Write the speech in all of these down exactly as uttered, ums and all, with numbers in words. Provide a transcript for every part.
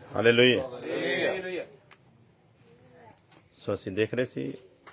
Hallelujah. ਸੋ ਅਸੀਂ ਦੇਖ ਰਹੇ ਸੀ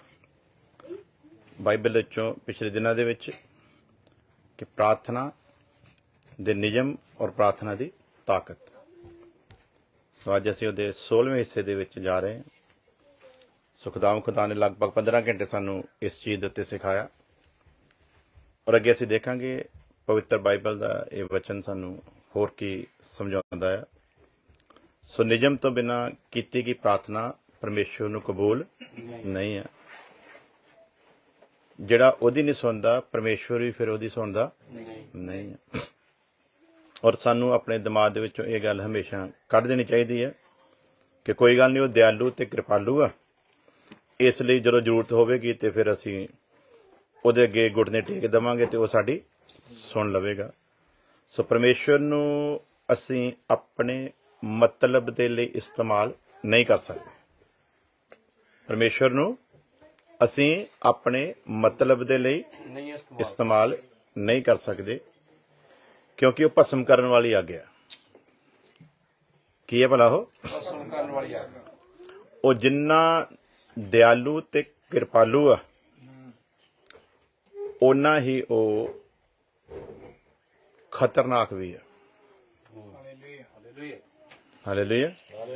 ਬਾਈਬਲ ਵਿੱਚੋਂ ਪਿਛਲੇ ਦਿਨਾਂ ਦੇ ਵਿੱਚ ਕਿ ਪ੍ਰਾਰਥਨਾ ਦੇ ਨਿਯਮ ਔਰ ਪ੍ਰਾਰਥਨਾ ਦੀ ਤਾਕਤ। ਸੋ ਅੱਜ ਅਸੀਂ ਉਹਦੇ ਸੋਲਵੇਂ ਹਿੱਸੇ ਦੇ ਵਿੱਚ ਜਾ ਰਹੇ ਹਾਂ। ਸੋ ਖੁਦਾਵੰਦ ਖੁਦਾ ਨੇ ਲਗਭਗ ਪੰਦਰਾਂ ਘੰਟੇ ਸਾਨੂੰ ਇਸ ਚੀਜ਼ ਦੇ ਉੱਤੇ ਸਿਖਾਇਆ ਔਰ ਅੱਗੇ ਅਸੀਂ ਦੇਖਾਂਗੇ ਪਵਿੱਤਰ ਬਾਈਬਲ ਦਾ ਇਹ ਵਚਨ ਸਾਨੂੰ ਹੋਰ ਕੀ ਸਮਝਾਉਂਦਾ ਹੈ। ਸੋ ਨਿਯਮ ਤੋਂ ਬਿਨਾਂ ਕੀਤੀ ਗਈ ਪ੍ਰਾਰਥਨਾ ਪਰਮੇਸ਼ਵਰ ਨੂੰ ਕਬੂਲ ਨਹੀਂ ਹੈ। ਜਿਹੜਾ ਉਹਦੀ ਨਹੀਂ ਸੁਣਦਾ ਪਰਮੇਸ਼ਵਰ ਵੀ ਫਿਰ ਉਹਦੀ ਸੁਣਦਾ ਨਹੀਂ ਹੈ। ਔਰ ਸਾਨੂੰ ਆਪਣੇ ਦਿਮਾਗ ਦੇ ਵਿੱਚੋਂ ਇਹ ਗੱਲ ਹਮੇਸ਼ਾ ਕੱਢ ਦੇਣੀ ਚਾਹੀਦੀ ਹੈ ਕਿ ਕੋਈ ਗੱਲ ਨਹੀਂ, ਉਹ ਦਿਆਲੂ ਤੇ ਕਿਰਪਾਲੂ ਆ, ਇਸ ਲਈ ਜਦੋਂ ਜ਼ਰੂਰਤ ਹੋਵੇਗੀ ਤੇ ਫਿਰ ਅਸੀਂ ਉਹਦੇ ਅੱਗੇ ਘੁਟਨੇ ਟੇਕ ਦੇਵਾਂਗੇ ਤੇ ਉਹ ਸਾਡੀ ਸੁਣ ਲਵੇਗਾ। ਸੋ ਪਰਮੇਸ਼ਵਰ ਨੂੰ ਅਸੀਂ ਆਪਣੇ ਮਤਲਬ ਦੇ ਲਈ ਇਸਤੇਮਾਲ ਨਹੀਂ ਕਰ ਸਕਦੇ। ਪਰਮੇਸ਼ਵਰ ਨੂੰ ਅਸੀਂ ਆਪਣੇ ਮਤਲਬ ਦੇ ਲਈ ਇਸਤੇਮਾਲ ਨਹੀਂ ਕਰ ਸਕਦੇ ਕਿਉਂਕਿ ਉਹ ਭਸਮ ਕਰਨ ਵਾਲੀ ਆਗਿਆ। ਕੀ ਹੈ ਭਲਾ? ਉਹ ਭਸਮ ਕਰਨ ਵਾਲੀ ਆਗਿਆ। ਉਹ ਜਿੰਨਾ ਦਿਆਲੂ ਤੇ ਕਿਰਪਾਲੂ ਆ ਓਨਾ ਹੀ ਉਹ ਖਤਰਨਾਕ ਵੀ ਆ। ਹਾਲੇਲੂਇਆ।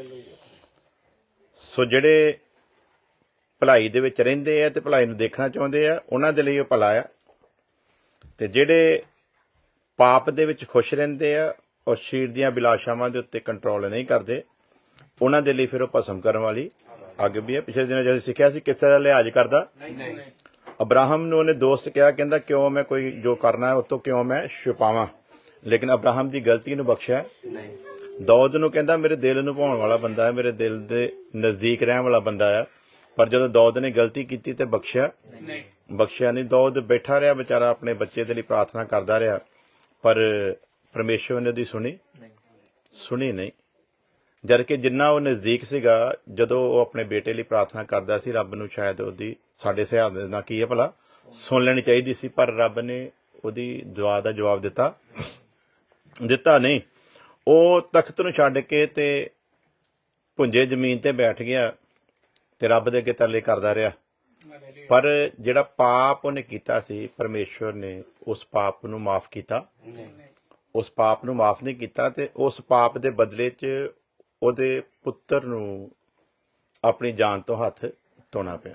ਸੋ ਜਿਹੜੇ ਭਲਾਈ ਦੇ ਵਿੱਚ ਰਹਿੰਦੇ ਆ ਤੇ ਭਲਾਈ ਨੂੰ ਦੇਖਣਾ ਚਾਹੁੰਦੇ ਆ, ਉਹਨਾਂ ਦੇ ਲਈ ਉਹ ਭਲਾ ਆ, ਤੇ ਜਿਹੜੇ ਪਾਪ ਦੇ ਵਿੱਚ ਖੁਸ਼ ਰਹਿੰਦੇ ਆ ਔਰ ਸਰੀਰ ਦੀਆਂ ਬਿਲਾਸ਼ਾਵਾਂ ਦੇ ਉੱਤੇ ਕੰਟਰੋਲ ਨਹੀਂ ਕਰਦੇ, ਉਹਨਾਂ ਦੇ ਲਈ ਫਿਰ ਉਹ ਭਸਮ ਕਰਨ ਵਾਲੀ ਅੱਗ ਵੀ ਹੈ। ਪਿਛਲੇ ਦਿਨਾਂ ਜਦੋਂ ਸਿੱਖਿਆ ਸੀ ਕਿਸੇ ਦਾ ਲਿਹਾਜ਼ ਕਰਦਾ। ਅਬਰਾਹਮ ਨੂੰ ਉਹਨੇ ਦੋਸਤ ਕਿਹਾ, ਕਹਿੰਦਾ ਕਿਉਂ ਮੈਂ ਕੋਈ ਜੋ ਕਰਨਾ ਉਹ ਤੋਂ ਕਿਉਂ ਮੈਂ ਛੁਪਾਵਾਂ, ਲੇਕਿਨ ਅਬਰਾਹਮ ਦੀ ਗਲਤੀ ਨੂੰ ਬਖਸ਼ਿਆ ਨਹੀਂ। ਦਾਊਦ ਨੂੰ ਕਹਿੰਦਾ ਮੇਰੇ ਦਿਲ ਨੂੰ ਭਾਉਣ ਵਾਲਾ ਬੰਦਾ ਹੈ, ਮੇਰੇ ਦਿਲ ਦੇ ਨਜ਼ਦੀਕ ਰਹਿਣ ਵਾਲਾ ਬੰਦਾ ਆ, ਪਰ ਜਦੋਂ ਦਾਊਦ ਨੇ ਗਲਤੀ ਕੀਤੀ ਤੇ ਬਖਸ਼ਿਆ ਨਹੀਂ ਬਖਸ਼ਿਆ ਨਹੀਂ ਦਾਊਦ ਬੈਠਾ ਰਿਹਾ ਵਿਚਾਰਾ, ਆਪਣੇ ਬੱਚੇ ਦੇ ਲਈ ਪ੍ਰਾਰਥਨਾ ਕਰਦਾ ਰਿਹਾ, ਪਰ ਪਰਮੇਸ਼ਵਰ ਨੇ ਉਹਦੀ ਸੁਣੀ ਸੁਣੀ ਨਹੀਂ। ਜਦ ਕਿ ਜਿੰਨਾ ਉਹ ਨਜ਼ਦੀਕ ਸੀਗਾ, ਜਦੋਂ ਉਹ ਆਪਣੇ ਬੇਟੇ ਲਈ ਪ੍ਰਾਰਥਨਾ ਕਰਦਾ ਸੀ, ਰੱਬ ਨੂੰ ਸ਼ਾਇਦ ਉਹਦੀ ਸਾਡੇ ਹਿਸਾਬ ਦੇ ਨਾਲ ਕੀ ਹੈ ਭਲਾ ਸੁਣ ਲੈਣੀ ਚਾਹੀਦੀ ਸੀ, ਪਰ ਰੱਬ ਨੇ ਉਹਦੀ ਦੁਆ ਦਾ ਜਵਾਬ ਦਿੱਤਾ ਦਿੱਤਾ ਨਹੀਂ। ਉਹ ਤਖਤ ਨੂੰ ਛੱਡ ਕੇ ਤੇ ਭੁੰਜੇ ਜ਼ਮੀਨ ਤੇ ਬੈਠ ਗਿਆ ਤੇ ਰੱਬ ਦੇ ਅੱਗੇ ਤਰਲੇ ਕਰਦਾ ਰਿਹਾ, ਪਰ ਜਿਹੜਾ ਪਾਪ ਉਹਨੇ ਕੀਤਾ ਸੀ ਪਰਮੇਸ਼ਵਰ ਨੇ ਉਸ ਪਾਪ ਨੂੰ ਮਾਫ ਕੀਤਾ ਉਸ ਪਾਪ ਨੂੰ ਮਾਫ ਨਹੀਂ ਕੀਤਾ ਤੇ ਉਸ ਪਾਪ ਦੇ ਬਦਲੇ 'ਚ ਉਹਦੇ ਪੁੱਤਰ ਨੂੰ ਆਪਣੀ ਜਾਨ ਤੋਂ ਹੱਥ ਧੋਣਾ ਪਿਆ।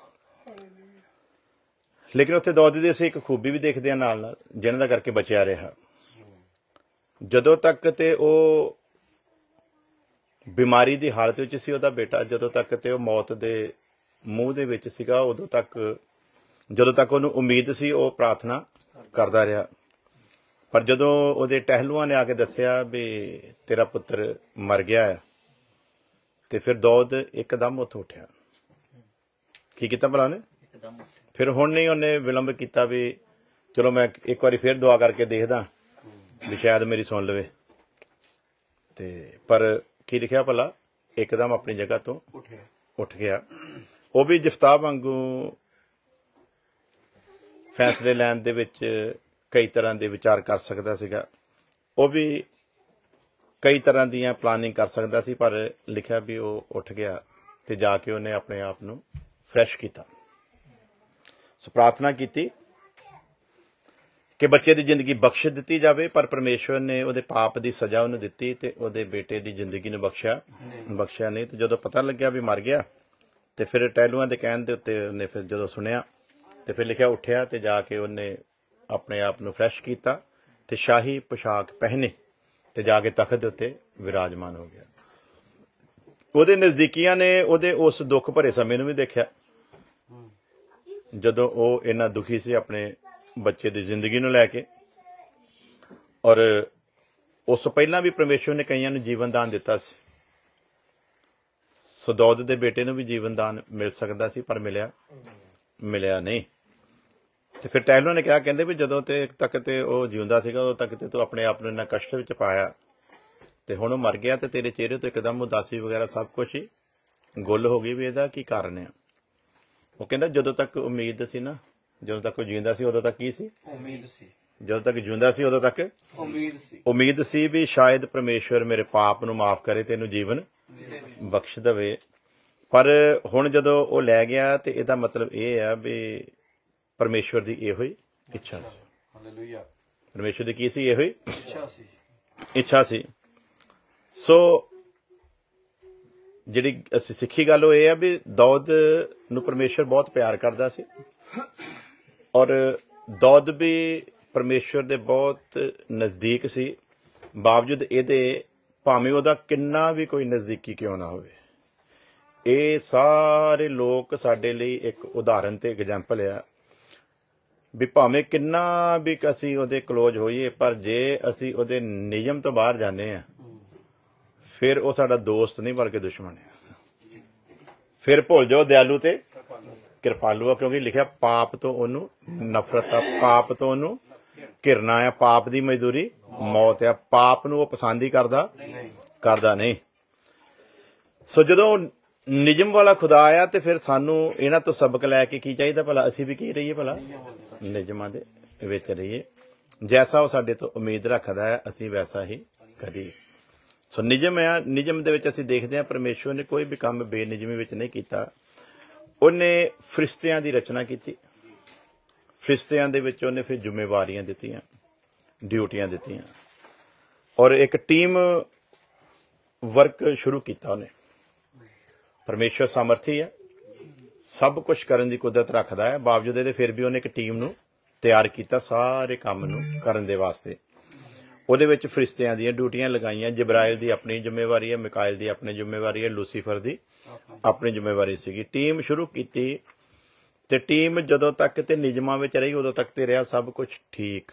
ਲੇਕਿਨ ਉੱਥੇ ਦਾਊਦ ਦੀ ਅਸੀਂ ਇੱਕ ਖੂਬੀ ਵੀ ਦੇਖਦੇ ਹਾਂ ਨਾਲ ਨਾਲ, ਜਿਹਨਾਂ ਦਾ ਕਰਕੇ ਬਚਿਆ ਰਿਹਾ। ਜਦੋਂ ਤੱਕ ਤੇ ਉਹ ਬਿਮਾਰੀ ਦੀ ਹਾਲਤ ਵਿੱਚ ਸੀ ਉਹਦਾ ਬੇਟਾ, ਜਦੋਂ ਤੱਕ ਤੇ ਉਹ ਮੌਤ ਦੇ ਮੂੰਹ ਦੇ ਵਿੱਚ ਸੀਗਾ, ਉਦੋਂ ਤੱਕ ਜਦੋਂ ਤੱਕ ਉਹਨੂੰ ਉਮੀਦ ਸੀ ਉਹ ਪ੍ਰਾਰਥਨਾ ਕਰਦਾ ਰਿਹਾ। ਪਰ ਜਦੋਂ ਉਹਦੇ ਟਹਿਲੂਆਂ ਨੇ ਆ ਕੇ ਦੱਸਿਆ ਵੀ ਤੇਰਾ ਪੁੱਤਰ ਮਰ ਗਿਆ ਹੈ, ਤੇ ਫਿਰ ਦਾਊਦ ਇੱਕਦਮ ਉੱਥ ਉੱਠਿਆ। ਕੀ ਕੀਤਾ ਭਲਾ ਨੇ? ਫਿਰ ਹੁਣ ਨਹੀਂ ਉਹਨੇ ਵਿਲੰਬ ਕੀਤਾ ਵੀ ਚਲੋ ਮੈਂ ਇੱਕ ਵਾਰੀ ਫਿਰ ਦੁਆ ਕਰਕੇ ਦੇਖਦਾ ਵੀ ਸ਼ਾਇਦ ਮੇਰੀ ਸੁਣ ਲਵੇ, ਤੇ ਪਰ ਕੀ ਲਿਖਿਆ ਭਲਾ? ਇੱਕਦਮ ਆਪਣੀ ਜਗ੍ਹਾ ਤੋਂ ਉੱਠ ਗਿਆ। ਉਹ ਵੀ ਜਿਫਤਾ ਵਾਂਗੂ ਫੈਸਲੇ ਲੈਣ ਦੇ ਵਿੱਚ ਕਈ ਤਰ੍ਹਾਂ ਦੇ ਵਿਚਾਰ ਕਰ ਸਕਦਾ ਸੀਗਾ, ਉਹ ਵੀ ਕਈ ਤਰ੍ਹਾਂ ਦੀਆਂ ਪਲਾਨਿੰਗ ਕਰ ਸਕਦਾ ਸੀ, ਪਰ ਲਿਖਿਆ ਵੀ ਉਹ ਉੱਠ ਗਿਆ ਤੇ ਜਾ ਕੇ ਉਹਨੇ ਆਪਣੇ ਆਪ ਨੂੰ ਫਰੈਸ਼ ਕੀਤਾ। ਸੋ ਪ੍ਰਾਰਥਨਾ ਕੀਤੀ ਕਿ ਬੱਚੇ ਦੀ ਜ਼ਿੰਦਗੀ ਬਖਸ਼ ਦਿੱਤੀ ਜਾਵੇ, ਪਰ ਪਰਮੇਸ਼ਵਰ ਨੇ ਉਹਦੇ ਪਾਪ ਦੀ ਸਜ਼ਾ ਉਹਨੂੰ ਦਿੱਤੀ ਤੇ ਉਹਦੇ ਬੇਟੇ ਦੀ ਜ਼ਿੰਦਗੀ ਨੂੰ ਬਖਸ਼ਿਆ ਬਖਸ਼ਿਆ ਨਹੀਂ। ਤੇ ਜਦੋਂ ਪਤਾ ਲੱਗਿਆ ਵੀ ਮਰ ਗਿਆ ਤੇ ਫਿਰ ਟਹਿਲੂਆਂ ਦੇ ਕਹਿਣ ਦੇ ਉੱਤੇ ਉਹਨੇ ਫਿਰ ਜਦੋਂ ਸੁਣਿਆ ਤੇ ਫਿਰ ਲਿਖਿਆ ਉੱਠਿਆ ਤੇ ਜਾ ਕੇ ਉਹਨੇ ਆਪਣੇ ਆਪ ਨੂੰ ਫਰੈਸ਼ ਕੀਤਾ ਤੇ ਸ਼ਾਹੀ ਪੁਸ਼ਾਕ ਪਹਿਨੇ ਤੇ ਜਾ ਕੇ ਤਖਤ ਦੇ ਉੱਤੇ ਵਿਰਾਜਮਾਨ ਹੋ ਗਿਆ। ਉਹਦੇ ਨਜ਼ਦੀਕੀਆਂ ਨੇ ਉਹਦੇ ਉਸ ਦੁੱਖ ਭਰੇ ਸਮੇਂ ਨੂੰ ਵੀ ਦੇਖਿਆ, ਜਦੋਂ ਉਹ ਇੰਨਾ ਦੁਖੀ ਸੀ ਆਪਣੇ ਬੱਚੇ ਦੀ ਜ਼ਿੰਦਗੀ ਨੂੰ ਲੈ ਕੇ, ਔਰ ਉਸ ਤੋਂ ਪਹਿਲਾਂ ਵੀ ਪਰਮੇਸ਼ਵਰ ਨੇ ਕਈਆਂ ਨੂੰ ਜੀਵਨ ਦਾਨ ਦਿੱਤਾ ਸੀ। ਸੋ ਦਾਊਦ ਦੇ ਬੇਟੇ ਨੂੰ ਵੀ ਜੀਵਨ ਦਾਨ ਮਿਲ ਸਕਦਾ ਸੀ, ਪਰ ਮਿਲਿਆ ਮਿਲਿਆ ਨਹੀਂ। ਤੇ ਫਿਰ ਟਹਿਲੂਆਂ ਨੇ ਕਿਹਾ, ਕਹਿੰਦੇ ਵੀ ਜਦੋਂ ਤੇ ਤੱਕ ਤੇ ਉਹ ਜਿਉਂਦਾ ਸੀਗਾ ਉਦੋਂ ਤੱਕ ਤੇ ਤੂੰ ਆਪਣੇ ਆਪ ਨੂੰ ਇੰਨਾ ਕਸ਼ਟ ਵਿੱਚ ਪਾਇਆ, ਤੇ ਹੁਣ ਉਹ ਮਰ ਗਿਆ ਤੇ ਤੇਰੇ ਚਿਹਰੇ ਤੋਂ ਇੱਕਦਮ ਉਦਾਸੀ ਵਗੈਰਾ ਸਭ ਕੁਛ ਹੀ ਗੁੱਲ ਹੋ ਗਈ, ਵੀ ਇਹਦਾ ਕੀ ਕਾਰਨ ਆ? ਉਹ ਕਹਿੰਦਾ ਜਦੋਂ ਤੱਕ ਉਮੀਦ ਸੀ ਨਾ, ਜਦੋਂ ਤੱਕ ਉਹ ਜਿਉਂਦਾ ਸੀ ਉਦੋਂ ਤੱਕ ਕੀ ਸੀ? ਉਮੀਦ ਸੀ। ਜਦੋਂ ਤੱਕ ਜਿਉਂਦਾ ਸੀ ਉਦੋਂ ਤੱਕ ਉਮੀਦ ਸੀ ਉਮੀਦ ਸੀ ਵੀ ਸ਼ਾਇਦ ਪਰਮੇਸ਼ਵਰ ਮੇਰੇ ਪਾਪ ਨੂੰ ਮਾਫ ਕਰੇ ਤੇ ਇਹਨੂੰ ਜੀਵਨ ਬਖਸ਼ ਦੇਵੇ। ਪਰ ਹੁਣ ਜਦੋਂ ਉਹ ਲੈ ਗਿਆ ਤੇ ਇਹਦਾ ਮਤਲਬ ਇਹ ਆ ਵੀ ਪਰਮੇਸ਼ਵਰ ਦੀ ਇਹੋ ਹੀ ਇੱਛਾ ਸੀ। ਹਾਲੇਲੂਇਆ। ਪਰਮੇਸ਼ਵਰ ਦੀ ਕੀ ਸੀ? ਇਹੋ ਹੀ ਇੱਛਾ ਸੀ ਇੱਛਾ ਸੀ। ਸੋ ਜਿਹੜੀ ਅਸੀਂ ਸਿੱਖੀ ਗੱਲ ਉਹ ਇਹ ਆ ਵੀ ਦਾਊਦ ਨੂੰ ਪਰਮੇਸ਼ਵਰ ਬਹੁਤ ਪਿਆਰ ਕਰਦਾ ਸੀ ਔਰ ਦਾਊਦ ਵੀ ਪਰਮੇਸ਼ਵਰ ਦੇ ਬਹੁਤ ਨਜ਼ਦੀਕ ਸੀ। ਬਾਵਜੂਦ ਇਹਦੇ ਭਾਵੇਂ ਉਹਦਾ ਕਿੰਨਾ ਵੀ ਕੋਈ ਨਜ਼ਦੀਕੀ ਕਿਉਂ ਨਾ ਹੋਵੇ, ਇਹ ਸਾਰੇ ਲੋਕ ਸਾਡੇ ਲਈ ਇੱਕ ਉਦਾਹਰਨ ਤੇ ਐਗਜ਼ਾਮਪਲ ਆ ਵੀ ਭਾਵੇਂ ਕਿੰਨਾ ਵੀ ਅਸੀਂ ਉਹਦੇ ਕਲੋਜ਼ ਹੋਈਏ, ਪਰ ਜੇ ਅਸੀਂ ਉਹਦੇ ਨਿਯਮ ਤੋਂ ਬਾਹਰ ਜਾਂਦੇ ਆ ਫਿਰ ਉਹ ਸਾਡਾ ਦੋਸਤ ਨਹੀਂ ਬਲਕਿ ਦੁਸ਼ਮਣ ਹੈ। ਫਿਰ ਭੁੱਲ ਜਾਓ ਦਿਆਲੂ ਤੇ ਕਿਰਪਾਲੂ ਆ, ਕਿਉਂਕਿ ਲਿਖਿਆ ਪਾਪ ਤੋਂ ਉਹਨੂੰ ਨਫ਼ਰਤ ਆ, ਪਾਪ ਤੋਂ ਉਹਨੂੰ ਘਿਰਨਾ ਆ, ਪਾਪ ਦੀ ਮਜ਼ਦੂਰੀ ਮੌਤ ਆ, ਪਾਪ ਨੂੰ ਉਹ ਪਸੰਦ ਹੀ ਕਰਦਾ ਕਰਦਾ ਨਹੀਂ। ਸੋ ਜਦੋਂ ਨਿਯਮ ਵਾਲਾ ਖੁਦਾ ਆਇਆ ਤੇ ਫਿਰ ਸਾਨੂੰ ਇਹਨਾਂ ਤੋਂ ਸਬਕ ਲੈ ਕੇ ਕੀ ਚਾਹੀਦਾ ਭਲਾ? ਅਸੀਂ ਵੀ ਕੀ ਰਹੀਏ ਭਲਾ? ਨਿਯਮਾਂ ਦੇ ਵਿੱਚ ਰਹੀਏ। ਜੈਸਾ ਉਹ ਸਾਡੇ ਤੋਂ ਉਮੀਦ ਰੱਖਦਾ ਹੈ ਅਸੀਂ ਵੈਸਾ ਹੀ ਕਰੀਏ। ਸੋ ਨਿਯਮ ਆ, ਨਿਯਮ ਦੇ ਵਿੱਚ ਅਸੀਂ ਦੇਖਦੇ ਹਾਂ ਪਰਮੇਸ਼ਵਰ ਨੇ ਕੋਈ ਵੀ ਕੰਮ ਬੇਨਿਯਮੀ ਵਿੱਚ ਨਹੀਂ ਕੀਤਾ। ਉਹਨੇ ਫਰਿਸ਼ਤਿਆਂ ਦੀ ਰਚਨਾ ਕੀਤੀ, ਫਰਿਸ਼ਤਿਆਂ ਦੇ ਵਿੱਚ ਉਹਨੇ ਫਿਰ ਜ਼ਿੰਮੇਵਾਰੀਆਂ ਦਿੱਤੀਆਂ, ਡਿਊਟੀਆਂ ਦਿੱਤੀਆਂ ਔਰ ਇੱਕ ਟੀਮ ਵਰਕ ਸ਼ੁਰੂ ਕੀਤਾ ਉਹਨੇ। ਪਰਮੇਸ਼ਵਰ ਸਾਮਰਥੀ ਹੈ, ਸਭ ਕੁਝ ਕਰਨ ਦੀ ਕੁਦਰਤ ਰੱਖਦਾ ਹੈ, ਬਾਵਜੂਦ ਇਹਦੇ ਫਿਰ ਵੀ ਉਹਨੇ ਇੱਕ ਟੀਮ ਨੂੰ ਤਿਆਰ ਕੀਤਾ ਸਾਰੇ ਕੰਮ ਨੂੰ ਕਰਨ ਦੇ ਵਾਸਤੇ। ਉਹਦੇ ਵਿੱਚ ਫਰਿਸ਼ਤਿਆਂ ਦੀਆਂ ਡਿਊਟੀਆਂ ਲਗਾਈਆਂ। ਜਿਬਰਾਇਲ ਦੀ ਆਪਣੀ ਜ਼ਿੰਮੇਵਾਰੀ ਹੈ, ਮਿਕਾਇਲ ਦੀ ਆਪਣੀ ਜ਼ਿੰਮੇਵਾਰੀ ਹੈ, ਲੂਸੀਫਰ ਦੀ ਆਪਣੀ ਜ਼ਿੰਮੇਵਾਰੀ ਸੀਗੀ। ਟੀਮ ਸ਼ੁਰੂ ਕੀਤੀ ਤੇ ਟੀਮ ਜਦੋਂ ਤੱਕ ਤੇ ਨਿਯਮਾਂ ਵਿੱਚ ਰਹੀ ਉਦੋਂ ਤੱਕ ਤੇ ਰਿਹਾ ਸਭ ਕੁਝ ਠੀਕ।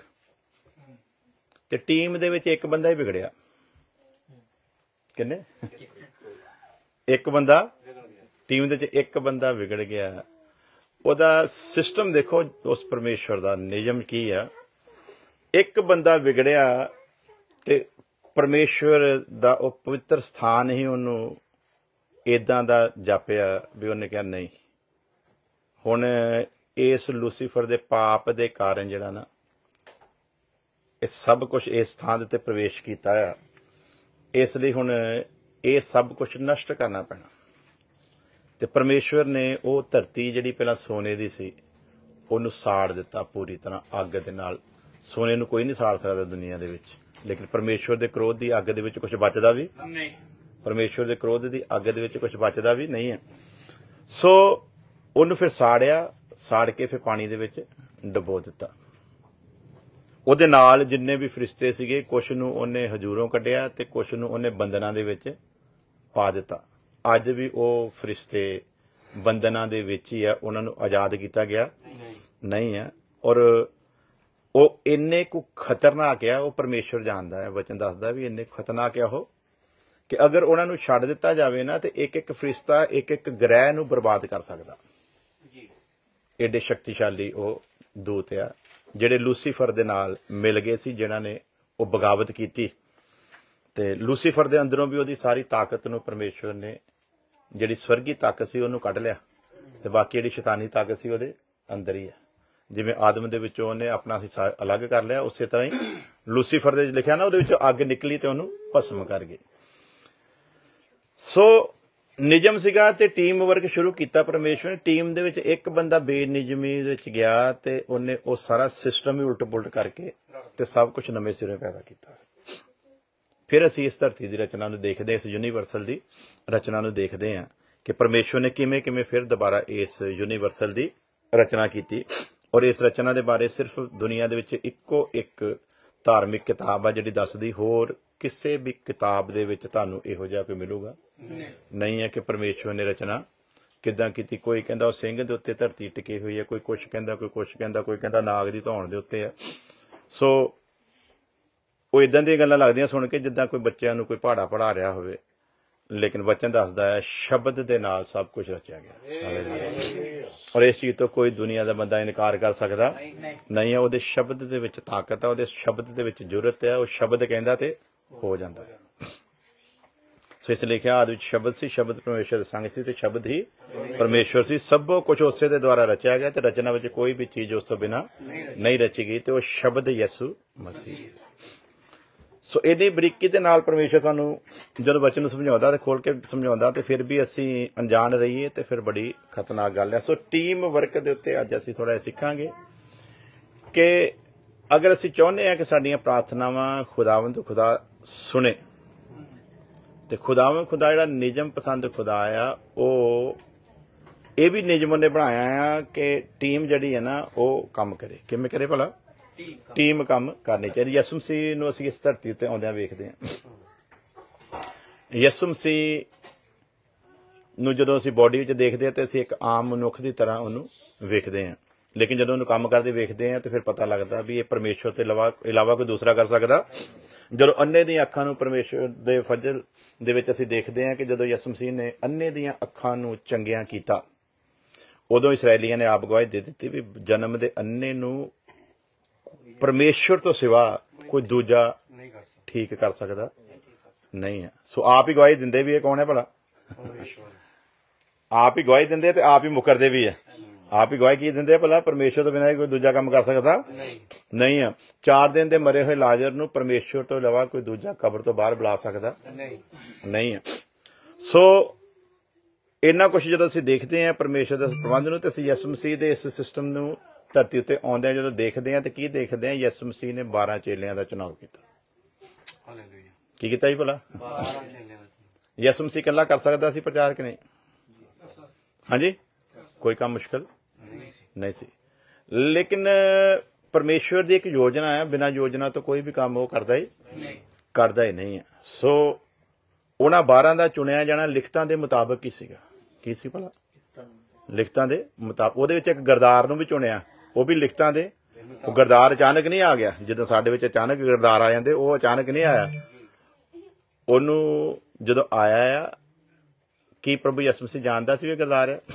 ਤੇ ਟੀਮ ਦੇ ਵਿੱਚ ਇੱਕ ਬੰਦਾ ਹੀ ਵਿਗੜਿਆ। ਕਿੰਨੇ? ਇੱਕ ਬੰਦਾ ਟੀਮ ਦੇ ਵਿੱਚ ਇੱਕ ਬੰਦਾ ਵਿਗੜ ਗਿਆ। ਉਹਦਾ ਸਿਸਟਮ ਦੇਖੋ, ਉਸ ਪਰਮੇਸ਼ਵਰ ਦਾ ਨਿਯਮ ਕੀ ਆ। ਇੱਕ ਬੰਦਾ ਵਿਗੜਿਆ ਤੇ ਪਰਮੇਸ਼ਵਰ ਦਾ ਉਹ ਪਵਿੱਤਰ ਸਥਾਨ ਹੀ ਉਹਨੂੰ ਏਦਾਂ ਦਾ ਜਾਪਿਆ ਵੀ ਉਹਨੇ ਕਿਹਾ ਨਹੀਂ, ਹੁਣ ਇਸ ਲੂਸੀਫਰ ਦੇ ਪਾਪ ਦੇ ਕਾਰਨ ਜਿਹੜਾ ਨਾ ਇਹ ਸਭ ਕੁਝ ਇਸ ਥਾਂ ਦੇ ਉੱਤੇ ਪ੍ਰਵੇਸ਼ ਕੀਤਾ ਆ, ਇਸ ਲਈ ਹੁਣ ਇਹ ਸਭ ਕੁਝ ਨਸ਼ਟ ਕਰਨਾ ਪੈਣਾ। ਤੇ ਪਰਮੇਸ਼ਵਰ ਨੇ ਉਹ ਧਰਤੀ ਜਿਹੜੀ ਪਹਿਲਾਂ ਸੋਨੇ ਦੀ ਸੀ ਉਹਨੂੰ ਸਾੜ ਦਿੱਤਾ ਪੂਰੀ ਤਰ੍ਹਾਂ ਅੱਗ ਦੇ ਨਾਲ। ਸੋਨੇ ਨੂੰ ਕੋਈ ਨਹੀਂ ਸਾੜ ਸਕਦਾ ਦੁਨੀਆ ਦੇ ਵਿੱਚ, ਲੇਕਿਨ ਪਰਮੇਸ਼ਵਰ ਦੇ ਕ੍ਰੋਧ ਦੀ ਅੱਗ ਦੇ ਵਿੱਚ ਕੁਝ ਬਚਦਾ ਵੀ ਨਹੀਂ। ਪਰਮੇਸ਼ਵਰ ਦੇ ਕ੍ਰੋਧ ਦੀ ਅੱਗ ਦੇ ਵਿੱਚ ਕੁਝ ਬਚਦਾ ਵੀ ਨਹੀਂ ਹੈ। ਸੋ ਉਹਨੂੰ ਫਿਰ ਸਾੜਿਆ, ਸਾੜ ਕੇ ਫਿਰ ਪਾਣੀ ਦੇ ਵਿੱਚ ਡੁਬੋ ਦਿੱਤਾ। ਉਹਦੇ ਨਾਲ ਜਿੰਨੇ ਵੀ ਫਰਿਸ਼ਤੇ ਸੀਗੇ, ਕੁਛ ਨੂੰ ਉਹਨੇ ਹਜੂਰੋਂ ਕੱਢਿਆ ਤੇ ਕੁਛ ਨੂੰ ਉਹਨੇ ਬੰਧਨਾਂ ਦੇ ਵਿੱਚ ਪਾ ਦਿੱਤਾ। ਅੱਜ ਵੀ ਉਹ ਫਰਿਸ਼ਤੇ ਬੰਧਨਾਂ ਦੇ ਵਿੱਚ ਹੀ ਆ, ਉਹਨਾਂ ਨੂੰ ਆਜ਼ਾਦ ਕੀਤਾ ਗਿਆ ਨਹੀਂ ਹੈ। ਔਰ ਉਹ ਇੰਨੇ ਕੁ ਖਤਰਨਾਕ ਆ, ਉਹ ਪਰਮੇਸ਼ਵਰ ਜਾਣਦਾ ਹੈ, ਵਚਨ ਦੱਸਦਾ ਵੀ ਇੰਨੇ ਖਤਰਨਾਕ ਆ ਉਹ ਕਿ ਅਗਰ ਉਹਨਾਂ ਨੂੰ ਛੱਡ ਦਿੱਤਾ ਜਾਵੇ ਨਾ ਤੇ ਇੱਕ ਇੱਕ ਫਰਿਸ਼ਤਾ ਇੱਕ ਇੱਕ ਗ੍ਰਹਿ ਨੂੰ ਬਰਬਾਦ ਕਰ ਸਕਦਾ। ਏਡੇ ਸ਼ਕਤੀਸ਼ਾਲੀ ਉਹ ਦੂਤ ਆ ਜਿਹੜੇ ਲੂਸੀਫਰ ਦੇ ਨਾਲ ਮਿਲ ਗਏ ਸੀ, ਜਿਨ੍ਹਾਂ ਨੇ ਉਹ ਬਗਾਵਤ ਕੀਤੀ। ਤੇ ਲੂਸੀਫਰ ਦੇ ਅੰਦਰੋਂ ਵੀ ਉਹਦੀ ਸਾਰੀ ਤਾਕਤ ਨੂੰ ਪਰਮੇਸ਼ਵਰ ਨੇ, ਜਿਹੜੀ ਸਵਰਗੀ ਤਾਕਤ ਸੀ ਉਹਨੂੰ ਕੱਢ ਲਿਆ ਤੇ ਬਾਕੀ ਜਿਹੜੀ ਸ਼ੈਤਾਨੀ ਤਾਕਤ ਸੀ ਉਹਦੇ ਅੰਦਰ ਹੀ ਹੈ। ਜਿਵੇਂ ਆਦਮ ਦੇ ਵਿੱਚੋਂ ਉਹਨੇ ਆਪਣਾ ਹਿੱਸਾ ਅਲੱਗ ਕਰ ਲਿਆ, ਉਸੇ ਤਰ੍ਹਾਂ ਹੀ ਲੂਸੀਫਰ ਦੇ ਵਿੱਚ ਲਿਖਿਆ ਨਾ ਉਹਦੇ ਵਿੱਚੋਂ ਅੱਗ ਨਿਕਲੀ ਤੇ ਉਹਨੂੰ ਭਸਮ ਕਰ ਗਈ। ਸੋ ਨਿਯਮ ਸੀਗਾ ਤੇ ਟੀਮ ਵਰਕ ਸ਼ੁਰੂ ਕੀਤਾ ਪਰਮੇਸ਼ਵਰ ਨੇ। ਟੀਮ ਦੇ ਵਿੱਚ ਇੱਕ ਬੰਦਾ ਬੇਨਿਯਮੀ ਵਿੱਚ ਗਿਆ ਤੇ ਉਹਨੇ ਉਹ ਸਾਰਾ ਸਿਸਟਮ ਹੀ ਉਲਟ ਪੁਲਟ ਕਰਕੇ ਤੇ ਸਭ ਕੁਝ ਨਵੇਂ ਸਿਰੇ ਪੈਦਾ ਕੀਤਾ। ਫਿਰ ਅਸੀਂ ਇਸ ਧਰਤੀ ਦੀ ਰਚਨਾ ਨੂੰ ਦੇਖਦੇ, ਇਸ ਯੂਨੀਵਰਸਲ ਦੀ ਰਚਨਾ ਨੂੰ ਦੇਖਦੇ ਹਾਂ ਕਿ ਪਰਮੇਸ਼ਵਰ ਨੇ ਕਿਵੇਂ ਕਿਵੇਂ ਫਿਰ ਦੁਬਾਰਾ ਇਸ ਯੂਨੀਵਰਸਲ ਦੀ ਰਚਨਾ ਕੀਤੀ। ਔਰ ਇਸ ਰਚਨਾ ਦੇ ਬਾਰੇ ਸਿਰਫ ਦੁਨੀਆ ਦੇ ਵਿੱਚ ਇੱਕੋ ਇੱਕ ਧਾਰਮਿਕ ਕਿਤਾਬ ਆ ਜਿਹੜੀ ਦੱਸਦੀ, ਹੋਰ ਕਿਸੇ ਵੀ ਕਿਤਾਬ ਦੇ ਵਿੱਚ ਤੁਹਾਨੂੰ ਇਹੋ ਜਿਹਾ ਕੋਈ ਮਿਲੂਗਾ ਨਹੀਂ ਹੈ ਕਿ ਪਰਮੇਸ਼ਵਰ ਨੇ ਰਚਨਾ ਕਿੱਦਾਂ ਕੀਤੀ। ਕੋਈ ਕਹਿੰਦਾ ਉਹ ਸਿੰਘ ਦੇ ਉੱਤੇ ਧਰਤੀ ਟਿਕੀ ਹੋਈ ਹੈ, ਕੋਈ ਕੁਛ ਕਹਿੰਦਾ, ਕੋਈ ਕੁਛ ਕਹਿੰਦਾ, ਕੋਈ ਕਹਿੰਦਾ ਨਾਗ ਦੀ ਧੌਣ ਦੇ ਉੱਤੇ ਆ। ਸੋ ਉਹ ਇਦਾਂ ਦੀਆਂ ਗੱਲਾਂ ਲੱਗਦੀਆਂ ਸੁਣ ਕੇ ਜਿੱਦਾਂ ਕੋਈ ਬੱਚਿਆਂ ਨੂੰ ਕੋਈ ਪਹਾੜਾ ਪੜ੍ਹਾ ਰਿਹਾ ਹੋਵੇ, ਲੇਕਿਨ ਵਚਨ ਦੱਸਦਾ ਹੈ ਸ਼ਬਦ ਦੇ ਨਾਲ ਸਭ ਕੁਝ ਰਚਿਆ ਗਿਆ। ਔਰ ਇਸ ਚੀਜ਼ ਤੋਂ ਕੋਈ ਦੁਨੀਆ ਦਾ ਬੰਦਾ ਇਨਕਾਰ ਕਰ ਸਕਦਾ ਨਹੀਂ ਹੈ। ਉਹਦੇ ਸ਼ਬਦ ਦੇ ਵਿੱਚ ਤਾਕਤ ਹੈ, ਉਹਦੇ ਸ਼ਬਦ ਦੇ ਵਿੱਚ ਜੁਰਤ ਹੈ। ਉਹ ਸ਼ਬਦ ਕਹਿੰਦਾ ਤੇ ਹੋ ਜਾਂਦਾ ਹੈ। ਸੋ ਇਸ ਲਿਖਿਆ ਆਦਿ ਵਿੱਚ ਸ਼ਬਦ ਸੀ, ਸ਼ਬਦ ਪਰਮੇਸ਼ਰ ਦੇ ਸੰਗ ਸੀ ਤੇ ਸ਼ਬਦ ਹੀ परमेश्वर सी। सबो कुछ उसे दे द्वारा रचा गया, तो रचना विच कोई भी चीज उस तो बिना नहीं रची गई, तो शब्द यसु मसीह। सो इन्नी बरीकी दे नाल परमेश्वर सानू जदों बचन नूं समझाउंदा ते खोल के समझाउंदा, ते फिर भी असीं अनजान रहीए ते फिर बड़ी खतरनाक गल है। सो टीम वर्क दे उत्ते अज असीं थोड़ा सिखांगे कि अगर असीं चाहुंदे हां कि साडीआं प्रार्थनावां खुदावंद खुदा सुने, ते खुदावंद खुदा जिहड़ा निजम पसंद खुदा आ, वो ये भी निजम ने बनाया आ कि टीम जिहड़ी है ना वो काम करे। किवें करे भला? टीम काम करनी चाहिए। यसु मसीह नूं असीं इस धरती उत्ते आउंदिआं वेखदे हां। यसु मसीह नूं जदों असीं बॉडी विच देखदे हां ते असीं एक आम मनुख की तरह उहनूं वेखदे हां, लेकिन जदों उहनूं काम करदे वेखदे हां तो फिर पता लगदा भी ये परमेश्वर ते इलावा इलावा कोई दूसरा कर सकदा। जदों अन्ने दी अखां नूं परमेश्वर दे फजल दे विच असीं देखदे हां कि जदों यसु मसीह ने अन्ने दीआं अखां नूं चंगियां कीता, उदों इसराइलियां ने आप गवाही दे दित्ती भी जन्म दे अन्ने नूं परमेश्वर तो सिवा कोई दूजा ठीक कर सकता नहीं है। सो आप ही गवाही दिंदे भी है। कौन है भला? आप ही गवाही दिंदे ते आप ही मुकरदे भी है। आप ही गवाही की दिंदे भला? परमेश्वर तो बिना कोई दूजा काम कर सकता नहीं, नहीं है। चार दिन दे मरे हुए लाजर नूं परमेश्वर तो इलावा कोई दूजा कब्र तो बाहर बुला सकता नहीं, नहीं है। सो इन्ना कुछ जो असीं देखते हैं परमेश्वर के प्रबंध नूं, ते असीं यसु मसीह दे इस सिस्टम नूं धरती उत्ते आउंदे जो देखते हैं तो की देखते हैं? यसु मसीह ने बारह चेलियां का चुनाव किया। की कीता जी भला? यसु मसीह कल्ला कर सकता सी प्रचार कि नहीं? हाँ जी, कोई काम मुश्किल नहीं सी। लेकिन परमेश्वर की एक योजना है, बिना योजना तो कोई भी काम वो करता ही करता ही नहीं है। सो उन्हां बारह का चुनिया जाना लिखतां दे मुताबिक ही सीगा। की सी भला? लिखतां दे मुताबिक। ਉਹਦੇ ਵਿੱਚ ਇੱਕ ਗਰਦਾਰ ਨੂੰ भी चुनिया, वो भी लिखतां दे। वो गरदार अचानक नहीं आ गया, जिद्दां साडे विच अचानक गरदार आ जांदे, वो अचानक नहीं आया। ਉਹਨੂੰ ਜਦੋਂ आया आ की प्रभु यसु मसीह जानदा सी गरदार है?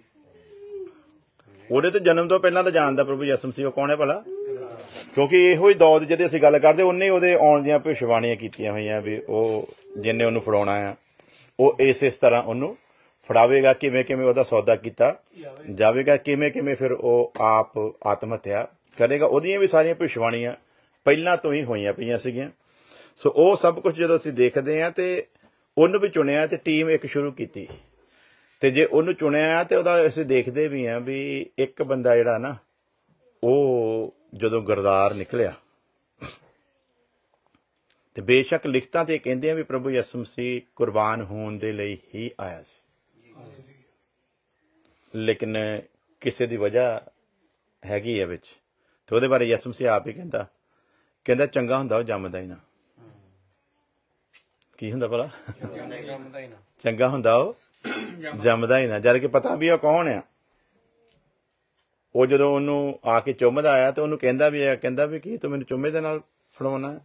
ਉਹਦੇ तो जन्म तो पहला तो जानदा प्रभु यसु मसीह कौन है भला? क्योंकि ਇਹੋ ਹੀ दौद ਜਿਹਦੀ ਅਸੀਂ ਗੱਲ ਕਰਦੇ ਉਹਨੇ ਉਹਦੇ ਆਉਣ ਦੀਆਂ ਭਵਿੱਖਬਾਣੀਆਂ ਕੀਤੀਆਂ ਹੋਈਆਂ ਵੀ ਉਹ ਜਿੰਨੇ ਉਹਨੂੰ ਫੜਾਉਣਾ ਆ ਉਹ ਇਸ ਇਸ ਤਰ੍ਹਾਂ ਉਹਨੂੰ ਫੜਾਵੇਗਾ, ਕਿਵੇਂ ਕਿਵੇਂ ਉਹਦਾ ਸੌਦਾ ਕੀਤਾ ਜਾਵੇਗਾ, ਕਿਵੇਂ ਕਿਵੇਂ ਫਿਰ ਉਹ ਆਪ ਆਤਮ ਹੱਤਿਆ ਕਰੇਗਾ। ਉਹਦੀਆਂ ਵੀ ਸਾਰੀਆਂ ਭਵਿੱਖਬਾਣੀਆਂ ਪਹਿਲਾਂ ਤੋਂ ਹੀ ਹੋਈਆਂ ਪਈਆਂ ਸੀਗੀਆਂ। ਸੋ ਉਹ ਸਭ ਕੁਝ ਜਦੋਂ ਅਸੀਂ ਦੇਖਦੇ ਹਾਂ ਤੇ ਉਹਨੂੰ ਵੀ ਚੁਣਿਆ ਤੇ ਟੀਮ ਇੱਕ ਸ਼ੁਰੂ ਕੀਤੀ, ਤੇ ਜੇ ਉਹਨੂੰ ਚੁਣਿਆ ਤੇ ਉਹਦਾ ਅਸੀਂ ਦੇਖਦੇ ਵੀ ਹਾਂ ਵੀ ਇੱਕ ਬੰਦਾ ਜਿਹੜਾ ਨਾ ਉਹ ਜਦੋਂ ਗਰਦਾਰ ਨਿਕਲਿਆ ਤੇ ਬੇਸ਼ੱਕ ਲਿਖਤਾਂ ਤੇ ਕਹਿੰਦੇ ਆ ਵੀ ਪ੍ਰਭੂ ਯਿਸੂ ਮਸੀਹ ਕੁਰਬਾਨ ਹੋਣ ਦੇ ਲਈ ਹੀ ਆਇਆ ਸੀ, ਲੇਕਿਨ ਕਿਸੇ ਦੀ ਵਜ੍ਹਾ ਹੈਗੀ ਹੈ ਵਿੱਚ, ਤੇ ਉਹਦੇ ਬਾਰੇ ਯਿਸੂ ਮਸੀਹ ਆਪ ਹੀ ਕਹਿੰਦਾ ਕਹਿੰਦਾ ਚੰਗਾ ਹੁੰਦਾ ਉਹ ਜੰਮਦਾ ਹੀ ਨਾ। ਕੀ ਹੁੰਦਾ ਭਲਾ? ਚੰਗਾ ਹੁੰਦਾ ਉਹ ਜੰਮਦਾ ਹੀ ਨਾ। ਜਦ ਕਿ ਪਤਾ ਵੀ ਉਹ ਕੌਣ ਆ। ਉਹ ਜਦੋਂ ਉਹਨੂੰ ਆ ਕੇ ਚੁੰਮਦਾ ਆਇਆ ਤੇ ਉਹਨੂੰ ਕਹਿੰਦਾ ਵੀ ਆ ਕਹਿੰਦਾ ਵੀ ਕੀ ਤੂੰ ਮੈਨੂੰ ਚੁੰਮੇ ਦੇ ਨਾਲ ਫੜਾਉਣਾ।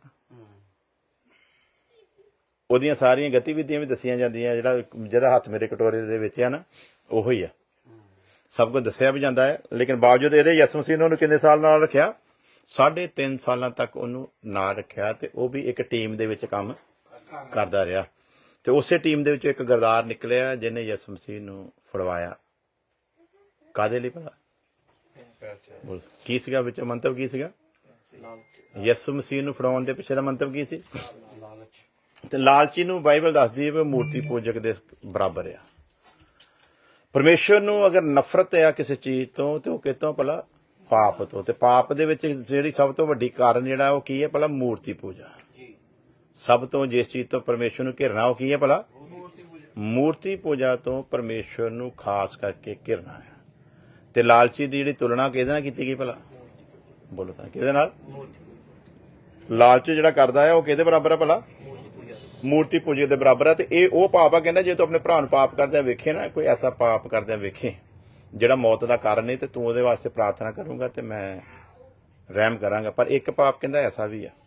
ਉਹਦੀਆਂ ਸਾਰੀਆਂ ਗਤੀਵਿਧੀਆਂ ਵੀ ਦੱਸੀਆਂ ਜਾਂਦੀਆਂ, ਜਿਹੜਾ ਜਿਹਦਾ ਹੱਥ ਮੇਰੇ ਕਟੋਰੇ ਦੇ ਵਿੱਚ ਆ ਨਾ ਉਹੋ ਹੀ ਆ, ਸਭ ਕੁਝ ਦੱਸਿਆ ਵੀ ਜਾਂਦਾ ਹੈ। ਲੇਕਿਨ ਬਾਵਜੂਦ ਇਹਦੇ ਯਿਸੂ ਮਸੀਹ ਨੇ ਉਹਨੂੰ ਕਿੰਨੇ ਸਾਲ ਨਾਲ ਰੱਖਿਆ? ਸਾਢੇ ਤਿੰਨ ਸਾਲਾਂ ਤੱਕ ਉਹਨੂੰ ਨਾਲ ਰੱਖਿਆ, ਤੇ ਉਹ ਵੀ ਇੱਕ ਟੀਮ ਦੇ ਵਿੱਚ ਕੰਮ ਕਰਦਾ ਰਿਹਾ। ਤੇ ਉਸੇ ਟੀਮ ਦੇ ਵਿੱਚ ਇੱਕ ਗਰਦਾਰ ਨਿਕਲਿਆ ਜਿਹਨੇ ਯਿਸੂ ਮਸੀਹ ਨੂੰ ਫੜਵਾਇਆ। ਕਾਹਦੇ ਲਈ ਭਲਾ? ਕੀ ਸੀਗਾ ਵਿੱਚ ਮੰਤਵ? ਕੀ ਸੀਗਾ? ਯਿਸੂ ਮਸੀਹ ਨੂੰ ਫੜਾਉਣ ਦੇ ਪਿੱਛੇ ਦਾ ਮੰਤਵ ਕੀ ਸੀ? ਤੇ ਲਾਲਚੀ ਨੂੰ ਬਾਈਬਲ ਦੱਸਦੀ ਹੈ ਵੀ ਮੂਰਤੀ ਪੂਜਕ ਦੇ ਬਰਾਬਰ ਆ। ਪਰਮੇਸ਼ਰ ਨੂੰ ਅਗਰ ਨਫ਼ਰਤ ਆ ਕਿਸੇ ਚੀਜ਼ ਤੋਂ ਤੇ ਉਹ ਕਿਤੋਂ ਭਲਾ? ਪਾਪ ਤੋਂ। ਤੇ ਪਾਪ ਦੇ ਵਿੱਚ ਜਿਹੜੀ ਸਭ ਤੋਂ ਵੱਡੀ ਕਾਰਨ ਜਿਹੜਾ ਉਹ ਕੀ ਹੈ ਭਲਾ? ਮੂਰਤੀ ਪੂਜਾ। ਸਭ ਤੋਂ ਜਿਸ ਚੀਜ਼ ਤੋਂ ਪਰਮੇਸ਼ਰ ਨੂੰ ਘਿਰਨਾ ਉਹ ਕੀ ਹੈ ਭਲਾ? ਮੂਰਤੀ ਪੂਜਾ ਤੋਂ ਪਰਮੇਸ਼ਰ ਨੂੰ ਖਾਸ ਕਰਕੇ ਘਿਰਨਾ ਹੈ। ਤੇ ਲਾਲਚੀ ਦੀ ਜਿਹੜੀ ਤੁਲਨਾ ਕਿਹਦੇ ਨਾਲ ਕੀਤੀ ਗਈ ਭਲਾ? ਬੋਲੋ ਤਾਂ ਕਿਹਦੇ ਨਾਲ? ਲਾਲਚ ਜਿਹੜਾ ਕਰਦਾ ਹੈ ਉਹ ਕਿਹਦੇ ਬਰਾਬਰ ਹੈ ਭਲਾ? ਮੂਰਤੀ ਪੂਜਾ ਦੇ ਬਰਾਬਰ ਹੈ। ਤੇ ਇਹ ਉਹ ਪਾਪ ਆ, ਕਹਿੰਦਾ ਜੇ ਤੂੰ ਆਪਣੇ ਭਰਾ ਨੂੰ ਪਾਪ ਕਰਦਿਆਂ ਵੇਖੇ ਨਾ, ਕੋਈ ਐਸਾ ਪਾਪ ਕਰਦਿਆਂ ਵੇਖੇ ਜਿਹੜਾ ਮੌਤ ਦਾ ਕਾਰਨ ਨਹੀਂ, ਤੇ ਤੂੰ ਉਹਦੇ ਵਾਸਤੇ ਪ੍ਰਾਰਥਨਾ ਕਰੂੰਗਾ ਤੇ ਮੈਂ ਰਹਿਮ ਕਰਾਂਗਾ। ਪਰ ਇੱਕ ਪਾਪ ਕਹਿੰਦਾ ਐਸਾ ਵੀ ਆ,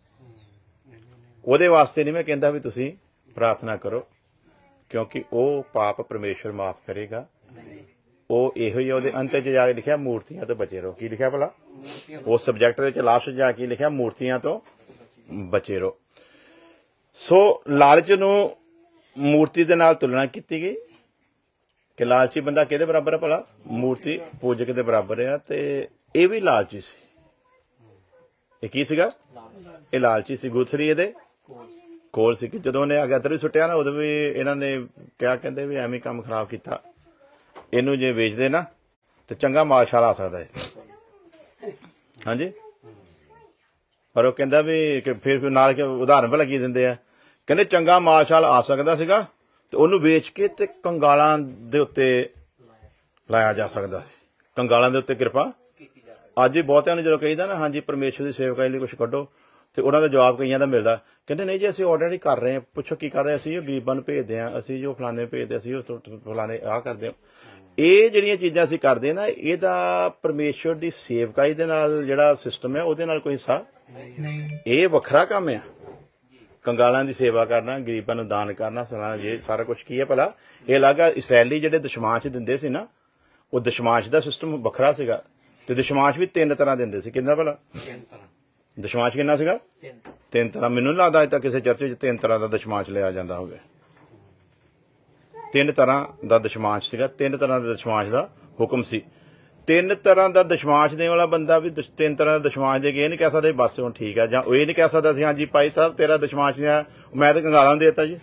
ਉਹਦੇ ਵਾਸਤੇ ਨਹੀਂ ਮੈਂ ਕਹਿੰਦਾ ਵੀ ਤੁਸੀਂ ਪ੍ਰਾਰਥਨਾ ਕਰੋ, ਕਿਉਂਕਿ ਉਹ ਪਾਪ ਪਰਮੇਸ਼ਰ ਮਾਫ ਕਰੇਗਾ। ਉਹ ਇਹੋ ਹੀ ਉਹਦੇ ਅੰਤ 'ਚ ਜਾ ਕੇ ਲਿਖਿਆ ਮੂਰਤੀਆਂ ਤੋਂ ਬਚੇ ਰਹੋ। ਕੀ ਲਿਖਿਆ ਭਲਾ? ਉਸ ਸਬਜੈਕਟ ਦੇ ਵਿੱਚ ਲਾਸਟ ਜਾ ਕੇ ਲਿਖਿਆ ਮੂਰਤੀਆਂ ਤੋਂ ਬਚੇ ਰਹੋ। ਸੋ ਲਾਲਚ ਨੂੰ ਮੂਰਤੀ ਦੇ ਨਾਲ ਤੁਲਨਾ ਕੀਤੀ ਗਈ, कि लालची बंदा किहदे बराबर है भला? मूर्ति पूजक के बराबर है। तो ये भी लालची सी। ये की सीगा? ये लालची सी। गुथरी इहदे कोल सी। जदों उहने अगैतर भी सुट्टिया ना, उदों भी इन्हां ने क्या कहंदे भी एवें काम खराब कीता, इहनूं जे वेचदे ना तो चंगा मालशाल आ सकदा है। हाँ जी। पर वो कहंदा भी फिर नाल उदाहरण भला की दिंदे आ, कहंदे चंगा मालशाल आ सकदा सीगा ते उहनूं वेच के ते कंगालां दे उत्ते लाया जा सकदा सी। कंगालां दे उत्ते किरपा अज भी बहुतिਆਂ ਨੂੰ ਜਦੋਂ ਕਹੀਦਾ ना, हाँ जी परमेश्वर की सेवकाई लई कुछ कड्डो, ਤੇ ਉਹਨਾਂ ਦਾ ਜਵਾਬ ਕਈਆਂ ਦਾ ਮਿਲਦਾ, ਕਹਿੰਦੇ ਨਹੀਂ ਜੀ ਅਸੀਂ ਆਲਰੇਡੀ ਕਰ ਰਹੇ ਹਾਂ। ਪੁੱਛੋ ਕੀ ਕਰ ਰਹੇ? ਅਸੀਂ ਉਹ ਗਰੀਬਾਂ ਨੂੰ ਭੇਜਦੇ ਹਾਂ, ਅਸੀਂ ਜੋ ਫਲਾਣੇ ਭੇਜਦੇ, ਅਸੀਂ ਉਹ ਫਲਾਣੇ ਆਹ ਕਰਦੇ ਹਾਂ। ਇਹ ਜਿਹੜੀਆਂ ਚੀਜ਼ਾਂ ਅਸੀਂ ਕਰਦੇ ਨਾ, ਇਹਦਾ ਪਰਮੇਸ਼ਵਰ ਦੀ ਸੇਵਕਾਈ ਦੇ ਨਾਲ ਜਿਹੜਾ ਸਿਸਟਮ ਹੈ ਉਹਦੇ ਨਾਲ ਕੋਈ ਹਿੱਸਾ ਨਹੀਂ। ਇਹ ਵੱਖਰਾ ਕੰਮ ਆ। ਕੰਗਾਲਾਂ ਦੀ ਸੇਵਾ ਕਰਨਾ, ਗਰੀਬਾਂ ਨੂੰ ਦਾਨ ਕਰਨਾ, ਸਲਾਹ, ਇਹ ਸਾਰਾ ਕੁਝ ਕੀ ਹੈ ਭਲਾ? ਇਹ ਅਲੱਗ ਆ। ਇਸਰਾਇਲੀ ਜਿਹੜੇ ਦਸ਼ਮਾਂਸ਼ ਦਿੰਦੇ ਸੀ ਨਾ, ਉਹ ਦਸ਼ਮਾਂਸ਼ ਦਾ ਸਿਸਟਮ ਵੱਖਰਾ ਸੀਗਾ। ਤੇ ਦਸ਼ਮਾਂਸ਼ ਵੀ ਤਿੰਨ ਤਰ੍ਹਾਂ ਦਿੰਦੇ ਸੀ। ਕਿੰਨਾ ਭਲਾ ਦਸ਼ਮਾਂਸ਼ ਕਿੰਨਾ ਸੀਗਾ? ਤਿੰਨ ਤਰ੍ਹਾਂ। ਮੈਨੂੰ ਨਹੀਂ ਲੱਗਦਾ ਅਜੇ ਤੱਕ ਕਿਸੇ ਚਰਚ ਵਿੱਚ ਤਿੰਨ ਤਰ੍ਹਾਂ ਦਾ ਦਸ਼ਮਾਂਸ਼ ਲਿਆ ਜਾਂਦਾ ਹੋਵੇ। ਤਿੰਨ ਤਰ੍ਹਾਂ ਦਾ ਦਸ਼ਮਾਂਸ਼ ਸੀਗਾ। ਤਿੰਨ ਤਰ੍ਹਾਂ ਦੇ ਦਸ਼ਮਾਂਸ਼ ਦਾ ਹੁਕਮ ਸੀ। ਤਿੰਨ ਤਰ੍ਹਾਂ ਦਾ ਦਸ਼ਮਾਂਸ਼ ਦੇਣ ਵਾਲਾ ਬੰਦਾ ਵੀ ਤਿੰਨ ਤਰ੍ਹਾਂ ਦਾ ਦਸ਼ਮਾਂਸ਼ ਦੇ ਕੇ ਇਹ ਨਹੀਂ ਕਹਿ ਸਕਦਾ ਬਸ ਹੁਣ ਠੀਕ ਆ, ਜਾਂ ਉਹ ਇਹ ਨਹੀਂ ਕਹਿ ਸਕਦਾ ਸੀ ਹਾਂਜੀ ਭਾਈ ਸਾਹਿਬ ਤੇਰਾ ਦਸ਼ਮਾਂਸ਼ ਨਹੀਂ ਆ, ਮੈਂ ਤਾਂ ਕੰਗਾਲਾਂ ਨੂੰ ਦੇ ਦਿੱਤਾ ਜੀ।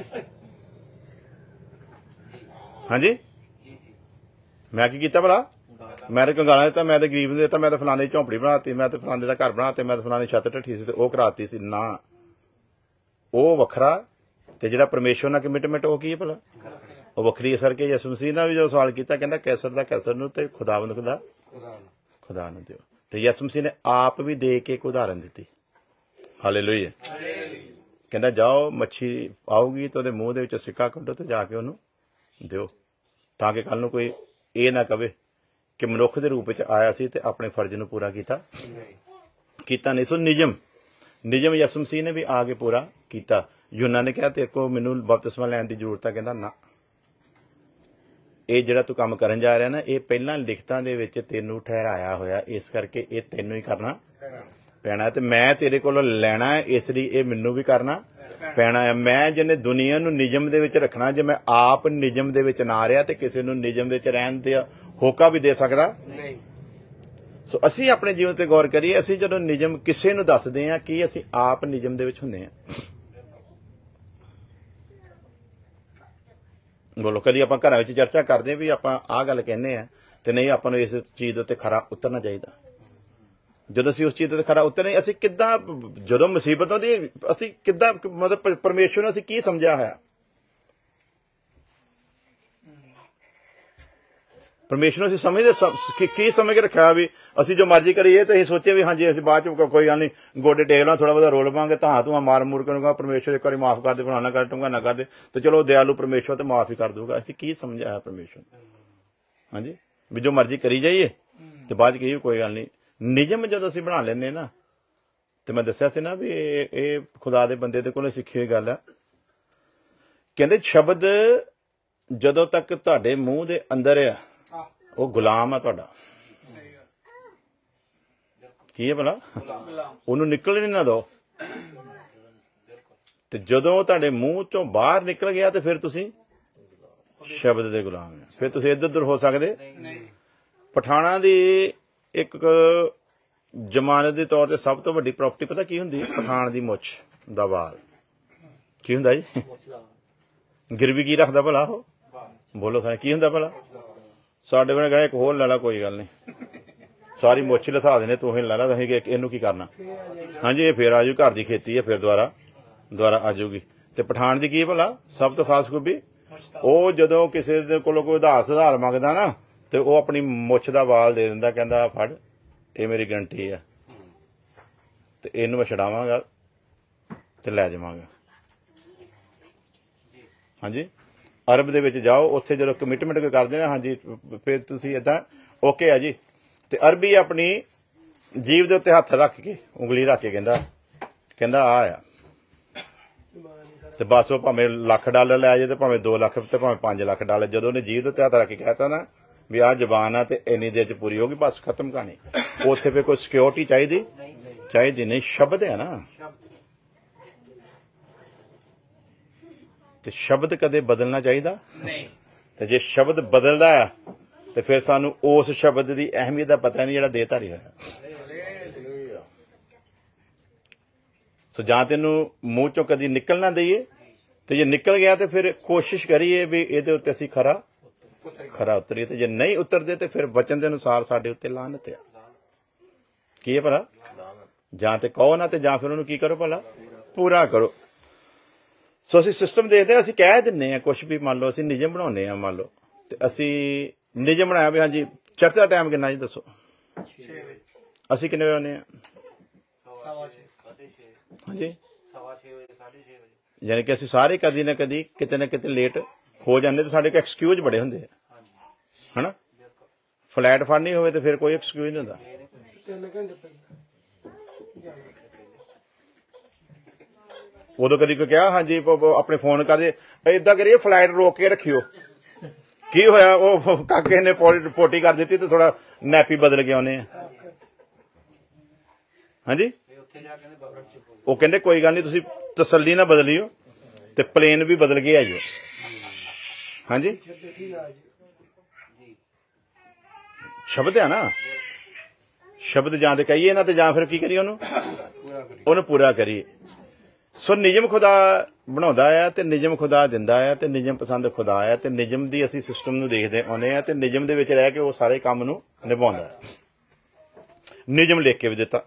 ਹਾਂਜੀ, ਮੈਂ ਕੀ ਕੀਤਾ ਭਲਾ? मैं तो कंगाला दिता, मैं तो गरीब ने दिता, मैं तो फलाने की झोंपड़ी बनाती, मैं तो फलाने का घर बनाते, मैं तो फलाने छत ढठी सी वो कराती सी ना। वो वखरा ते जिहड़ा परमेश्वर नाल कमिटमेंट वो की है भला? वो वखरी। इस करके यसू मसीह ने भी जो सवाल किया, कहंदा कैसर दा कैसर नूं ते खुदावंद दा खुदा नूं दिओ। ते यसू मसीह ने आप भी दे के एक उदाहरण दी। हालेलुया। कहंदा जाओ मच्छी आऊगी तो उहदे मूँह दे विच सिक्का कड्डो ते जाके उहनूं दिओ, तां कि कल नूं कोई ये ना कहे कि मनुख के रूप में आया सी ते अपने फर्ज नूं पूरा कीता कीता नहीं। सो निजम निजम यसू मसीह ने भी आके पूरा कीता। यूहन्ना ने कहा तेरे को मैनूं बपतिस्मा लैण दी जरूरत है, कहंदा ना, ये जिहड़ा तू काम करन जा रहा ना, ये पहलां लिखतां दे विच तैनूं ठहराया होया, इस करके ये तैनूं ही करना पैना ते मैं तेरे कोलों लैणा है, इसलिए ये मैनूं भी करना पैना है। मैं जिन्हें दुनिया नूं निजम दे विच रखना, जे मैं आप निजम दे विच ना रहा ते किसी नूं निजम दे विच रहण दे होका भी दे सकदा नहीं। सो असी अपने जीवन ते गौर करिए। असी जदों निजम किसी नूं दसदे हां कि असी आप निजम दे विच हुंदे हां। बोलो कदी आपां घरां विच चर्चा करदे भी आपां आह गल कहने आ ते नहीं आपां नूं इस चीज़ उत्ते खरा उतरना चाहिदा। जदों असी उस चीज़ उत्ते खरा उतरने, असी किद्दां जदों मुसीबत आउंदी असी किद्दां मतलब परमेश्वर नूं असी की समझिया होया? परमेश्वर असीं समझदे की समझ के रखा भी असीं जो मर्जी करिए तो असीं सोचे भी हाँ जी असीं बाद च कोई गल नहीं गोडे टेक ला, थोड़ा बहुत रोल पांगे, धां धूआं मार मूर करूंगा, परमेश्वर एक बार माफ कर दे, फलाना कर दूंगा ना कर दे, तो चलो दयालु परमेश्वर तो माफ ही कर दूंगा। असीं की समझाया परमेश्वर? हाँ जी, भी जो मर्जी करी जाइए तो बाद च कहिए कोई गल नहीं। निजम जदों असीं बना लैंदे ना, तो मैं दस्सिया सी ना भी ये खुदा दे बंदे दे कोलों सिੱਖੀ ਹੋਈ गल है। कहंदे शब्द जदों तक तुहाडे मूँह दे अंदर है वो गुलाम है तुहाडा। की है भला? उन्होंने निकल नहीं ना दो। ते जदों तुहाडे मूँह चों बाहर निकल गया तो फिर तुसीं शब्द दे गुलाम है, फिर तुसीं इधर उधर हो सकदे नहीं। पठाणा दी एक जमानत दे तौर ते सब तो वड्डी प्रॉपर्टी पता की हुंदी? पठाण दी मुੱਛ दा वाल। की हुंदा जी? गिरवी की रखदा भला? हो बोलो सारे की हुंदा भला? साडे कोल कहना एक होर लै ला, कोई गल नहीं, सारी मुੱਛ लथा देने, तू ही लै ला, तुसीं इहनूं की करना? हाँ जी, ये फिर आ जू, घर की खेती है, फिर दोबारा दोबारा आ जाऊगी। ते पठाण दी की भला सब तो खास खूबी? ਉਹ ਜਦੋਂ ਕਿਸੇ ਦੇ ਕੋਲੋਂ ਕੋਈ ਉਧਾਰ ਸੁਧਾਰ ਮੰਗਦਾ ਨਾ ਤੇ ਉਹ ਆਪਣੀ ਮੁੱਛ ਦਾ ਵਾਲ ਦੇ ਦਿੰਦਾ, ਕਹਿੰਦਾ ਫੜ ਇਹ ਮੇਰੀ ਗਰੰਟੀ ਆ ਤੇ ਇਹਨੂੰ ਮੈਂ ਛਡਾਵਾਂਗਾ ਤੇ ਲੈ ਜਾਵਾਂਗਾ। ਹਾਂਜੀ, ਅਰਬ ਦੇ ਵਿੱਚ ਜਾਓ, ਉੱਥੇ ਜਦੋਂ ਕਮਿਟਮੈਂਟ ਕੋਈ ਕਰਦੇ ਨਾ, ਹਾਂਜੀ ਫਿਰ ਤੁਸੀਂ ਏਦਾਂ ਓਕੇ ਆ ਜੀ। ਤੇ ਅਰਬੀ ਆਪਣੀ ਜੀਭ ਦੇ ਉੱਤੇ ਹੱਥ ਰੱਖ ਕੇ ਉਂਗਲੀ ਰੱਖ ਕੇ ਕਹਿੰਦਾ ਕਹਿੰਦਾ ਆ ਆ ਤੇ ਬਸ ਉਹ ਭਾਵੇਂ ਲੱਖ ਡਾਲਰ ਲੈ ਜਾਏ ਤੇ ਭਾਵੇਂ ਦੋ ਲੱਖ ਤੇ ਭਾਵੇਂ ਪੰਜ ਲੱਖ ਡਾਲਰ, ਜਦੋਂ ਉਹਨੇ ਜੀਭ ਦੇ ਉੱਤੇ ਹੱਥ ਰੱਖ ਕੇ ਕਹਿਤਾ ਨਾ ਵੀ ਆਹ ਜ਼ਬਾਨ ਆ ਤੇ ਇੰਨੀ ਦੇਰ ਚ ਪੂਰੀ ਹੋ ਗਈ, ਬਸ ਖਤਮ ਕਹਾਣੀ। ਉੱਥੇ ਫਿਰ ਕੋਈ ਸਿਕਿਉਰਿਟੀ ਚਾਹੀਦੀ ਚਾਹੀਦੀ ਨਹੀਂ, ਸ਼ਬਦ ਹੈ ਨਾ। ਤੇ ਸ਼ਬਦ ਕਦੇ ਬਦਲਣਾ ਚਾਹੀਦਾ ਨਹੀਂ। ਤੇ ਜੇ ਸ਼ਬਦ ਬਦਲਦਾ ਆ ਤੇ ਫਿਰ ਸਾਨੂੰ ਉਸ ਸ਼ਬਦ ਦੀ ਅਹਿਮੀਅਤ ਦਾ ਪਤਾ ਨਹੀਂ ਜਿਹੜਾ ਦੇਹਧਾਰੀ ਹੋਇਆ। ਸੋ ਜਾਂ ਤੈਨੂੰ ਮੂੰਹ ਚੋਂ ਕਦੀ ਨਿਕਲ ਨਾ ਦਈਏ, ਤੇ ਜੇ ਨਿਕਲ ਗਿਆ ਤੇ ਫਿਰ ਕੋਸ਼ਿਸ਼ ਕਰੀਏ ਵੀ ਇਹਦੇ ਉੱਤੇ ਅਸੀਂ ਖਰਾ ਖਰਾ ਉਤਰੀਏ, ਤੇ ਜੇ ਨਹੀਂ ਉਤਰਦੇ ਤੇ ਫਿਰ ਵਚਨ ਦੇ ਅਨੁਸਾਰ ਸਾਡੇ ਉੱਤੇ ਲਾਹਨਤ ਆ। ਕੀ ਹੈ ਭਲਾ? ਜਾਂ ਤੇ ਕਹੋ ਨਾ, ਤੇ ਜਾਂ ਫਿਰ ਉਹਨੂੰ ਕੀ ਕਰੋ ਭਲਾ? ਪੂਰਾ ਕਰੋ। ਸੋ ਅਸੀਂ ਸਿਸਟਮ ਦੇਖਦੇ ਹਾਂ, ਅਸੀਂ ਕਹਿ ਦਿੰਦੇ ਹਾਂ ਕੁਛ ਵੀ, ਮੰਨ ਲਓ ਅਸੀਂ ਨਿਯਮ ਬਣਾਉਂਦੇ ਹਾਂ, ਮੰਨ ਲਓ ਤੇ ਅਸੀਂ ਨਿਯਮ ਬਣਾਇਆ ਵੀ ਹਾਂਜੀ ਚਰਚ ਦਾ ਟਾਈਮ ਕਿੰਨਾ ਜੀ ਦੱਸੋ, ਅਸੀਂ ਕਿੰਨੇ ਵਜੇ ਆਉਂਦੇ ਹਾਂ? ਹਾਂਜੀ, ਯਾਨੀ ਕਿ ਅਸੀਂ ਸਾਰੇ ਕਦੀ ਨਾ ਕਦੀ ਕਿਤੇ ਨਾ ਕਿਤੇ ਲੇਟ ਹੋ ਜਾਂਦੇ, ਤੇ ਸਾਡੇ ਕੋਲ ਐਕਸਕਿਊਜ਼ ਬੜੇ ਹੁੰਦੇ ਆ, ਹਨਾ। ਫਲੈਟ ਫੜਨੀ ਹੋਵੇ ਤੇ ਫਿਰ ਕੋਈ ਐਕਸਕਿਊਜ਼ ਨਹੀਂ ਹੁੰਦਾ। ਉਦੋਂ ਕਦੀ ਕੋਈ ਕਿਹਾ ਹਾਂਜੀ ਆਪਣੇ ਫੋਨ ਕਰਦੇ ਏਦਾਂ ਕਰੀਏ ਫਲਾਈਟ ਰੋਕ ਕੇ ਰੱਖਿਓ, ਕੀ ਹੋਇਆ ਉਹ ਕਾਕੇ ਨੇ ਪੋਟੀ ਕਰ ਦਿੱਤੀ ਤੇ ਥੋੜਾ ਨੈਪੀ ਬਦਲ ਕੇ ਆਉਨੇ ਆ। ਹਾਂਜੀ, ਉਹ ਕਹਿੰਦੇ ਕੋਈ ਗੱਲ ਨਹੀਂ ਤੁਸੀਂ ਤਸੱਲੀ ਨਾਲ ਬਦਲਿਓ ਤੇ ਪਲੇਨ ਵੀ ਬਦਲ ਕੇ ਆਈਓ। ਹਾਂਜੀ, ਸ਼ਬਦ ਆ ਨਾ, ਸ਼ਬਦ ਜਾਂ ਤੇ ਕਹੀਏ ਨਾ, ਤੇ ਜਾਂ ਫਿਰ ਕੀ ਕਰੀਏ ਉਹਨੂੰ ਉਹਨੂੰ ਪੂਰਾ ਕਰੀਏ। ਸੋ ਨਿਯਮ ਖੁਦਾ ਬਣਾਉਂਦਾ ਆ ਤੇ ਨਿਯਮ ਖੁਦਾ ਦਿੰਦਾ ਆ ਤੇ ਨਿਯਮ ਪਸੰਦ ਖੁਦਾ ਆ, ਤੇ ਨਿਯਮ ਦੀ ਅਸੀਂ ਸਿਸਟਮ ਨੂੰ ਦੇਖਦੇ ਆਉਂਦੇ ਆ ਤੇ ਨਿਯਮ ਦੇ ਵਿੱਚ ਰਹਿ ਕੇ ਉਹ ਸਾਰੇ ਕੰਮ ਨੂੰ ਨਿਭਾਉਂਦਾ ਹੈ। ਨਿਯਮ ਲਿਖ ਕੇ ਵੀ ਦਿੱਤਾ,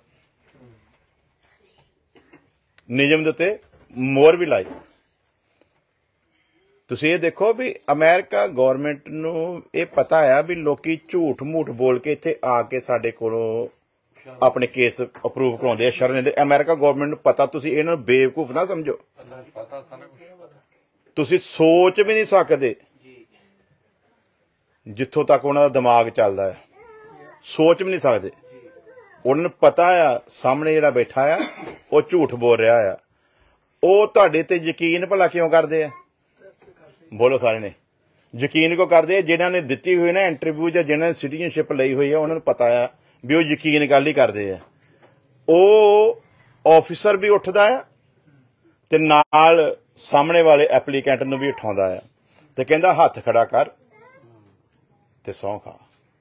ਨਿਯਮ ਦੇ ਉੱਤੇ ਮੋਹਰ ਵੀ ਲਾਈ। ਤੁਸੀਂ ਇਹ ਦੇਖੋ ਵੀ ਅਮਰੀਕਾ ਗੌਰਮੈਂਟ ਨੂੰ ਇਹ ਪਤਾ ਆ ਵੀ ਲੋਕੀ ਝੂਠ ਮੂਠ ਬੋਲ ਕੇ ਇੱਥੇ ਆ ਕੇ ਸਾਡੇ ਕੋਲੋਂ ਆਪਣੇ ਕੇਸ ਅਪਰੂਵ ਕਰਾਉਂਦੇ ਆ, ਸ਼ਰਨ ਦੇ। ਅਮਰੀਕਾ ਗੌਰਮੈਂਟ ਨੂੰ ਪਤਾ, ਤੁਸੀਂ ਇਹਨਾਂ ਨੂੰ ਬੇਵਕੂਫ ਨਾ ਸਮਝੋ, ਤੁਸੀਂ ਸੋਚ ਵੀ ਨਹੀਂ ਸਕਦੇ ਜਿੱਥੋਂ ਤੱਕ ਉਹਨਾਂ ਦਾ ਦਿਮਾਗ ਚੱਲਦਾ ਹੈ, ਸੋਚ ਵੀ ਨਹੀਂ ਸਕਦੇ। ਉਹਨਾਂ ਨੂੰ ਪਤਾ ਆ ਸਾਹਮਣੇ ਜਿਹੜਾ ਬੈਠਾ ਆ ਉਹ ਝੂਠ ਬੋਲ ਰਿਹਾ ਆ। ਉਹ ਤੁਹਾਡੇ ਤੇ ਯਕੀਨ ਭਲਾ ਕਿਉਂ ਕਰਦੇ ਆ? ਬੋਲੋ ਸਾਰੇ ਨੇ ਯਕੀਨ ਕਿਉਂ ਕਰਦੇ ਆ? ਜਿਹਨਾਂ ਨੇ ਦਿੱਤੀ ਹੋਈ ਨਾ ਇੰਟਰਵਿਊ ਜਾਂ ਜਿਹਨਾਂ ਨੇ ਸਿਟੀਜ਼ਨਸ਼ਿਪ ਲਈ ਹੋਈ ਆ, ਉਹਨਾਂ ਨੂੰ ਪਤਾ ਆ ਵੀ ਉਹ ਯਕੀਨ ਗੱਲ ਹੀ ਕਰਦੇ ਆ। ਉਹ ਆਫਿਸਰ ਵੀ ਉੱਠਦਾ ਆ ਤੇ ਨਾਲ ਸਾਹਮਣੇ ਵਾਲੇ ਐਪਲੀਕੈਂਟ ਨੂੰ ਵੀ ਉਠਾਉਂਦਾ ਆ ਤੇ ਕਹਿੰਦਾ ਹੱਥ ਖੜਾ ਕਰ ਤੇ ਸਹੁੰ ਖਾ।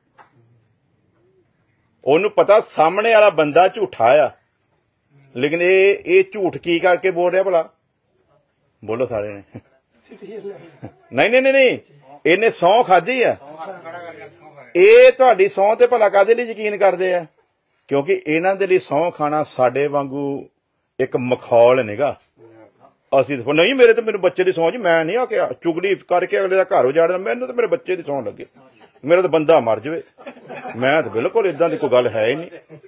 ਉਹਨੂੰ ਪਤਾ ਸਾਹਮਣੇ ਵਾਲਾ ਬੰਦਾ ਝੂਠਾ ਆ, ਲੇਕਿਨ ਇਹ ਇਹ ਝੂਠ ਕੀ ਕਰਕੇ ਬੋਲ ਰਿਹਾ ਭਲਾ? ਬੋਲੋ ਸਾਰੇ ਨੇ। ਨਹੀਂ ਨਹੀਂ ਨਹੀਂ ਨਹੀਂ ਇਹਨੇ ਸਹੁੰ ਖਾਧੀ ਆ। ਇਹ ਤੁਹਾਡੀ ਸਹੁੰ ਤੇ ਭਲਾ ਕਾਹਦੇ ਲਈ ਯਕੀਨ ਕਰਦੇ ਆ? ਕਿਉਂਕਿ ਇਹਨਾਂ ਦੇ ਲਈ ਸਹੁੰ ਖਾਣਾ ਸਾਡੇ ਵਾਂਗੂ ਇੱਕ ਮਖੌਲ ਨੀਗਾ। ਅਸੀਂ ਨਹੀਂ ਮੇਰੇ ਤੇ ਮੈਨੂੰ ਬੱਚੇ ਦੀ ਸਹੁੰ ਜੀ, ਮੈਂ ਨਹੀਂ ਆ ਕੇ ਚੁਗਲੀ ਕਰਕੇ ਅਗਲੇ ਦਾ ਘਰ ਉਜਾੜਨਾ, ਮੈਨੂੰ ਤਾਂ ਮੇਰੇ ਬੱਚੇ ਦੀ ਸਹੁੰ ਲੱਗੇ, ਮੇਰਾ ਤਾਂ ਬੰਦਾ ਮਰ ਜਾਵੇ, ਮੈਂ ਤਾਂ ਬਿਲਕੁਲ ਏਦਾਂ ਦੀ ਕੋਈ ਗੱਲ ਹੈ ਹੀ ਨਹੀਂ।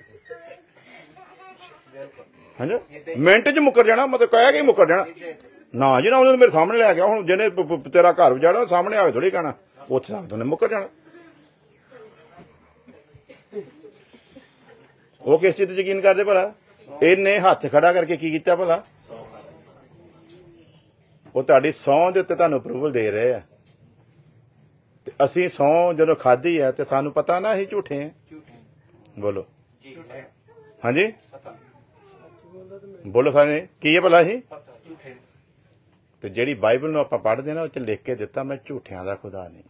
ਹਾਂਜੀ, ਮਿੰਟ ਚ ਮੁੱਕਰ ਜਾਣਾ, ਮਤਲਬ ਕਹਿ ਕੇ ਮੁੱਕਰ ਜਾਣਾ ਨਾ ਜੀ ਨਾ। ਉਹਨੇ ਮੇਰੇ ਸਾਹਮਣੇ ਲੈ ਗਿਆ, ਹੁਣ ਜਿਹਨੇ ਤੇਰਾ ਘਰ ਉਜਾੜਿਆ ਸਾਹਮਣੇ ਆਵੇ ਥੋੜੀ ਕਹਿਣਾ, ਉੱਥੇ ਸਕਦੇ ਉਹਨੇ ਮੁੱਕਰ ਜਾਣਾ। ਉਹ ਕਿਸ ਚੀਜ਼ ਤੇ ਯਕੀਨ ਕਰਦੇ ਭਲਾ? ਇਹਨੇ ਹੱਥ ਖੜਾ ਕਰਕੇ ਕੀ ਕੀਤਾ ਭਲਾ? ਉਹ ਤੁਹਾਡੀ ਸਹੁੰ ਦੇ ਉੱਤੇ ਤੁਹਾਨੂੰ ਅਪਰੂਵਲ ਦੇ ਰਹੇ ਆ, ਤੇ ਅਸੀਂ ਸਹੁੰ ਜਦੋਂ ਖਾਧੀ ਆ ਤੇ ਸਾਨੂੰ ਪਤਾ ਨਾ ਅਸੀਂ ਝੂਠੇ ਆ। ਬੋਲੋ ਹਾਂਜੀ, ਬੋਲੋ ਸਾਰੇ ਕੀ ਹੈ ਭਲਾ? ਅਸੀਂ ਤੇ ਜਿਹੜੀ ਬਾਈਬਲ ਨੂੰ ਆਪਾਂ ਪੜ੍ਹਦੇ ਨਾ ਉਹ ਚ ਲਿਖ ਕੇ ਦਿੱਤਾ, ਮੈਂ ਝੂਠਿਆਂ ਦਾ ਖੁਦਾ ਨਹੀਂ,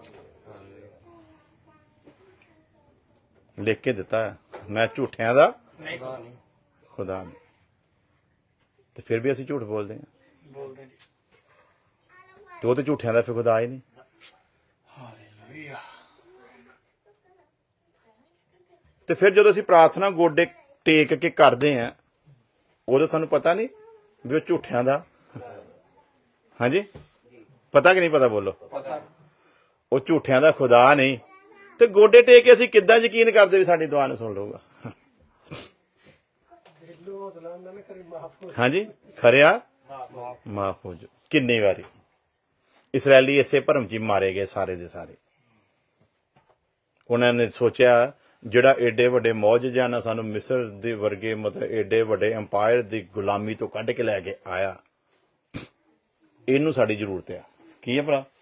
ਲਿਖ ਕੇ ਦਿੱਤਾ ਮੈਂ ਝੂਠਿਆਂ ਦਾ ਖੁਦਾ ਨਹੀਂ। ਤੇ ਫਿਰ ਵੀ ਅਸੀਂ ਝੂਠ ਬੋਲਦੇ ਹਾਂ, ਤੇ ਉਹ ਤੇ ਝੂਠਿਆਂ ਦਾ ਫਿਰ ਖੁਦਾ ਹੀ ਨਹੀਂ। ਤੇ ਫਿਰ ਜਦੋਂ ਅਸੀਂ ਪ੍ਰਾਰਥਨਾ ਗੋਡੇ ਟੇਕ ਕੇ ਕਰਦੇ ਹਾਂ, ਉਦੋਂ ਸਾਨੂੰ ਪਤਾ ਨਹੀਂ ਵੀ ਉਹ ਝੂਠਿਆਂ ਦਾ। ਹਾਂਜੀ, ਪਤਾ ਕਿ ਨਹੀਂ ਪਤਾ? ਬੋਲੋ। ਉਹ ਝੂਠਿਆਂ ਦਾ ਖੁਦਾ ਨਹੀਂ, ਤੇ ਗੋਡੇ ਟੇਕ ਕੇ ਅਸੀਂ ਕਿੱਦਾਂ ਯਕੀਨ ਕਰਦੇ ਵੀ ਸਾਡੀ ਦੁਆ ਨੂੰ ਸੁਣ ਲਊਗਾ? ਹਾਂਜੀ, ਖਰਿਆ ਮਾਫ ਹੋ ਜਾ। ਕਿੰਨੀ ਵਾਰੀ ਇਸਰਾਇਲੀ ਇਸੇ ਭਰਮ ਚ ਮਾਰੇ ਗਏ ਸਾਰੇ ਦੇ ਸਾਰੇ। ਉਹਨਾਂ ਨੇ ਸੋਚਿਆ ਜਿਹੜਾ ਏਡੇ ਵੱਡੇ ਮੌਜਜ਼ਾਂ ਨਾਲ ਸਾਨੂੰ ਮਿਸਰ ਦੇ ਵਰਗੇ ਮਤਲਬ ਏਡੇ ਵੱਡੇ ਅੰਪਾਇਰ ਦੀ ਗੁਲਾਮੀ ਤੋਂ ਕੱਢ ਕੇ ਲੈ ਕੇ ਆਇਆ, ਇਹਨੂੰ ਸਾਡੀ ਜ਼ਰੂਰਤ ਆ। ਕੀ ਹੈ ਭਰਾ?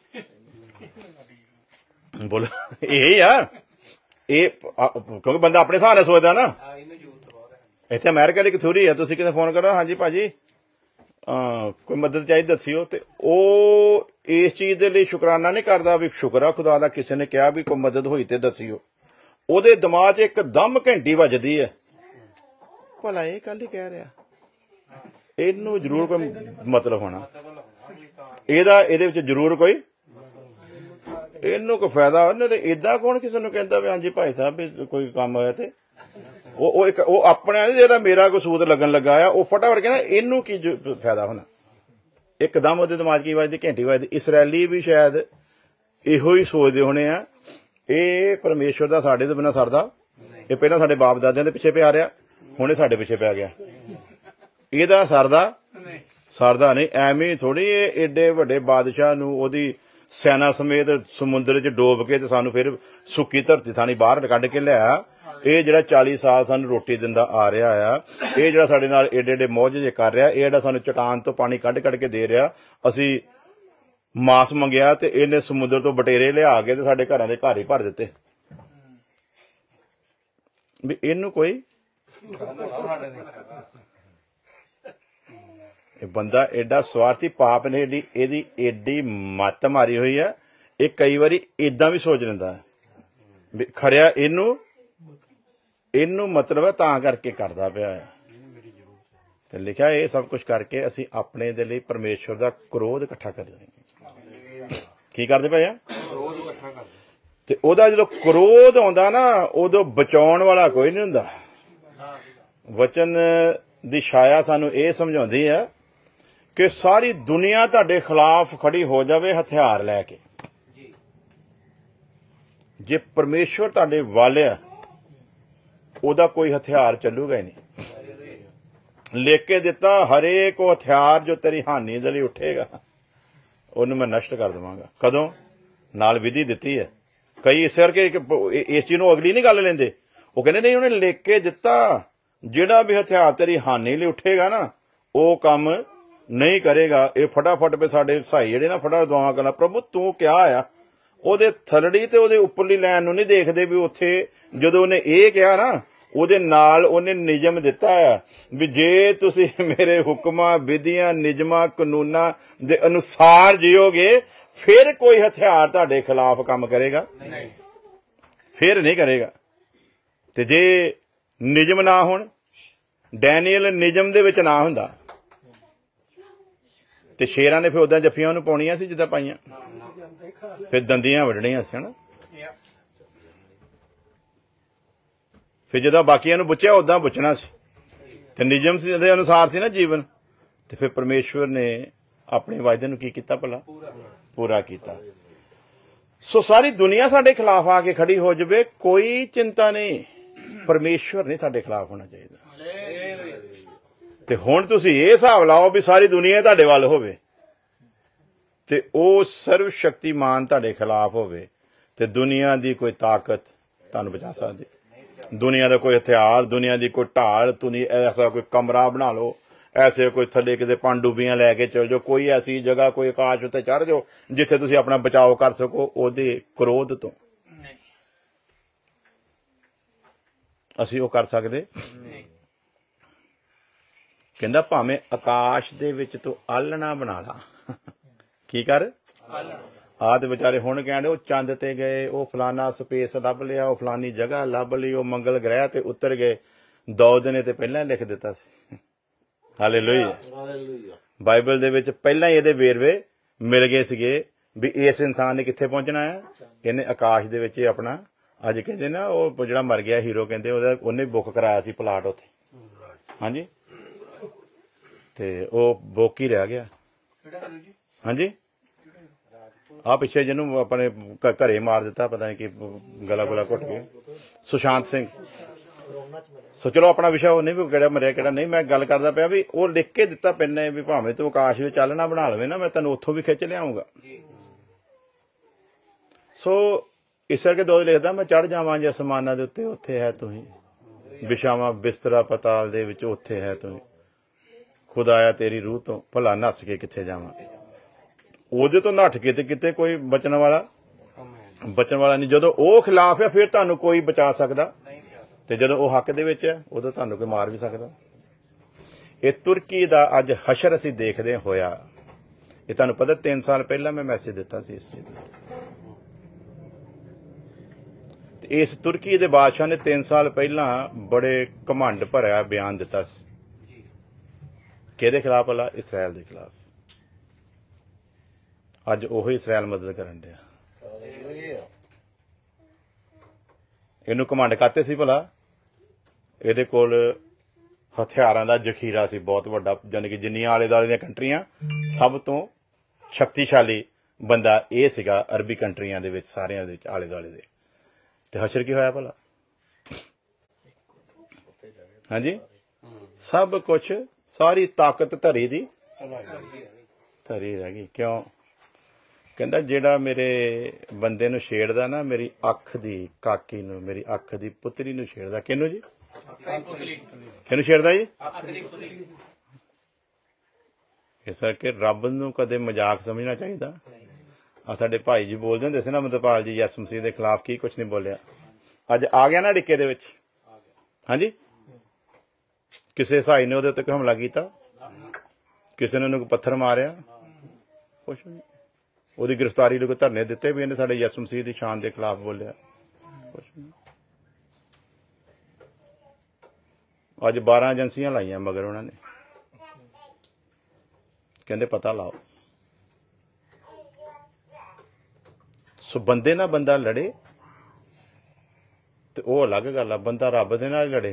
ਬੋਲੋ ਇਹ ਆ ਇਹ, ਕਿਉਂਕਿ ਬੰਦਾ ਆਪਣੇ ਹਿਸਾਬ ਨਾਲ ਸੋਚਦਾ ਨਾ। ਇੱਥੇ ਅਮਰੀਕਾ ਦੀ ਇੱਕ ਥਿਊਰੀ ਆ, ਤੁਸੀਂ ਕਿਤੇ ਫੋਨ ਕਰੋ ਹਾਂਜੀ ਭਾਜੀ ਕੋਈ ਮਦਦ ਚਾਹੀਦੀ ਦੱਸਿਓ, ਤੇ ਉਹ इस चीज के लिए शुकराना नहीं करता भी शुक्र आ खुदा दा किसी ने कहा भी कोई मदद हुई तो दसियो, ਉਹਦੇ ਦਿਮਾਗ 'ਚ ਇੱਕਦਮ ਘੰਟੀ ਵੱਜਦੀ ਹੈ, ਭਲਾ ਇਹ ਕੱਲ ਹੀ ਕਹਿ ਰਿਹਾ, ਇਹਨੂੰ ਜ਼ਰੂਰ ਕੋਈ ਮਤਲਬ ਹੋਣਾ, ਇਹਦਾ ਇਹਦੇ ਵਿੱਚ ਜ਼ਰੂਰ ਕੋਈ ਇਹਨੂੰ ਕੋਈ ਫਾਇਦਾ ਉਹਨੇ। ਤੇ ਏਦਾਂ ਕੌਣ ਕਿਸੇ ਨੂੰ ਕਹਿੰਦਾ ਵੀ ਹਾਂਜੀ ਭਾਈ ਸਾਹਿਬ ਵੀ ਕੋਈ ਕੰਮ ਹੋਇਆ ਤੇ ਉਹ ਉਹ ਇੱਕ ਉਹ ਆਪਣੇ ਨਹੀਂ ਜਿਹੜਾ ਮੇਰਾ ਕੋਈ ਸੂਤ ਲੱਗਣ ਲੱਗਾ ਆ ਉਹ ਫਟਾਫਟ ਕਹਿੰਦਾ ਇਹਨੂੰ ਕੀ ਫਾਇਦਾ ਹੋਣਾ, ਇੱਕਦਮ ਉਹਦੇ ਦਿਮਾਗ ਕੀ ਵੱਜਦੀ, ਘੰਟੀ ਵੱਜਦੀ। ਇਸਰਾਇਲੀ ਵੀ ਸ਼ਾਇਦ ਇਹੋ ਹੀ ਸੋਚਦੇ ਹੋਣੇ ਆ, ਇਹ ਪਰਮੇਸ਼ਵਰ ਦਾ ਸਾਡੇ ਤੋਂ ਬਿਨਾਂ ਸਰਦਾ, ਇਹ ਪਹਿਲਾਂ ਸਾਡੇ ਬਾਪ ਦਾਦਿਆਂ ਦੇ ਪਿੱਛੇ ਪਿਆ ਰਿਹਾ, ਹੁਣ ਇਹ ਸਾਡੇ ਪਿੱਛੇ ਪੈ ਗਿਆ, ਇਹਦਾ ਸਰਦਾ ਸਰਦਾ ਨਹੀਂ। ਐਵੇਂ ਥੋੜੀ ਇਹ ਏਡੇ ਵੱਡੇ ਬਾਦਸ਼ਾਹ ਨੂੰ ਉਹਦੀ ਸੈਨਾ ਸਮੇਤ ਸਮੁੰਦਰ 'ਚ ਡੋਬ ਕੇ ਤੇ ਸਾਨੂੰ ਫਿਰ ਸੁੱਕੀ ਧਰਤੀ ਥਾਣੀ ਬਾਹਰ ਕੱਢ ਕੇ ਲਿਆ। ਇਹ ਜਿਹੜਾ ਚਾਲੀ ਸਾਲ ਸਾਨੂੰ ਰੋਟੀ ਦਿੰਦਾ ਆ ਰਿਹਾ ਆ, ਇਹ ਜਿਹੜਾ ਸਾਡੇ ਨਾਲ ਏਡੇ ਏਡੇ ਮੌਜੇ ਕਰ ਰਿਹਾ, ਇਹ ਜਿਹੜਾ ਸਾਨੂੰ ਚਟਾਨ ਤੋਂ ਪਾਣੀ ਕੱਢ ਕੱਢ ਕੇ ਦੇ ਰਿਹਾ, ਅਸੀਂ ਮਾਸ ਮੰਗਿਆ ਤੇ ਇਹਨੇ ਸਮੁੰਦਰ ਤੋਂ ਬਟੇਰੇ ਲਿਆ ਕੇ ਤੇ ਸਾਡੇ ਘਰਾਂ ਦੇ ਘਰ ਹੀ ਭਰ ਦਿੱਤੇ। ਵੀ ਇਹਨੂੰ ਕੋਈ ਇਹ ਬੰਦਾ ਏਡਾ ਸਵਾਰਥੀ, ਪਾਪ ਨੇ ਏਡੀ ਇਹਦੀ ਏਡੀ ਮੱਤ ਮਾਰੀ ਹੋਈ ਆ, ਇਹ ਕਈ ਵਾਰੀ ਏਦਾਂ ਵੀ ਸੋਚ ਲੈਂਦਾ ਵੀ ਖਰਿਆ ਇਹਨੂੰ ਇਹਨੂੰ ਮਤਲਬ ਹੈ ਤਾਂ ਕਰਕੇ ਕਰਦਾ ਪਿਆ ਹੈ। ਤੇ ਲਿਖਿਆ ਇਹ ਸਭ ਕੁਝ ਕਰਕੇ ਅਸੀਂ ਆਪਣੇ ਦੇ ਲਈ ਪਰਮੇਸ਼ਵਰ ਦਾ ਕ੍ਰੋਧ ਇਕੱਠਾ ਕਰਦੇ ਹਾਂ। ਕੀ ਕਰਦੇ ਪਏ ਆ? ਤੇ ਉਹਦਾ ਜਦੋਂ ਕ੍ਰੋਧ ਆਉਂਦਾ ਨਾ, ਉਦੋਂ ਬਚਾਉਣ ਵਾਲਾ ਕੋਈ ਨਹੀਂ ਹੁੰਦਾ। ਵਚਨ ਦੀ ਛਾਇਆ ਸਾਨੂੰ ਇਹ ਸਮਝਾਉਂਦੀ ਆ ਕਿ ਸਾਰੀ ਦੁਨੀਆ ਤੁਹਾਡੇ ਖਿਲਾਫ ਖੜੀ ਹੋ ਜਾਵੇ ਹਥਿਆਰ ਲੈ ਕੇ, ਜੇ ਪਰਮੇਸ਼ਵਰ ਤੁਹਾਡੇ ਵੱਲ ਆ ਉਹਦਾ ਕੋਈ ਹਥਿਆਰ ਚੱਲੂਗਾ ਹੀ ਨਹੀਂ। ਲਿਖ ਕੇ ਦਿੱਤਾ, ਹਰੇਕ ਉਹ ਹਥਿਆਰ ਜੋ ਤੇਰੀ ਹਾਨੀ ਦੇ ਲਈ ਉੱਠੇਗਾ ਉਹਨੂੰ ਮੈਂ ਨਸ਼ਟ ਕਰ ਦੇਵਾਂਗਾ। ਕਦੋਂ? ਨਾਲ ਵਿਧੀ ਦਿੱਤੀ ਹੈ। ਕਈ ਇਸ ਕਰਕੇ ਇਸ ਚੀਜ਼ ਨੂੰ ਅਗਲੀ ਨਹੀਂ ਗੱਲ ਲੈਂਦੇ, ਉਹ ਕਹਿੰਦੇ ਨਹੀਂ ਉਹਨੇ ਲਿਖ ਕੇ ਦਿੱਤਾ ਜਿਹੜਾ ਵੀ ਹਥਿਆਰ ਤੇਰੀ ਹਾਨੀ ਲਈ ਉੱਠੇਗਾ ਨਾ ਉਹ ਕੰਮ ਨਹੀਂ ਕਰੇਗਾ। ਇਹ ਫਟਾਫਟ ਪੇ ਸਾਡੇ ਭਾਈ ਜਿਹੜੇ ਨਾ ਫਟਾਫਟ ਦੁਆਵਾਂ ਕਰਨਾ, ਪ੍ਰਭੂ ਤੂੰ ਕਿਹਾ ਆ, ਉਹਦੇ ਥਲੜੀ ਤੇ ਉਹਦੇ ਉੱਪਰਲੀ ਲਾਈਨ ਨੂੰ ਨਹੀਂ ਦੇਖਦੇ ਵੀ ਉੱਥੇ ਜਦੋਂ ਉਹਨੇ ਇਹ ਕਿਹਾ ਨਾ ਉਹਦੇ ਨਾਲ ਉਹਨੇ ਨਿਯਮ ਦਿੱਤਾ ਆ ਵੀ ਜੇ ਤੁਸੀਂ ਮੇਰੇ ਹੁਕਮਾਂ ਵਿਧੀਆਂ ਨਿਯਮਾਂ ਕਾਨੂੰਨਾਂ ਦੇ ਅਨੁਸਾਰ ਜੀਓਗੇ ਫਿਰ ਕੋਈ ਹਥਿਆਰ ਤੁਹਾਡੇ ਖਿਲਾਫ ਕੰਮ ਕਰੇਗਾ, ਫਿਰ ਨਹੀਂ ਕਰੇਗਾ। ਤੇ ਜੇ ਨਿਯਮ ਨਾ ਹੋਣ, ਡੈਨੀਅਲ ਨਿਯਮ ਦੇ ਵਿੱਚ ਨਾ ਹੁੰਦਾ ਤੇ ਸ਼ੇਰਾਂ ਨੇ ਫਿਰ ਉਦਾਂ ਜੱਫੀਆਂ ਉਹਨੂੰ ਪਾਉਣੀਆਂ ਸੀ ਜਿੱਦਾਂ ਪਾਈਆਂ, ਫਿਰ ਦੰਦੀਆਂ ਵੱਢਣੀਆਂ ਸੀ ਹਨਾ। ਫਿਰ ਜਦੋਂ ਬਾਕੀਆਂ ਨੂੰ ਪੁੱਛਿਆ ਉਦਾਂ ਪੁੱਛਣਾ ਸੀ, ਤੇ ਨਿਯਮ ਸੀ ਦੇ ਅਨੁਸਾਰ ਸੀ ਨਾ ਜੀਵਨ। ਤੇ ਫਿਰ ਪਰਮੇਸ਼ਵਰ ਨੇ ਆਪਣੇ ਵਾਅਦੇ ਨੂੰ ਕੀ ਕੀਤਾ ਭਲਾ? ਪੂਰਾ ਕੀਤਾ। ਸੋ ਸਾਰੀ ਦੁਨੀਆ ਸਾਡੇ ਖਿਲਾਫ ਆ ਕੇ ਖੜੀ ਹੋ ਜਾਵੇ, ਕੋਈ ਚਿੰਤਾ ਨਹੀਂ, ਪਰਮੇਸ਼ਵਰ ਨਹੀਂ ਸਾਡੇ ਖਿਲਾਫ ਹੋਣਾ ਚਾਹੀਦਾ। ਤੇ ਹੁਣ ਤੁਸੀਂ ਇਹ ਹਿਸਾਬ ਲਾਓ ਵੀ ਸਾਰੀ ਦੁਨੀਆ ਤੁਹਾਡੇ ਵੱਲ ਹੋਵੇ ਤੇ ਉਹ ਸਰਵ ਸ਼ਕਤੀਮਾਨ ਤੁਹਾਡੇ ਖਿਲਾਫ ਹੋਵੇ ਤੇ ਦੁਨੀਆ ਦੀ ਕੋਈ ਤਾਕਤ ਤੁਹਾਨੂੰ ਬਚਾ ਸਕਦੀ, ਦੁਨੀਆ ਦਾ ਕੋਈ ਹਥਿਆਰ, ਦੁਨੀਆ ਦੀ ਕੋਈ ਢਾਲ, ਤੁਸੀਂ ਐਸਾ ਕੋਈ ਕਮਰਾ ਬਣਾ ਲਓ, ਐਸੇ ਕੋਈ ਥੱਲੇ ਕਿਤੇ ਪਣਡੁੱਬੀਆਂ ਲੈ ਕੇ ਚਲ ਜਾਓ, ਕੋਈ ਐਸੀ ਜਗ੍ਹਾ, ਕੋਈ ਆਕਾਸ਼ ਉੱਤੇ ਚੜ੍ਹ ਜਾਓ ਜਿੱਥੇ ਤੁਸੀਂ ਆਪਣਾ ਬਚਾਓ ਕਰ ਸਕੋ ਉਹਦੇ ਕ੍ਰੋਧ ਤੋਂ। ਅਸੀਂ ਉਹ ਕਰ ਸਕਦੇ? ਕਹਿੰਦਾ ਭਾਵੇਂ ਆਕਾਸ਼ ਦੇ ਵਿੱਚ ਤੂੰ ਆਲਣਾ ਬਣਾ ਲਾ। ਕੀ ਕਰ? ਆਹ ਤੇ ਵਿਚਾਰੇ ਹੁਣ ਕਹਿੰਦੇ ਉਹ ਚੰਦ ਤੇ ਗਏ, ਉਹ ਫਲਾਨਾ ਸਪੇਸ ਲੱਭ ਲਿਆ, ਉਹ ਫਲਾਨੀ ਜਗ੍ਹਾ ਲੱਭ ਲਈ, ਉਹ ਮੰਗਲ ਗ੍ਰਹਿ ਤੇ ਉਤਰ ਗਏ। ਦਾਊਦ ਨੇ ਤੇ ਪਹਿਲਾਂ ਲਿਖ ਦਿੱਤਾ ਸੀ। ਹਾਲੇਲੂਇਆ। ਬਾਈਬਲ ਦੇ ਵਿੱਚ ਪਹਿਲਾਂ ਹੀ ਇਹਦੇ ਵੇਰਵੇ ਮਿਲ ਗਏ ਸੀਗੇ ਵੀ ਇਸ ਇਨਸਾਨ ਨੇ ਕਿੱਥੇ ਪਹੁੰਚਣਾ ਹੈ। ਇਹਨੇ ਆਕਾਸ਼ ਦੇ ਵਿੱਚ ਆਪਣਾ, ਅੱਜ ਕਹਿੰਦੇ ਨਾ ਉਹ ਜਿਹੜਾ ਮਰ ਗਿਆ ਹੀਰੋ, ਕਹਿੰਦੇ ਉਹਦਾ ਉਹਨੇ ਬੁੱਕ ਕਰਾਇਆ ਸੀ ਪਲਾਟ ਉੱਥੇ, ਹਾਂਜੀ, ਤੇ ਉਹ ਬੁੱਕ ਹੀ ਰਹਿ ਗਿਆ। ਹਾਂਜੀ, ਆ ਪਿੱਛੇ ਜਿਹਨੂੰ ਆਪਣੇ ਘਰੇ ਮਾਰ ਦਿੱਤਾ, ਪਤਾ ਨਹੀਂ ਕਿ ਗਲਾ ਗੁਲਾ ਘੁੱਟ ਕੇ, ਸੁਸ਼ਾਂਤ ਸਿੰਘ। ਸੋ ਚਲੋ ਆਪਣਾ ਵਿਸ਼ਾ ਉਹ ਨਹੀਂ ਵੀ ਕਿਹੜਾ ਮਰਿਆ ਕਿਹੜਾ ਨਹੀਂ, ਮੈਂ ਗੱਲ ਕਰਦਾ ਪਿਆ ਵੀ ਉਹ ਲਿਖ ਕੇ ਦਿੱਤਾ ਪੈਨੇ ਵੀ ਭਾਵੇਂ ਤੂੰ ਆਕਾਸ਼ ਵਿੱਚ ਚਾਲਣਾ ਬਣਾ ਲਵੇ ਨਾ, ਮੈਂ ਤੈਨੂੰ ਉੱਥੋਂ ਵੀ ਖਿੱਚ ਲਿਆਉਂਗਾ। ਸੋ ਇਸ ਕਰਕੇ ਦੋਦ ਲਿਖਦਾ, ਮੈਂ ਚੜ੍ਹ ਜਾਵਾਂ ਜੇ ਅਸਮਾਨਾਂ ਦੇ ਉੱਤੇ, ਉੱਥੇ ਹੈ ਤੁਸੀਂ, ਵਿਛਾਵਾਂ ਬਿਸਤਰਾ ਪਤਾਲ ਦੇ ਵਿੱਚ, ਉੱਥੇ ਹੈ ਤੁਸੀਂ, ਖੁਦਾਇਆ ਤੇਰੀ ਰੂਹ ਤੋਂ ਭਲਾ ਨੱਸ ਕੇ ਕਿੱਥੇ ਜਾਵਾਂ। ਉਹਦੇ ਤੋਂ ਨੱਠ ਕੇ ਤੇ ਕਿਤੇ ਕੋਈ ਬਚਣ ਵਾਲਾ ਬਚਣ ਵਾਲਾ ਨਹੀਂ। ਜਦੋਂ ਉਹ ਖਿਲਾਫ ਹੈ ਫਿਰ ਤੁਹਾਨੂੰ ਕੋਈ ਬਚਾ ਸਕਦਾ, ਤੇ ਜਦੋਂ ਉਹ ਹੱਕ ਦੇ ਵਿੱਚ ਹੈ ਉਦੋਂ ਤੁਹਾਨੂੰ ਕੋਈ ਮਾਰ ਵੀ ਸਕਦਾ। ਇਹ ਤੁਰਕੀ ਦਾ ਅੱਜ ਹਸ਼ਰ ਅਸੀਂ ਦੇਖਦੇ ਹੋਇਆ, ਇਹ ਤੁਹਾਨੂੰ ਪਤਾ ਤਿੰਨ ਸਾਲ ਪਹਿਲਾਂ ਮੈਂ ਮੈਸੇਜ ਦਿੱਤਾ ਸੀ ਇਸ ਚੀਜ਼ ਦਾ। ਤੇ ਇਸ ਤੁਰਕੀ ਦੇ ਬਾਦਸ਼ਾਹ ਨੇ ਤਿੰਨ ਸਾਲ ਪਹਿਲਾਂ ਬੜੇ ਘਮੰਡ ਭਰਿਆ ਬਿਆਨ ਦਿੱਤਾ ਸੀ। ਕਿਹਦੇ ਖਿਲਾਫ ਭਲਾ? ਇਸਰਾਇਲ ਦੇ ਖਿਲਾਫ। ਅੱਜ ਉਹੀ ਇਸਰਾਇਲ ਮਦਦ ਕਰਨ ਡਿਆ। ਇਹਨੂੰ ਘਮੰਡ ਕਾਤੇ ਸੀ ਭਲਾ? ਇਹਦੇ ਕੋਲ ਹਥਿਆਰਾਂ ਦਾ ਜ਼ਖੀਰਾ ਸੀ ਬਹੁਤ ਵੱਡਾ, ਯਾਨੀ ਕਿ ਜਿੰਨੀਆਂ ਆਲੇ ਦੁਆਲੇ ਦੀਆਂ ਕੰਟਰੀਆਂ ਸਭ ਤੋਂ ਸ਼ਕਤੀਸ਼ਾਲੀ ਬੰਦਾ ਇਹ ਸੀਗਾ ਅਰਬੀ ਕੰਟਰੀਆਂ ਦੇ ਵਿੱਚ, ਸਾਰਿਆਂ ਦੇ ਵਿੱਚ ਆਲੇ ਦੁਆਲੇ ਦੇ। ਤੇ ਹਸ਼ਰ ਕੀ ਹੋਇਆ ਭਲਾ? ਹਾਂਜੀ, ਸਭ ਕੁਛ, ਸਾਰੀ ਤਾਕਤ ਧਰੀ ਦੀ ਧਰੀ ਰਹਿ ਗਈ। ਕਿਉਂ? ਕਹਿੰਦਾ ਜਿਹੜਾ ਮੇਰੇ ਬੰਦੇ ਨੂੰ ਛੇੜਦਾ ਨਾ, ਮੇਰੀ ਅੱਖ ਦੀ ਕਾਕੀ ਨੂੰ, ਮੇਰੀ ਅੱਖ ਦੀ ਪੁੱਤਰੀ ਨੂੰ ਛੇੜਦਾ। ਕਿਹਨੂੰ ਜੀ? ਕਿਹਨੂੰ ਛੇੜਦਾ ਜੀ? ਇਸ ਕਰਕੇ ਰੱਬ ਨੂੰ ਕਦੇ ਮਜ਼ਾਕ ਸਮਝਣਾ ਚਾਹੀਦਾ। ਆ ਸਾਡੇ ਭਾਈ ਜੀ ਬੋਲਦੇ ਹੁੰਦੇ ਸੀ ਨਾ, ਅਮਰਪਾਲ ਜੀ, ਯਿਸੂ ਮਸੀਹ ਦੇ ਖਿਲਾਫ ਕੀ ਕੁਛ ਨਹੀਂ ਬੋਲਿਆ। ਅੱਜ ਆ ਗਿਆ ਨਾ ਡਿੱਕੇ ਦੇ ਵਿੱਚ। ਹਾਂਜੀ, ਕਿਸੇ ਸਾਈ ਨੇ ਉਹਦੇ ਉੱਤੇ ਕੋਈ ਹਮਲਾ ਕੀਤਾ? ਕਿਸੇ ਨੇ ਉਹਨੂੰ ਪੱਥਰ ਮਾਰਿਆ? ਕੁਛ ਨਹੀਂ। ਉਹਦੀ ਗ੍ਰਿਫਤਾਰੀ ਲਈ ਕੋਈ ਧਰਨੇ ਦਿੱਤੇ ਵੀ ਇਹਨੇ ਸਾਡੇ ਯਿਸੂ ਮਸੀਹ ਦੀ ਸ਼ਾਨ ਦੇ ਖਿਲਾਫ ਬੋਲਿਆ? ਕੁਛ ਨਹੀਂ। ਅੱਜ ਬਾਰਾਂ ਏਜੰਸੀਆਂ ਲਾਈਆਂ ਮਗਰ ਉਹਨਾਂ ਨੇ, ਕਹਿੰਦੇ ਪਤਾ ਲਾਓ। ਸੋ ਬੰਦੇ ਨਾਲ ਬੰਦਾ ਲੜੇ ਤੇ ਉਹ ਅਲੱਗ ਗੱਲ ਆ, ਬੰਦਾ ਰੱਬ ਦੇ ਨਾਲ ਲੜੇ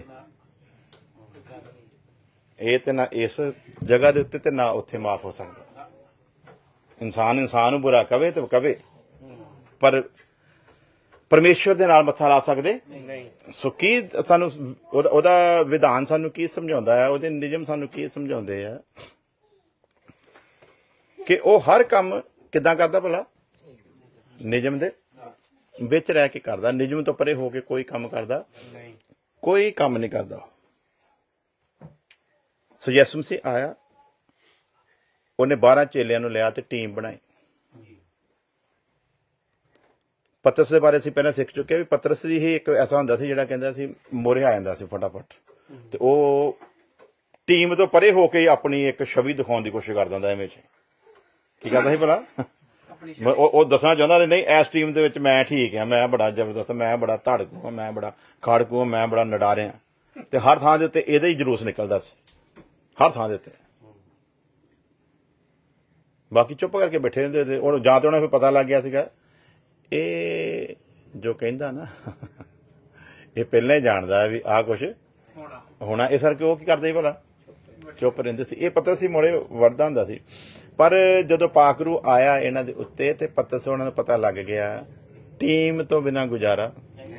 ਇਹ ਤੇ ਨਾ ਇਸ ਜਗ੍ਹਾ ਦੇ ਉੱਤੇ ਤੇ ਨਾ ਉੱਥੇ ਮਾਫ ਹੋ ਸਕਦਾ। ਇਨਸਾਨ ਇਨਸਾਨ ਨੂੰ ਬੁਰਾ ਕਵੇ ਤੇ ਕਵੇ, ਪਰ ਪਰਮੇਸ਼ਵਰ ਦੇ ਨਾਲ ਮੱਥਾ ਲਾ ਸਕਦੇ ਨਹੀਂ। ਸੋ ਕੀ ਸਾਨੂੰ ਉਹਦਾ ਵਿਧਾਨ ਸਾਨੂੰ ਕੀ ਸਮਝਾਉਂਦਾ ਹੈ, ਉਹਦੇ ਨਿਯਮ ਸਾਨੂੰ ਕੀ ਸਮਝਾਉਂਦੇ ਆ ਕਿ ਉਹ ਹਰ ਕੰਮ ਕਿੱਦਾਂ ਕਰਦਾ ਭਲਾ? ਨਿਯਮ ਦੇ ਵਿੱਚ ਰਹਿ ਕੇ ਕਰਦਾ। ਨਿਯਮ ਤੋਂ ਪਰੇ ਹੋ ਕੇ ਕੋਈ ਕੰਮ ਕਰਦਾ ਕੋਈ ਕੰਮ ਨਹੀਂ ਕਰਦਾ। ਸੋ ਯਿਸੂ ਮਸੀਹ ਆਇਆ, ਉਹਨੇ ਬਾਰਾਂ ਚੇਲਿਆਂ ਨੂੰ ਲਿਆ ਤੇ ਟੀਮ ਬਣਾਈ। ਪਤਰਸ ਦੇ ਬਾਰੇ ਅਸੀਂ ਪਹਿਲਾਂ ਸਿੱਖ ਚੁੱਕੇ ਵੀ ਪਤਰਸ ਦੀ ਹੀ ਇੱਕ ਐਸਾ ਹੁੰਦਾ ਸੀ ਜਿਹੜਾ ਕਹਿੰਦਾ ਸੀ ਮੋਰੇ ਆ ਜਾਂਦਾ ਸੀ ਫਟਾਫਟ, ਤੇ ਉਹ ਟੀਮ ਤੋਂ ਪਰੇ ਹੋ ਕੇ ਆਪਣੀ ਇੱਕ ਛਵੀ ਦਿਖਾਉਣ ਦੀ ਕੋਸ਼ਿਸ਼ ਕਰਦਾ ਹੁੰਦਾ। ਐਵੇਂ ਕੀ ਕਰਦਾ ਸੀ ਭਲਾ? ਉਹ ਦੱਸਣਾ ਚਾਹੁੰਦਾ ਨਹੀਂ ਇਸ ਟੀਮ ਦੇ ਵਿੱਚ ਮੈਂ ਠੀਕ ਹਾਂ, ਮੈਂ ਬੜਾ ਜ਼ਬਰਦਸਤ, ਮੈਂ ਬੜਾ ਧੜਕੂ ਹਾਂ, ਮੈਂ ਬੜਾ ਖੜਕੂ ਹਾਂ, ਮੈਂ ਬੜਾ ਨਡਾਰਿਆ। ਤੇ ਹਰ ਥਾਂ ਦੇ ਉੱਤੇ ਇਹਦਾ ਹੀ ਜਲੂਸ ਨਿਕਲਦਾ ਸੀ, ਹਰ ਥਾਂ ਦੇ ਉੱਤੇ। ਬਾਕੀ ਚੁੱਪ ਕਰਕੇ ਬੈਠੇ ਰਹਿੰਦੇ ਤੇ ਉਹਨੂੰ ਜਾਂ ਤੇ ਉਹਨਾਂ ਨੂੰ ਪਤਾ ਲੱਗ ਗਿਆ ਸੀਗਾ ਇਹ ਜੋ ਕਹਿੰਦਾ ਨਾ ਇਹ ਪਹਿਲਾਂ ਹੀ ਜਾਣਦਾ ਵੀ ਆਹ ਕੁਛ ਹੋਣਾ। ਇਸ ਕਰਕੇ ਉਹ ਕੀ ਕਰਦੇ ਸੀ ਭਲਾ? ਚੁੱਪ ਰਹਿੰਦੇ ਸੀ। ਇਹ ਪਤਰਸ ਸੀ ਮੋੜੇ ਵੜਦਾ ਹੁੰਦਾ ਸੀ। ਪਰ ਜਦੋਂ ਪਾਕਰੂ ਆਇਆ ਇਹਨਾਂ ਦੇ ਉੱਤੇ ਤੇ ਪਤਰਸ ਉਹਨਾਂ ਨੂੰ ਪਤਾ ਲੱਗ ਗਿਆ ਟੀਮ ਤੋਂ ਬਿਨਾਂ ਗੁਜ਼ਾਰਾ।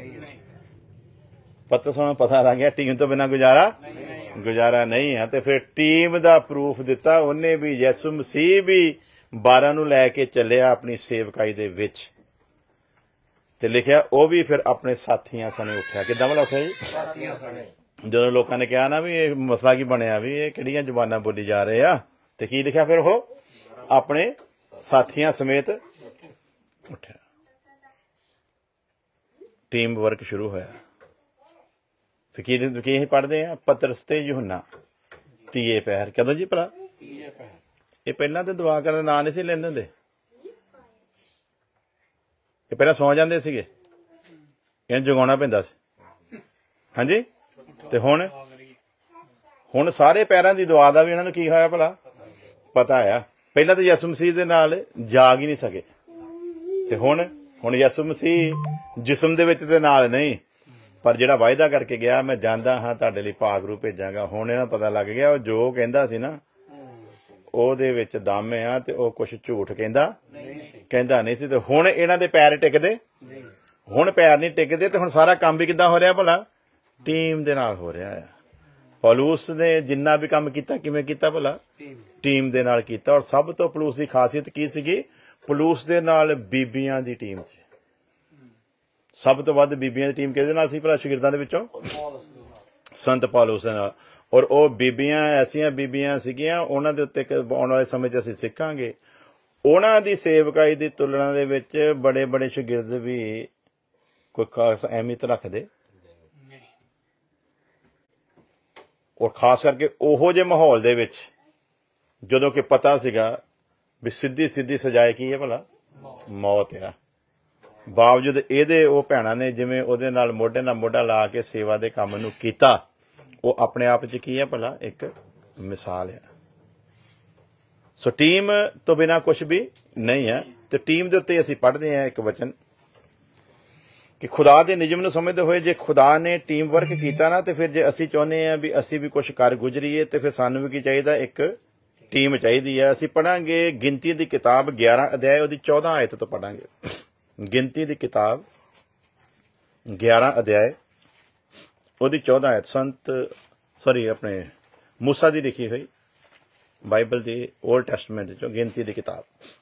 ਪਤਰਸ ਉਹਨਾਂ ਨੂੰ ਪਤਾ ਲੱਗ ਗਿਆ ਟੀਮ ਤੋਂ ਬਿਨਾਂ ਗੁਜ਼ਾਰਾ ਗੁਜ਼ਾਰਾ ਨਹੀਂ ਹੈ। ਤੇ ਫਿਰ ਟੀਮ ਦਾ ਪ੍ਰੂਫ ਦਿੱਤਾ ਉਹਨੇ ਵੀ। ਯਿਸੂ ਮਸੀਹ ਵੀ ਬਾਰਾਂ ਨੂੰ ਲੈ ਕੇ ਚੱਲਿਆ ਆਪਣੀ ਸੇਵਕਾਈ ਦੇ ਵਿੱਚ, ਤੇ ਲਿਖਿਆ ਉਹ ਵੀ ਫਿਰ ਆਪਣੇ ਸਾਥੀਆਂ ਸਣੇ ਉੱਠਿਆ। ਕਿੱਦਾਂ ਵਾਲਾ ਉੱਠਿਆ ਜੀ? ਜਦੋਂ ਲੋਕਾਂ ਨੇ ਕਿਹਾ ਨਾ ਵੀ ਇਹ ਮਸਲਾ ਕੀ ਬਣਿਆ, ਵੀ ਇਹ ਕਿਹੜੀਆਂ ਜ਼ੁਬਾਨਾਂ ਬੋਲੀ ਜਾ ਰਹੇ ਆ, ਤੇ ਕੀ ਲਿਖਿਆ ਫਿਰ? ਉਹ ਆਪਣੇ ਸਾਥੀਆਂ ਸਮੇਤ ਉੱਠਿਆ। ਟੀਮ ਵਰਕ ਸ਼ੁਰੂ ਹੋਇਆ। ਫਿਰ ਕੀ ਕੀ ਅਸੀਂ ਪੜ੍ਹਦੇ ਆ? ਪਤਰਸ ਤੇ यूहन्ना ਤੀਏ ਪਹਿਰ। ਕਦੋਂ ਜੀ ਭਲਾ? ਇਹ ਪਹਿਲਾਂ ਤੇ ਦੁਆ ਕਰਨ ਦਾ ਨਾਂ ਨਹੀਂ ਸੀ ਲੈਂਦੇ ਹੁੰਦੇ। ਇਹ ਪਹਿਲਾਂ ਸੌਂ ਜਾਂਦੇ ਸੀਗੇ, ਇਹਨੂੰ ਜਗਾਉਣਾ ਪੈਂਦਾ ਸੀ। ਹਾਂਜੀ, ਤੇ ਹੁਣ ਹੁਣ ਸਾਰੇ ਪੈਰਾਂ ਦੀ ਦੁਆ ਦਾ ਵੀ ਇਹਨਾਂ ਨੂੰ ਕੀ ਹੋਇਆ ਭਲਾ? ਪਤਾ ਆ। ਪਹਿਲਾਂ ਤਾਂ ਯਿਸੂ ਮਸੀਹ ਦੇ ਨਾਲ ਜਾਗ ਹੀ ਨਹੀਂ ਸਕੇ, ਤੇ ਹੁਣ ਹੁਣ ਯਿਸੂ ਮਸੀਹ ਜਿਸਮ ਦੇ ਵਿੱਚ ਤੇ ਨਾਲ ਨਹੀਂ, ਪਰ ਜਿਹੜਾ ਵਾਅਦਾ ਕਰਕੇ ਗਿਆ ਮੈਂ ਜਾਂਦਾ ਹਾਂ ਤੁਹਾਡੇ ਲਈ ਪਾਗਰੂ ਭੇਜਾਂਗਾ। ਹੁਣ ਇਹਨਾਂ ਨੂੰ ਪਤਾ ਲੱਗ ਗਿਆ ਉਹ ਜੋ ਕਹਿੰਦਾ ਸੀ ਨਾ ਉਹਦੇ ਵਿੱਚ ਦਮ ਆ, ਤੇ ਉਹ ਕੁਛ ਝੂਠ ਕਹਿੰਦਾ ਕਹਿੰਦਾ ਨਹੀਂ ਸੀ। ਤੇ ਹੁਣ ਇਹਨਾਂ ਦੇ ਪੈਰ ਟਿਕਦੇ, ਹੁਣ ਪੈਰ ਨਹੀਂ ਟਿਕਦੇ। ਤੇ ਹੁਣ ਸਾਰਾ ਕੰਮ ਵੀ ਕਿੱਦਾਂ ਹੋ ਰਿਹਾ ਭਲਾ? ਟੀਮ ਦੇ ਨਾਲ ਹੋ ਰਿਹਾ ਆ। ਪੌਲੁਸ ਨੇ ਜਿੰਨਾ ਵੀ ਕੰਮ ਕੀਤਾ ਕਿਵੇਂ ਕੀਤਾ ਭਲਾ? ਟੀਮ ਦੇ ਨਾਲ ਕੀਤਾ। ਔਰ ਸਭ ਤੋਂ ਪੌਲੁਸ ਦੀ ਖਾਸੀਅਤ ਕੀ ਸੀਗੀ? ਪੌਲੁਸ ਦੇ ਨਾਲ ਬੀਬੀਆਂ ਦੀ ਟੀਮ ਸੀ। ਸਭ ਤੋਂ ਵੱਧ ਬੀਬੀਆਂ ਦੀ ਟੀਮ ਕਿਹਦੇ ਨਾਲ ਸੀ ਭਲਾ? ਸ਼ਾਗਿਰਦਾਂ ਦੇ ਵਿੱਚੋਂ ਸੰਤ ਪੌਲੁਸ ਦੇ ਨਾਲ। ਔਰ ਉਹ ਬੀਬੀਆਂ ਐਸੀਆਂ ਬੀਬੀਆਂ ਸੀਗੀਆਂ, ਉਹਨਾਂ ਦੇ ਉੱਤੇ ਆਉਣ ਵਾਲੇ ਸਮੇਂ 'ਚ ਅਸੀਂ ਸਿੱਖਾਂਗੇ, ਉਹਨਾਂ ਦੀ ਸੇਵਕਾਈ ਦੀ ਤੁਲਨਾ ਦੇ ਵਿੱਚ ਬੜੇ ਬੜੇ ਸ਼ਾਗਿਰਦ ਵੀ ਕੋਈ ਖਾਸ ਅਹਿਮੀਅਤ ਰੱਖਦੇ। ਔਰ ਖਾਸ ਕਰਕੇ ਉਹੋ ਜਿਹੇ ਮਾਹੌਲ ਦੇ ਵਿੱਚ ਜਦੋਂ ਕਿ ਪਤਾ ਸੀਗਾ ਵੀ ਸਿੱਧੀ ਸਿੱਧੀ ਸਜ਼ਾਏ ਕੀ ਹੈ ਭਲਾ ਮੌਤ ਆ। ਬਾਵਜੂਦ ਇਹਦੇ ਉਹ ਭੈਣਾਂ ਨੇ ਜਿਵੇਂ ਉਹਦੇ ਨਾਲ ਮੋਢੇ ਨਾਲ ਮੋਢਾ ਲਾ ਕੇ ਸੇਵਾ ਦੇ ਕੰਮ ਨੂੰ ਕੀਤਾ, ਉਹ ਆਪਣੇ ਆਪ 'ਚ ਕੀ ਹੈ ਭਲਾ ਇੱਕ ਮਿਸਾਲ ਆ। ਸੋ ਟੀਮ ਤੋਂ ਬਿਨਾਂ ਕੁਛ ਵੀ ਨਹੀਂ ਹੈ। ਤੇ ਟੀਮ ਦੇ ਉੱਤੇ ਅਸੀਂ ਪੜ੍ਹਦੇ ਹਾਂ ਇੱਕ ਵਚਨ ਕਿ ਖੁਦਾ ਦੇ ਨਿਯਮ ਨੂੰ ਸਮਝਦੇ ਹੋਏ ਜੇ ਖੁਦਾ ਨੇ ਟੀਮ ਵਰਕ ਕੀਤਾ ਨਾ, ਤੇ ਫਿਰ ਜੇ ਅਸੀਂ ਚਾਹੁੰਦੇ ਹਾਂ ਵੀ ਅਸੀਂ ਵੀ ਕੁਛ ਕਰ ਗੁਜ਼ਰੀਏ, ਤੇ ਫਿਰ ਸਾਨੂੰ ਵੀ ਕੀ ਚਾਹੀਦਾ, ਇੱਕ ਟੀਮ ਚਾਹੀਦੀ ਹੈ। ਅਸੀਂ ਪੜ੍ਹਾਂਗੇ ਗਿਣਤੀ ਦੀ ਕਿਤਾਬ ਗਿਆਰਾਂ ਅਧਿਆਇ ਉਹਦੀ ਚੌਦਾਂ ਆਇਤ ਤੋਂ ਪੜ੍ਹਾਂਗੇ। ਗਿਣਤੀ ਦੀ ਕਿਤਾਬ ਗਿਆਰਾਂ ਅਧਿਆਇ ਉਹਦੀ ਚੌਦਾਂ ਆਇਤ, ਸੰਤ ਸੌਰੀ ਆਪਣੇ ਮੂਸਾ ਦੀ ਲਿਖੀ ਹੋਈ ਬਾਈਬਲ ਦੀ ਓਲਡ ਟੈਸਟਮੈਂਟ ਚੋਂ ਗਿਣਤੀ ਦੀ ਕਿਤਾਬ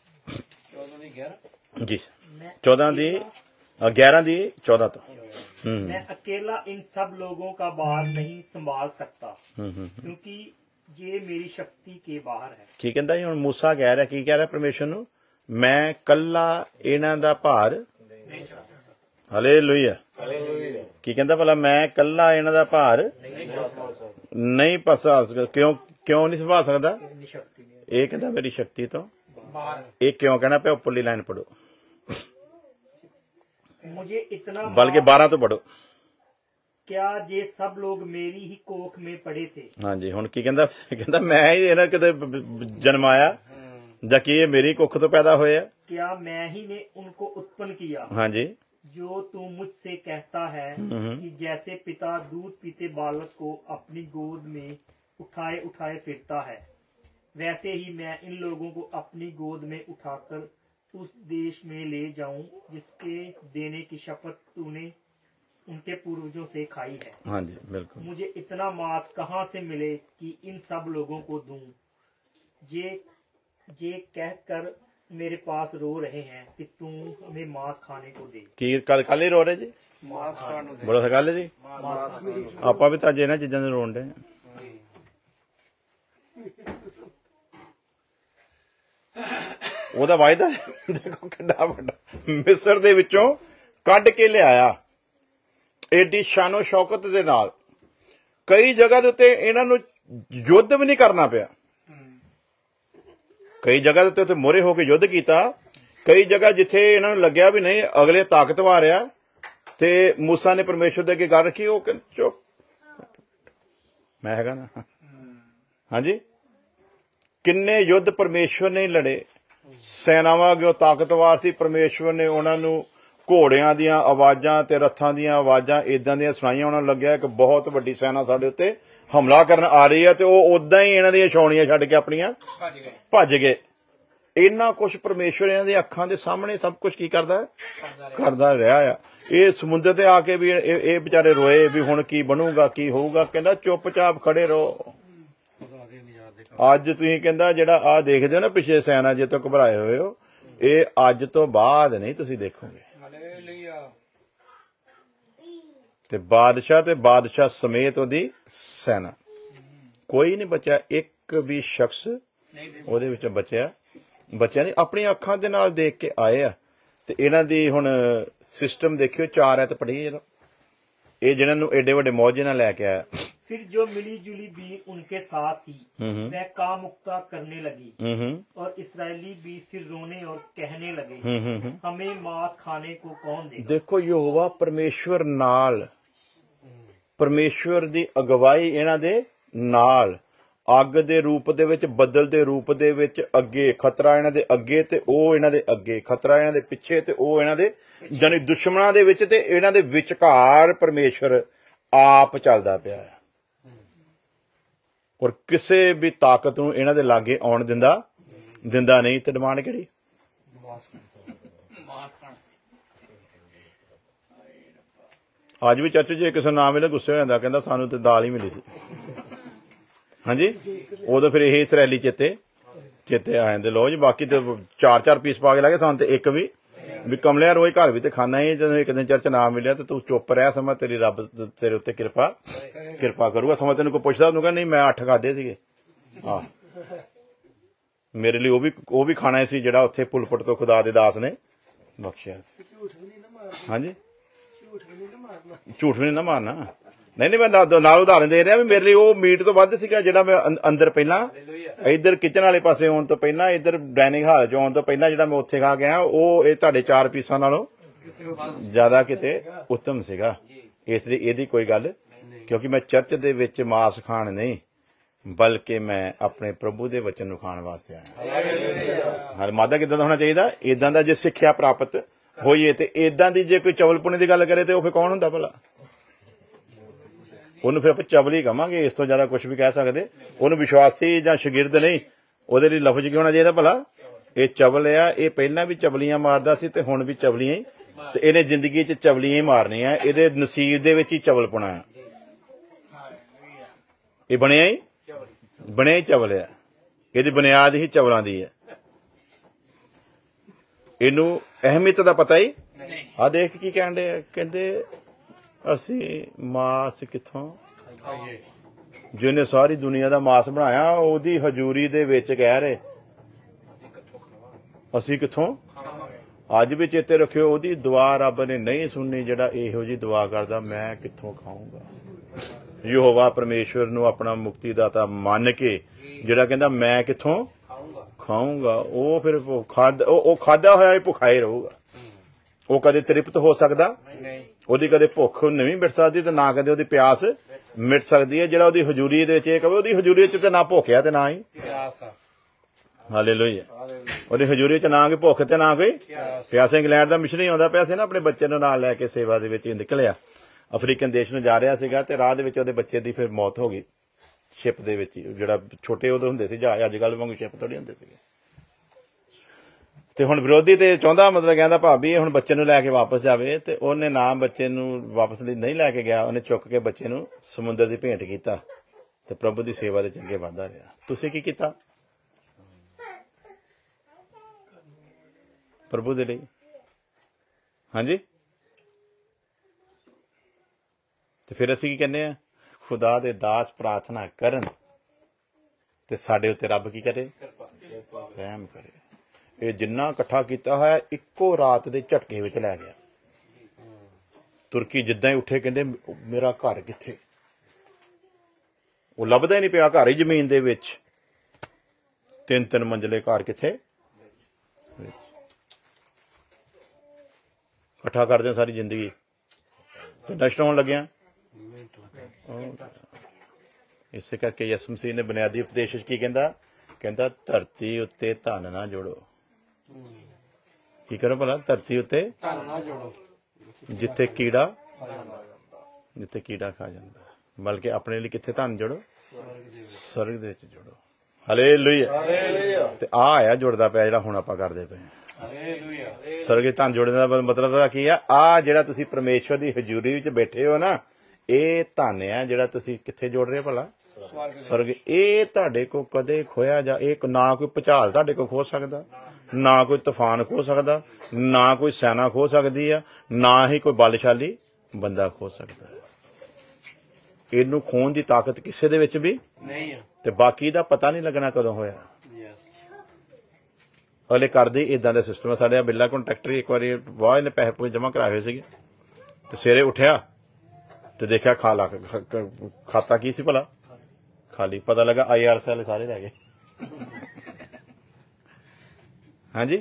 ਜੀ चौदह दी ग्यारह दी चौदह तो मैं अकेला इन सब लोगों का भार नहीं संभाल सकता क्योंकि ये मेरी शक्ति के बाहर है। की कहता जी हुण मूसा कह रहा की कह रहा परमेश्वर नूं मैं कल्ला इन्हां दा भार हालेलुया की कहता भला मैं कल्ला इन्हां दा भार नहीं पसा क्यों क्यों नहीं संभाल सकता। ये कहता मेरी शक्ति तो ये क्यों कहना पे उपरली लाइन पढ़ो मुझे इतना बल्कि बारह तो पढ़ो। क्या जे सब लोग मेरी ही कोख में पड़े थे। हाँ जी हुण की कहंदा कहंदा मैं ही इन्हां किते जन्माया जां कि ये मेरी कुख तो पैदा होए। क्या मैं ही ने उनको उत्पन्न किया। हाँ जी जो तू मुझसे कहता है कि जैसे पिता दूध पीते बालक को अपनी गोद में उठाए उठाए फिरता है, वैसे ही मैं इन लोगों को अपनी गोद में उठाकर उस देश में ले जाऊं जिसके देने की शपथ तूने उनके पूर्वजों से खाई है। हाँ जी बिल्कुल। मुझे इतना मांस कहाँ से मिले कि इन सब लोगों को दूं। जे जे कहकर मेरे पास रो रहे हैं कि तू हमें मांस खाने को दे। की कल कल ही रो रहे जी मांस खाने को दे। बड़ा सकाल जी ਆਪਾਂ ਵੀ ਤਾਂ ਅੱਜ ਇਹਨਾਂ ਚੀਜ਼ਾਂ ਦੇ ਰੋਣ ਦੇ। ਉਹਦਾ ਵਾਅਦਾ ਦੇਖੋ ਕਿੰਨਾ ਵੱਡਾ ਮਿਸਰ ਦੇ ਵਿੱਚੋਂ ਕੱਢ ਕੇ ਲਿਆਇਆ ਏਡੀ ਸ਼ਾਨੋ ਸ਼ੌਕਤ ਦੇ ਨਾਲ। ਕਈ ਜਗ੍ਹਾ ਦੇ ਉੱਤੇ ਇਹਨਾਂ ਨੂੰ ਯੁੱਧ ਵੀ ਨਹੀਂ ਕਰਨਾ ਪਿਆ। ਕਈ ਜਗ੍ਹਾ ਦੇ ਉੱਤੇ ਮੋਹਰੇ ਹੋ ਕੇ ਯੁੱਧ ਕੀਤਾ। ਕਈ ਜਗ੍ਹਾ ਜਿੱਥੇ ਇਹਨਾਂ ਨੂੰ ਲੱਗਿਆ ਵੀ ਨਹੀਂ ਅਗਲੇ ਤਾਕਤਵਰ ਆ ਤੇ ਮੂਸਾ ਨੇ ਪਰਮੇਸ਼ਰ ਦੇ ਅੱਗੇ ਗੱਲ ਰੱਖੀ, ਉਹ ਚੁੱਪ ਮੈਂ ਹੈਗਾ ਨਾ। ਹਾਂਜੀ ਕਿੰਨੇ ਯੁੱਧ ਪਰਮੇਸ਼ਵਰ ਨੇ ਲੜੇ। ਸੈਨਾਵਾਂ ਅੱਗੇ ਤਾਕਤਵਰ ਸੀ। ਪਰਮੇਸ਼ਵਰ ਨੇ ਉਹਨਾਂ ਨੂੰ ਘੋੜਿਆਂ ਦੀਆਂ ਆਵਾਜ਼ਾਂ ਤੇ ਰੱਥਾਂ ਦੀਆਂ ਆਵਾਜ਼ਾਂ ਇਦਾਂ ਦੀਆਂ ਸੁਣਾਈਆਂ। ਉਹਨਾਂ ਨੂੰ ਲੱਗਿਆ ਇੱਕ ਬਹੁਤ ਵੱਡੀ ਸੈਨਾ ਸਾਡੇ ਉੱਤੇ ਹਮਲਾ ਕਰਨ ਆ ਰਹੀ ਹੈ, ਤੇ ਉਹ ਉਦਾਂ ਹੀ ਇਹਨਾਂ ਦੀਆਂ ਛਾਉਣੀਆਂ ਛੱਡ ਕੇ ਆਪਣੀਆਂ ਭੱਜ ਗਏ। ਇੰਨਾ ਕੁਛ ਪਰਮੇਸ਼ਵਰ ਇਹਨਾਂ ਦੀਆਂ ਅੱਖਾਂ ਦੇ ਸਾਹਮਣੇ ਸਭ ਕੁਛ ਕੀ ਕਰਦਾ ਕਰਦਾ ਰਿਹਾ ਆ। ਇਹ ਸਮੁੰਦਰ ਤੇ ਆ ਕੇ ਵੀ ਇਹ ਵਿਚਾਰੇ ਰੋਏ ਵੀ ਹੁਣ ਕੀ ਬਣੂਗਾ ਕੀ ਹੋਊਗਾ। ਕਹਿੰਦਾ ਚੁੱਪਚਾਪ ਖੜੇ ਰਹੋ। ਅੱਜ ਤੁਸੀਂ ਕਹਿੰਦਾ ਜਿਹੜਾ ਆਹ ਦੇਖਦੇ ਹੋ ਨਾ ਪਿਛਲੇ ਸੈਨਾ ਜੇ ਤੋਂ ਘਬਰਾਏ ਹੋਏ ਹੋ, ਇਹ ਅੱਜ ਤੋਂ ਬਾਅਦ ਨਹੀਂ ਤੁਸੀਂ ਦੇਖੋਗੇ। ਤੇ ਬਾਦਸ਼ਾਹ ਤੇ ਬਾਦਸ਼ਾਹ ਸਮੇਤ ਉਹਦੀ ਸੈਨਾ ਕੋਈ ਨਹੀਂ ਬਚਿਆ। ਇੱਕ ਵੀ ਸ਼ਖਸ ਉਹਦੇ ਵਿੱਚ ਬਚਿਆ ਬਚਿਆ ਨਹੀਂ। ਆਪਣੀਆਂ ਅੱਖਾਂ ਦੇ ਨਾਲ ਦੇਖ ਕੇ ਆਏ ਆ। ਤੇ ਇਹਨਾਂ ਦੀ ਹੁਣ ਸਿਸਟਮ ਦੇਖਿਓ। ਚਾਰ ਐਤ ਪੜ੍ਹੀ ਜਦੋਂ ਇਹ ਜਿਹਨਾਂ ਨੂੰ ਏਡੇ ਵੱਡੇ ਮੌਜੇ ਨਾਲ ਲੈ ਕੇ ਆਇਆ। फिर जो मिली जुली भी उनके साथ थी वह कामुकता करने लगी और इसराइली भी फिर रोने और कहने लगे हमें मांस खाने को कौन देगा। देखो यहोवा परमेश्वर नाल परमेश्वर ਦੀ ਅਗਵਾਈ ਇਹਨਾਂ ਦੇ ਨਾਲ ਅੱਗ ਦੇ ਰੂਪ ਦੇ ਵਿੱਚ ਬੱਦਲ ਦੇ ਰੂਪ ਦੇ ਵਿੱਚ ਅੱਗੇ ਖਤਰਾ ਇਹਨਾਂ ਦੇ ਅੱਗੇ ਤੇ ਉਹ ਇਹਨਾਂ ਦੇ ਅੱਗੇ ਖਤਰਾ ਇਹਨਾਂ ਦੇ ਪਿੱਛੇ ਤੇ ਉਹ ਇਹਨਾਂ ਦੇ ਜਾਨੀ ਦੁਸ਼ਮਣਾਂ ਦੇ ਵਿੱਚ ਤੇ ਇਹਨਾਂ ਦੇ ਵਿਚਕਾਰ ਪਰਮੇਸ਼ਵਰ ਆਪ ਚੱਲਦਾ ਪਿਆ ਹੈ। ਔਰ ਕਿਸੇ ਵੀ ਤਾਕਤ ਨੂੰ ਇਹਨਾਂ ਦੇ ਲਾਗੇ ਆਉਣ ਦਿੰਦਾ ਦਿੰਦਾ ਨਹੀਂ। ਤੇ ਡਿਮਾਂਡ ਕਿਹੜੀ ਅੱਜ ਵੀ ਚਰਚ ਜੇ ਕਿਸੇ ਨਾਮ ਮਿਲੇ ਗੁੱਸੇ ਹੋ ਜਾਂਦਾ, ਕਹਿੰਦਾ ਸਾਨੂੰ ਤੇ ਦਾਲ ਹੀ ਮਿਲੀ ਸੀ। ਹਾਂਜੀ ਉਦੋਂ ਫਿਰ ਇਹ ਇਸਰਾਇਲੀ ਚੇਤੇ ਚੇਤੇ ਆ ਜਾਂਦੇ। ਲੋ ਜੀ ਬਾਕੀ ਤੇ ਚਾਰ ਚਾਰ ਪੀਸ ਪਾ ਕੇ ਲੱਗੇ ਸਾਨੂੰ ਤੇ ਇੱਕ ਵੀ ਵੀ ਕਮਲਿਆ ਰੋਜ਼ ਘਰ ਵੀ ਤੇ ਖਾਣਾ ਹੀ। ਜਦੋਂ ਇੱਕ ਦਿਨ ਚਰਚ ਨਾ ਮਿਲਿਆ ਤੇ ਤੂੰ ਚੁੱਪ ਰਹਿ, ਸਮਾਂ ਤੇਰੀ ਰੱਬ ਤੇਰੇ ਉੱਤੇ ਕਿਰਪਾ ਕਿਰਪਾ ਕਰੂਗਾ। ਸਮਾਂ ਤੈਨੂੰ ਕੋਈ ਪੁੱਛਦਾ ਉਹਨੂੰ ਕਹਿੰਦਾ ਨਹੀਂ ਮੈਂ ਅੱਠ ਖਾਧੇ ਸੀਗੇ। ਹਾਂ ਮੇਰੇ ਲਈ ਉਹ ਵੀ ਉਹ ਵੀ ਖਾਣਾ ਸੀ ਜਿਹੜਾ ਉੱਥੇ ਪੁਲਪਟ ਤੋਂ ਖੁਦਾ ਦੇ ਦਾਸ ਨੇ ਬਖਸ਼ਿਆ ਸੀ। ਹਾਂਜੀ ਝੂਠ ਵੀ ਨਹੀਂ ਨਾ ਮਾਰਨਾ। ਨਹੀਂ ਨਹੀਂ ਮੈਂ ਨਾਲ ਨਾਲ ਉਦਾਹਰਨ ਦੇ ਰਿਹਾ ਵੀ ਮੇਰੇ ਲਈ ਉਹ ਮੀਟ ਤੋਂ ਵੱਧ ਸੀਗਾ ਜਿਹੜਾ ਮੈਂ ਅੰ- ਅੰਦਰ ਪਹਿਲਾਂ ਇੱਧਰ ਕਿਚਨ ਵਾਲੇ ਪਾਸੇ ਆਉਣ ਤੋਂ ਪਹਿਲਾਂ ਇੱਧਰ ਡਾਈਨਿੰਗ ਹਾਲ 'ਚ ਆਉਣ ਤੋਂ ਪਹਿਲਾਂ ਜਿਹੜਾ ਮੈਂ ਉੱਥੇ ਖਾ ਗਿਆ ਉਹ ਇਹ ਤੁਹਾਡੇ ਚਾਰ ਪੀਸਾਂ ਨਾਲੋਂ ਜ਼ਿਆਦਾ ਕਿਤੇ ਉੱਤਮ ਸੀਗਾ। ਇਸ ਲਈ ਇਹਦੀ ਕੋਈ ਗੱਲ, ਕਿਉਂਕਿ ਮੈਂ ਚਰਚ ਦੇ ਵਿੱਚ ਮਾਸ ਖਾਣ ਨਹੀਂ ਬਲਕਿ ਮੈਂ ਆਪਣੇ ਪ੍ਰਭੂ ਦੇ ਵਚਨ ਨੂੰ ਖਾਣ ਵਾਸਤੇ ਆਇਆ। ਹਰ ਮਾਦਾ ਕਿੱਦਾਂ ਦਾ ਹੋਣਾ ਚਾਹੀਦਾ? ਇਦਾਂ ਦਾ ਜੇ ਸਿੱਖਿਆ ਪ੍ਰਾਪਤ ਹੋਈਏ ਤੇ ਇਦਾਂ ਦੀ ਜੇ ਕੋਈ ਚਵਲਪੁਣੇ ਦੀ ਗੱਲ ਕਰੇ ਤੇ ਉਹ ਫਿਰ ਕੌਣ ਹੁੰਦਾ ਭਲਾ? ਉਹਨੂੰ ਫਿਰ ਆਪਾਂ ਚਵਲ ਹੀ ਕਵਾਂਗੇ, ਇਸ ਤੋਂ ਜ਼ਿਆਦਾ ਕੁਝ ਵੀ ਕਹਿ ਸਕਦੇ। ਉਹਨੂੰ ਵਿਸ਼ਵਾਸੀ ਜਾਂ ਸ਼ਾਗਿਰਦ ਨਹੀਂ, ਉਹਦੇ ਲਈ ਲਫ਼ਜ਼ ਕੀ ਹੋਣਾ ਚਾਹੀਦਾ ਭਲਾ? ਇਹ ਚਵਲ ਆ, ਇਹ ਪਹਿਲਾਂ ਵੀ ਚਵਲੀਆਂ ਮਾਰਦਾ ਸੀ ਤੇ ਹੁਣ ਵੀ ਚਵਲੀਆਂ ਹੀ, ਤੇ ਇਹਨੇ ਜ਼ਿੰਦਗੀ 'ਚ ਚਵਲੀਆਂ ਹੀ ਮਾਰਨੀਆਂ। ਇਹਦੇ ਨਸੀਬ ਦੇ ਵਿੱਚ ਹੀ ਚਵਲਪੁਣਾ ਆ। ਇਹ ਬਣਿਆ ਹੀ ਬਣਿਆ ਹੀ ਚਵਲ ਆ। ਇਹਦੀ ਬੁਨਿਆਦ ਹੀ ਚਵਲਾਂ ਦੀ ਹੈ। ਇਹਨੂੰ ਅਹਿਮੀਅਤ ਦਾ ਪਤਾ ਹੀ। ਆ ਦੇਖ ਕੀ ਕਹਿਣ ਦੇ, ਕਹਿੰਦੇ ਅਸੀਂ ਮਾਸ ਕਿੱਥੋਂ, ਜਿਹਨੇ ਸਾਰੀ ਦੁਨੀਆ ਦਾ ਮਾਸ ਬਣਾਇਆ ਉਹਦੀ ਹਜ਼ੂਰੀ ਦੇ ਵਿੱਚ ਕਹਿ ਰਹੇ ਅਸੀਂ ਕਿੱਥੋਂ। ਅੱਜ ਵੀ ਚੇਤੇ ਰੱਖਿਓ, ਉਹਦੀ ਦੁਆ ਰੱਬ ਨੇ ਨਹੀਂ ਸੁਣਨੀ ਜਿਹੜਾ ਇਹੋ ਜਿਹੀ ਦੁਆ ਕਰਦਾ ਮੈਂ ਕਿੱਥੋਂ ਖਾਊਂਗਾ। ਯਹੋਵਾ ਪਰਮੇਸ਼ਵਰ ਨੂੰ ਆਪਣਾ ਮੁਕਤੀਦਾਤਾ ਮੰਨ ਕੇ ਜਿਹੜਾ ਕਹਿੰਦਾ ਮੈਂ ਕਿੱਥੋਂ ਖਾਊਂਗਾ, ਉਹ ਫਿਰ ਖਾਦ ਉਹ ਖਾਦਾ ਹੋਇਆ ਹੀ ਭੁੱਖਾ ਹੀ ਰਹੂਗਾ। ਉਹ ਕਦੇ ਤ੍ਰਿਪਤ ਹੋ ਸਕਦਾ ਨਹੀਂ, ਉਹਦੀ ਕਦੇ ਭੁੱਖ ਨਹੀਂ ਮਿਟ ਸਕਦੀ ਤੇ ਨਾ ਕਦੇ ਉਹਦੀ ਪਿਆਸ ਮਿਟ ਸਕਦੀ ਹੈ। ਜਿਹੜਾ ਉਹਦੀ ਹਜ਼ੂਰੀ ਦੇ ਵਿੱਚ ਇਹ ਕਵੇ ਉਹਦੀ ਹਜ਼ੂਰੀ 'ਚ ਤੇ ਨਾ ਭੁੱਖਿਆ ਤੇ ਨਾ ਹੀ ਪਿਆਸ। ਹਾਲੇਲੂਇਆ। ਉਹਦੀ ਹਜ਼ੂਰੀ 'ਚ ਨਾ ਕੋਈ ਭੁੱਖ ਤੇ ਨਾ ਕੋਈ ਪਿਆਸ। ਇੰਗਲੈਂਡ ਦਾ ਮਿਸ਼ਨਰੀ ਆਉਂਦਾ ਪਿਆ ਸੀ ਨਾ, ਆਪਣੇ ਬੱਚੇ ਨੂੰ ਨਾਲ ਲੈ ਕੇ ਸੇਵਾ ਦੇ ਵਿੱਚ ਨਿਕਲਿਆ, ਅਫਰੀਕਨ ਦੇਸ਼ ਨੂੰ ਜਾ ਰਿਹਾ ਸੀਗਾ ਤੇ ਰਾਹ ਦੇ ਵਿੱਚ ਉਹਦੇ ਬੱਚੇ ਦੀ ਫਿਰ ਮੌਤ ਹੋ ਗਈ ਸ਼ਿਪ ਦੇ ਵਿੱਚ। ਜਿਹੜਾ ਛੋਟੇ ਉਦੋਂ ਹੁੰਦੇ ਸੀ ਜਹਾਜ਼, ਅੱਜ ਕੱਲ੍ਹ ਵਾਂਗੂ ਸ਼ਿਪ ਥੋੜੀ ਹੁੰਦੇ ਸੀਗੇ। ਤੇ ਹੁਣ ਵਿਰੋਧੀ ਤੇ ਚਾਹੁੰਦਾ, ਮਤਲਬ ਕਹਿੰਦਾ ਭਾਬੀ ਇਹ ਹੁਣ ਬੱਚੇ ਨੂੰ ਲੈ ਕੇ ਵਾਪਸ ਜਾਵੇ, ਤੇ ਉਹਨੇ ਨਾ ਬੱਚੇ ਨੂੰ ਵਾਪਸ ਲਈ ਨਹੀਂ ਲੈ ਕੇ ਗਿਆ। ਉਹਨੇ ਚੁੱਕ ਕੇ ਬੱਚੇ ਨੂੰ ਸਮੁੰਦਰ ਦੀ ਭੇਂਟ ਕੀਤਾ ਤੇ ਪ੍ਰਭੂ ਦੀ ਸੇਵਾ ਦੇ ਚੰਗੇ ਵਾਧਾ ਰਿਹਾ। ਤੁਸੀਂ ਕੀ ਕੀਤਾ ਪ੍ਰਭੂ ਦੇ ਲਈ? ਹਾਂਜੀ। ਤੇ ਫਿਰ ਅਸੀਂ ਕੀ ਕਹਿੰਦੇ ਆ? ਖੁਦਾ ਦੇ ਦਾਸ ਪ੍ਰਾਰਥਨਾ ਕਰਨ ਤੇ ਸਾਡੇ ਉੱਤੇ ਰੱਬ ਕੀ ਕਰੇ? ਰਹਿਮ ਕਰੇ। ਇਹ ਜਿੰਨਾ ਇਕੱਠਾ ਕੀਤਾ ਹੋਇਆ ਇੱਕੋ ਰਾਤ ਦੇ ਝਟਕੇ ਵਿੱਚ ਲੈ ਗਿਆ। ਤੁਰਕੀ ਜਿੱਦਾਂ ਹੀ ਉੱਠੇ ਕਹਿੰਦੇ ਮੇਰਾ ਘਰ ਕਿੱਥੇ? ਉਹ ਲੱਭਦਾ ਹੀ ਨਹੀਂ ਪਿਆ ਘਰ ਹੀ ਜ਼ਮੀਨ ਦੇ ਵਿੱਚ। ਤਿੰਨ ਤਿੰਨ ਮੰਜ਼ਲੇ ਘਰ ਕਿੱਥੇ? ਇਕੱਠਾ ਕਰਦੇ ਸਾਰੀ ਜ਼ਿੰਦਗੀ ਤੇ ਨਸ਼ਟ ਹੋਣ ਲੱਗਿਆ। ਇਸੇ ਕਰਕੇ ਯਿਸੂ ਮਸੀਹ ਨੇ ਬੁਨਿਆਦੀ ਉਪਦੇਸ਼ ਕੀ ਕਹਿੰਦਾ? ਕਹਿੰਦਾ ਧਰਤੀ ਉੱਤੇ ਧਨ ਨਾ ਜੋੜੋ। ਕੀ ਕਰੋ ਭਲਾ? ਧਰਤੀ ਉੱਤੇ ਧਨ ਨਾ ਜੋੜੋ ਜਿੱਥੇ ਕੀੜਾ ਜਿੱਥੇ ਕੀੜਾ ਖਾ ਜਾਂਦਾ, ਬਲਕਿ ਆਪਣੇ ਲਈ ਕਿੱਥੇ ਧਨ ਜੋੜੋ? ਸਵਰਗ ਦੇ ਵਿੱਚ ਜੋੜੋ। ਹਾਲੇਲੂਇਆ। ਤੇ ਆ ਆ ਜੁੜਦਾ ਪਿਆ ਜਿਹੜਾ ਹੁਣ ਆਪਾਂ ਕਰਦੇ ਪਏ। ਸਵਰਗ ਧਨ ਜੋੜਨ ਦਾ ਮਤਲਬ ਕੀ ਆ? ਆ ਜਿਹੜਾ ਤੁਸੀਂ ਪਰਮੇਸ਼ਵਰ ਦੀ ਹਜ਼ੂਰੀ ਵਿੱਚ ਬੈਠੇ ਹੋ ਨਾ, ਇਹ ਧਨ ਆ ਜਿਹੜਾ ਤੁਸੀਂ ਕਿੱਥੇ ਜੋੜ ਰਹੇ ਭਲਾ? ਸਵਰਗ। ਇਹ ਤੁਹਾਡੇ ਕੋਲ ਕਦੇ ਖੋਇਆ ਜਾ, ਇਹ ਨਾ ਕੋਈ ਭੁਚਾਲ ਤੁਹਾਡੇ ਕੋਲ ਖੋ ਸਕਦਾ, ਨਾ ਕੋਈ ਤੂਫਾਨ ਖੋ ਸਕਦਾ, ਨਾ ਕੋਈ ਸੈਨਾ ਖੋ ਸਕਦੀ ਆ, ਨਾ ਹੀ ਕੋਈ ਬਲਸ਼ਾਲੀ ਬੰਦਾ ਖੋ ਸਕਦਾ। ਇਹਨੂੰ ਖੋਣ ਦੀ ਤਾਕਤ ਕਿਸੇ ਦੇ ਵਿੱਚ ਵੀ ਨਹੀਂ ਆ, ਤੇ ਬਾਕੀ ਦਾ ਪਤਾ ਨਹੀਂ ਲੱਗਣਾ ਕਦੋਂ ਹੋਇਆ। ਅਗਲੇ ਕਰਦੇ ਇਦਾਂ ਦਾ ਸਿਸਟਮ ਆ। ਸਾਡੇ ਬਿੱਲਾ ਕੰਟਰੈਕਟਰ ਇੱਕ ਵਾਰੀ ਵਾਹ ਇਹਨੇ ਪੈਸੇ ਪੂਸੇ ਜਮ੍ਹਾਂ ਕਰਾਏ ਹੋਏ ਸੀਗੇ ਤੇ ਸਵੇਰੇ ਉੱਠਿਆ ਤੇ ਦੇਖਿਆ ਖਾ ਲਾ ਖਾਤਾ ਕੀ ਸੀ ਭਲਾ? ਖਾਲੀ। ਪਤਾ ਲੱਗਾ ਆਈ ਆਰ ਐਸ ਵਾਲੇ ਸਾਰੇ ਲੈ ਗਏ। ਹਾਂਜੀ।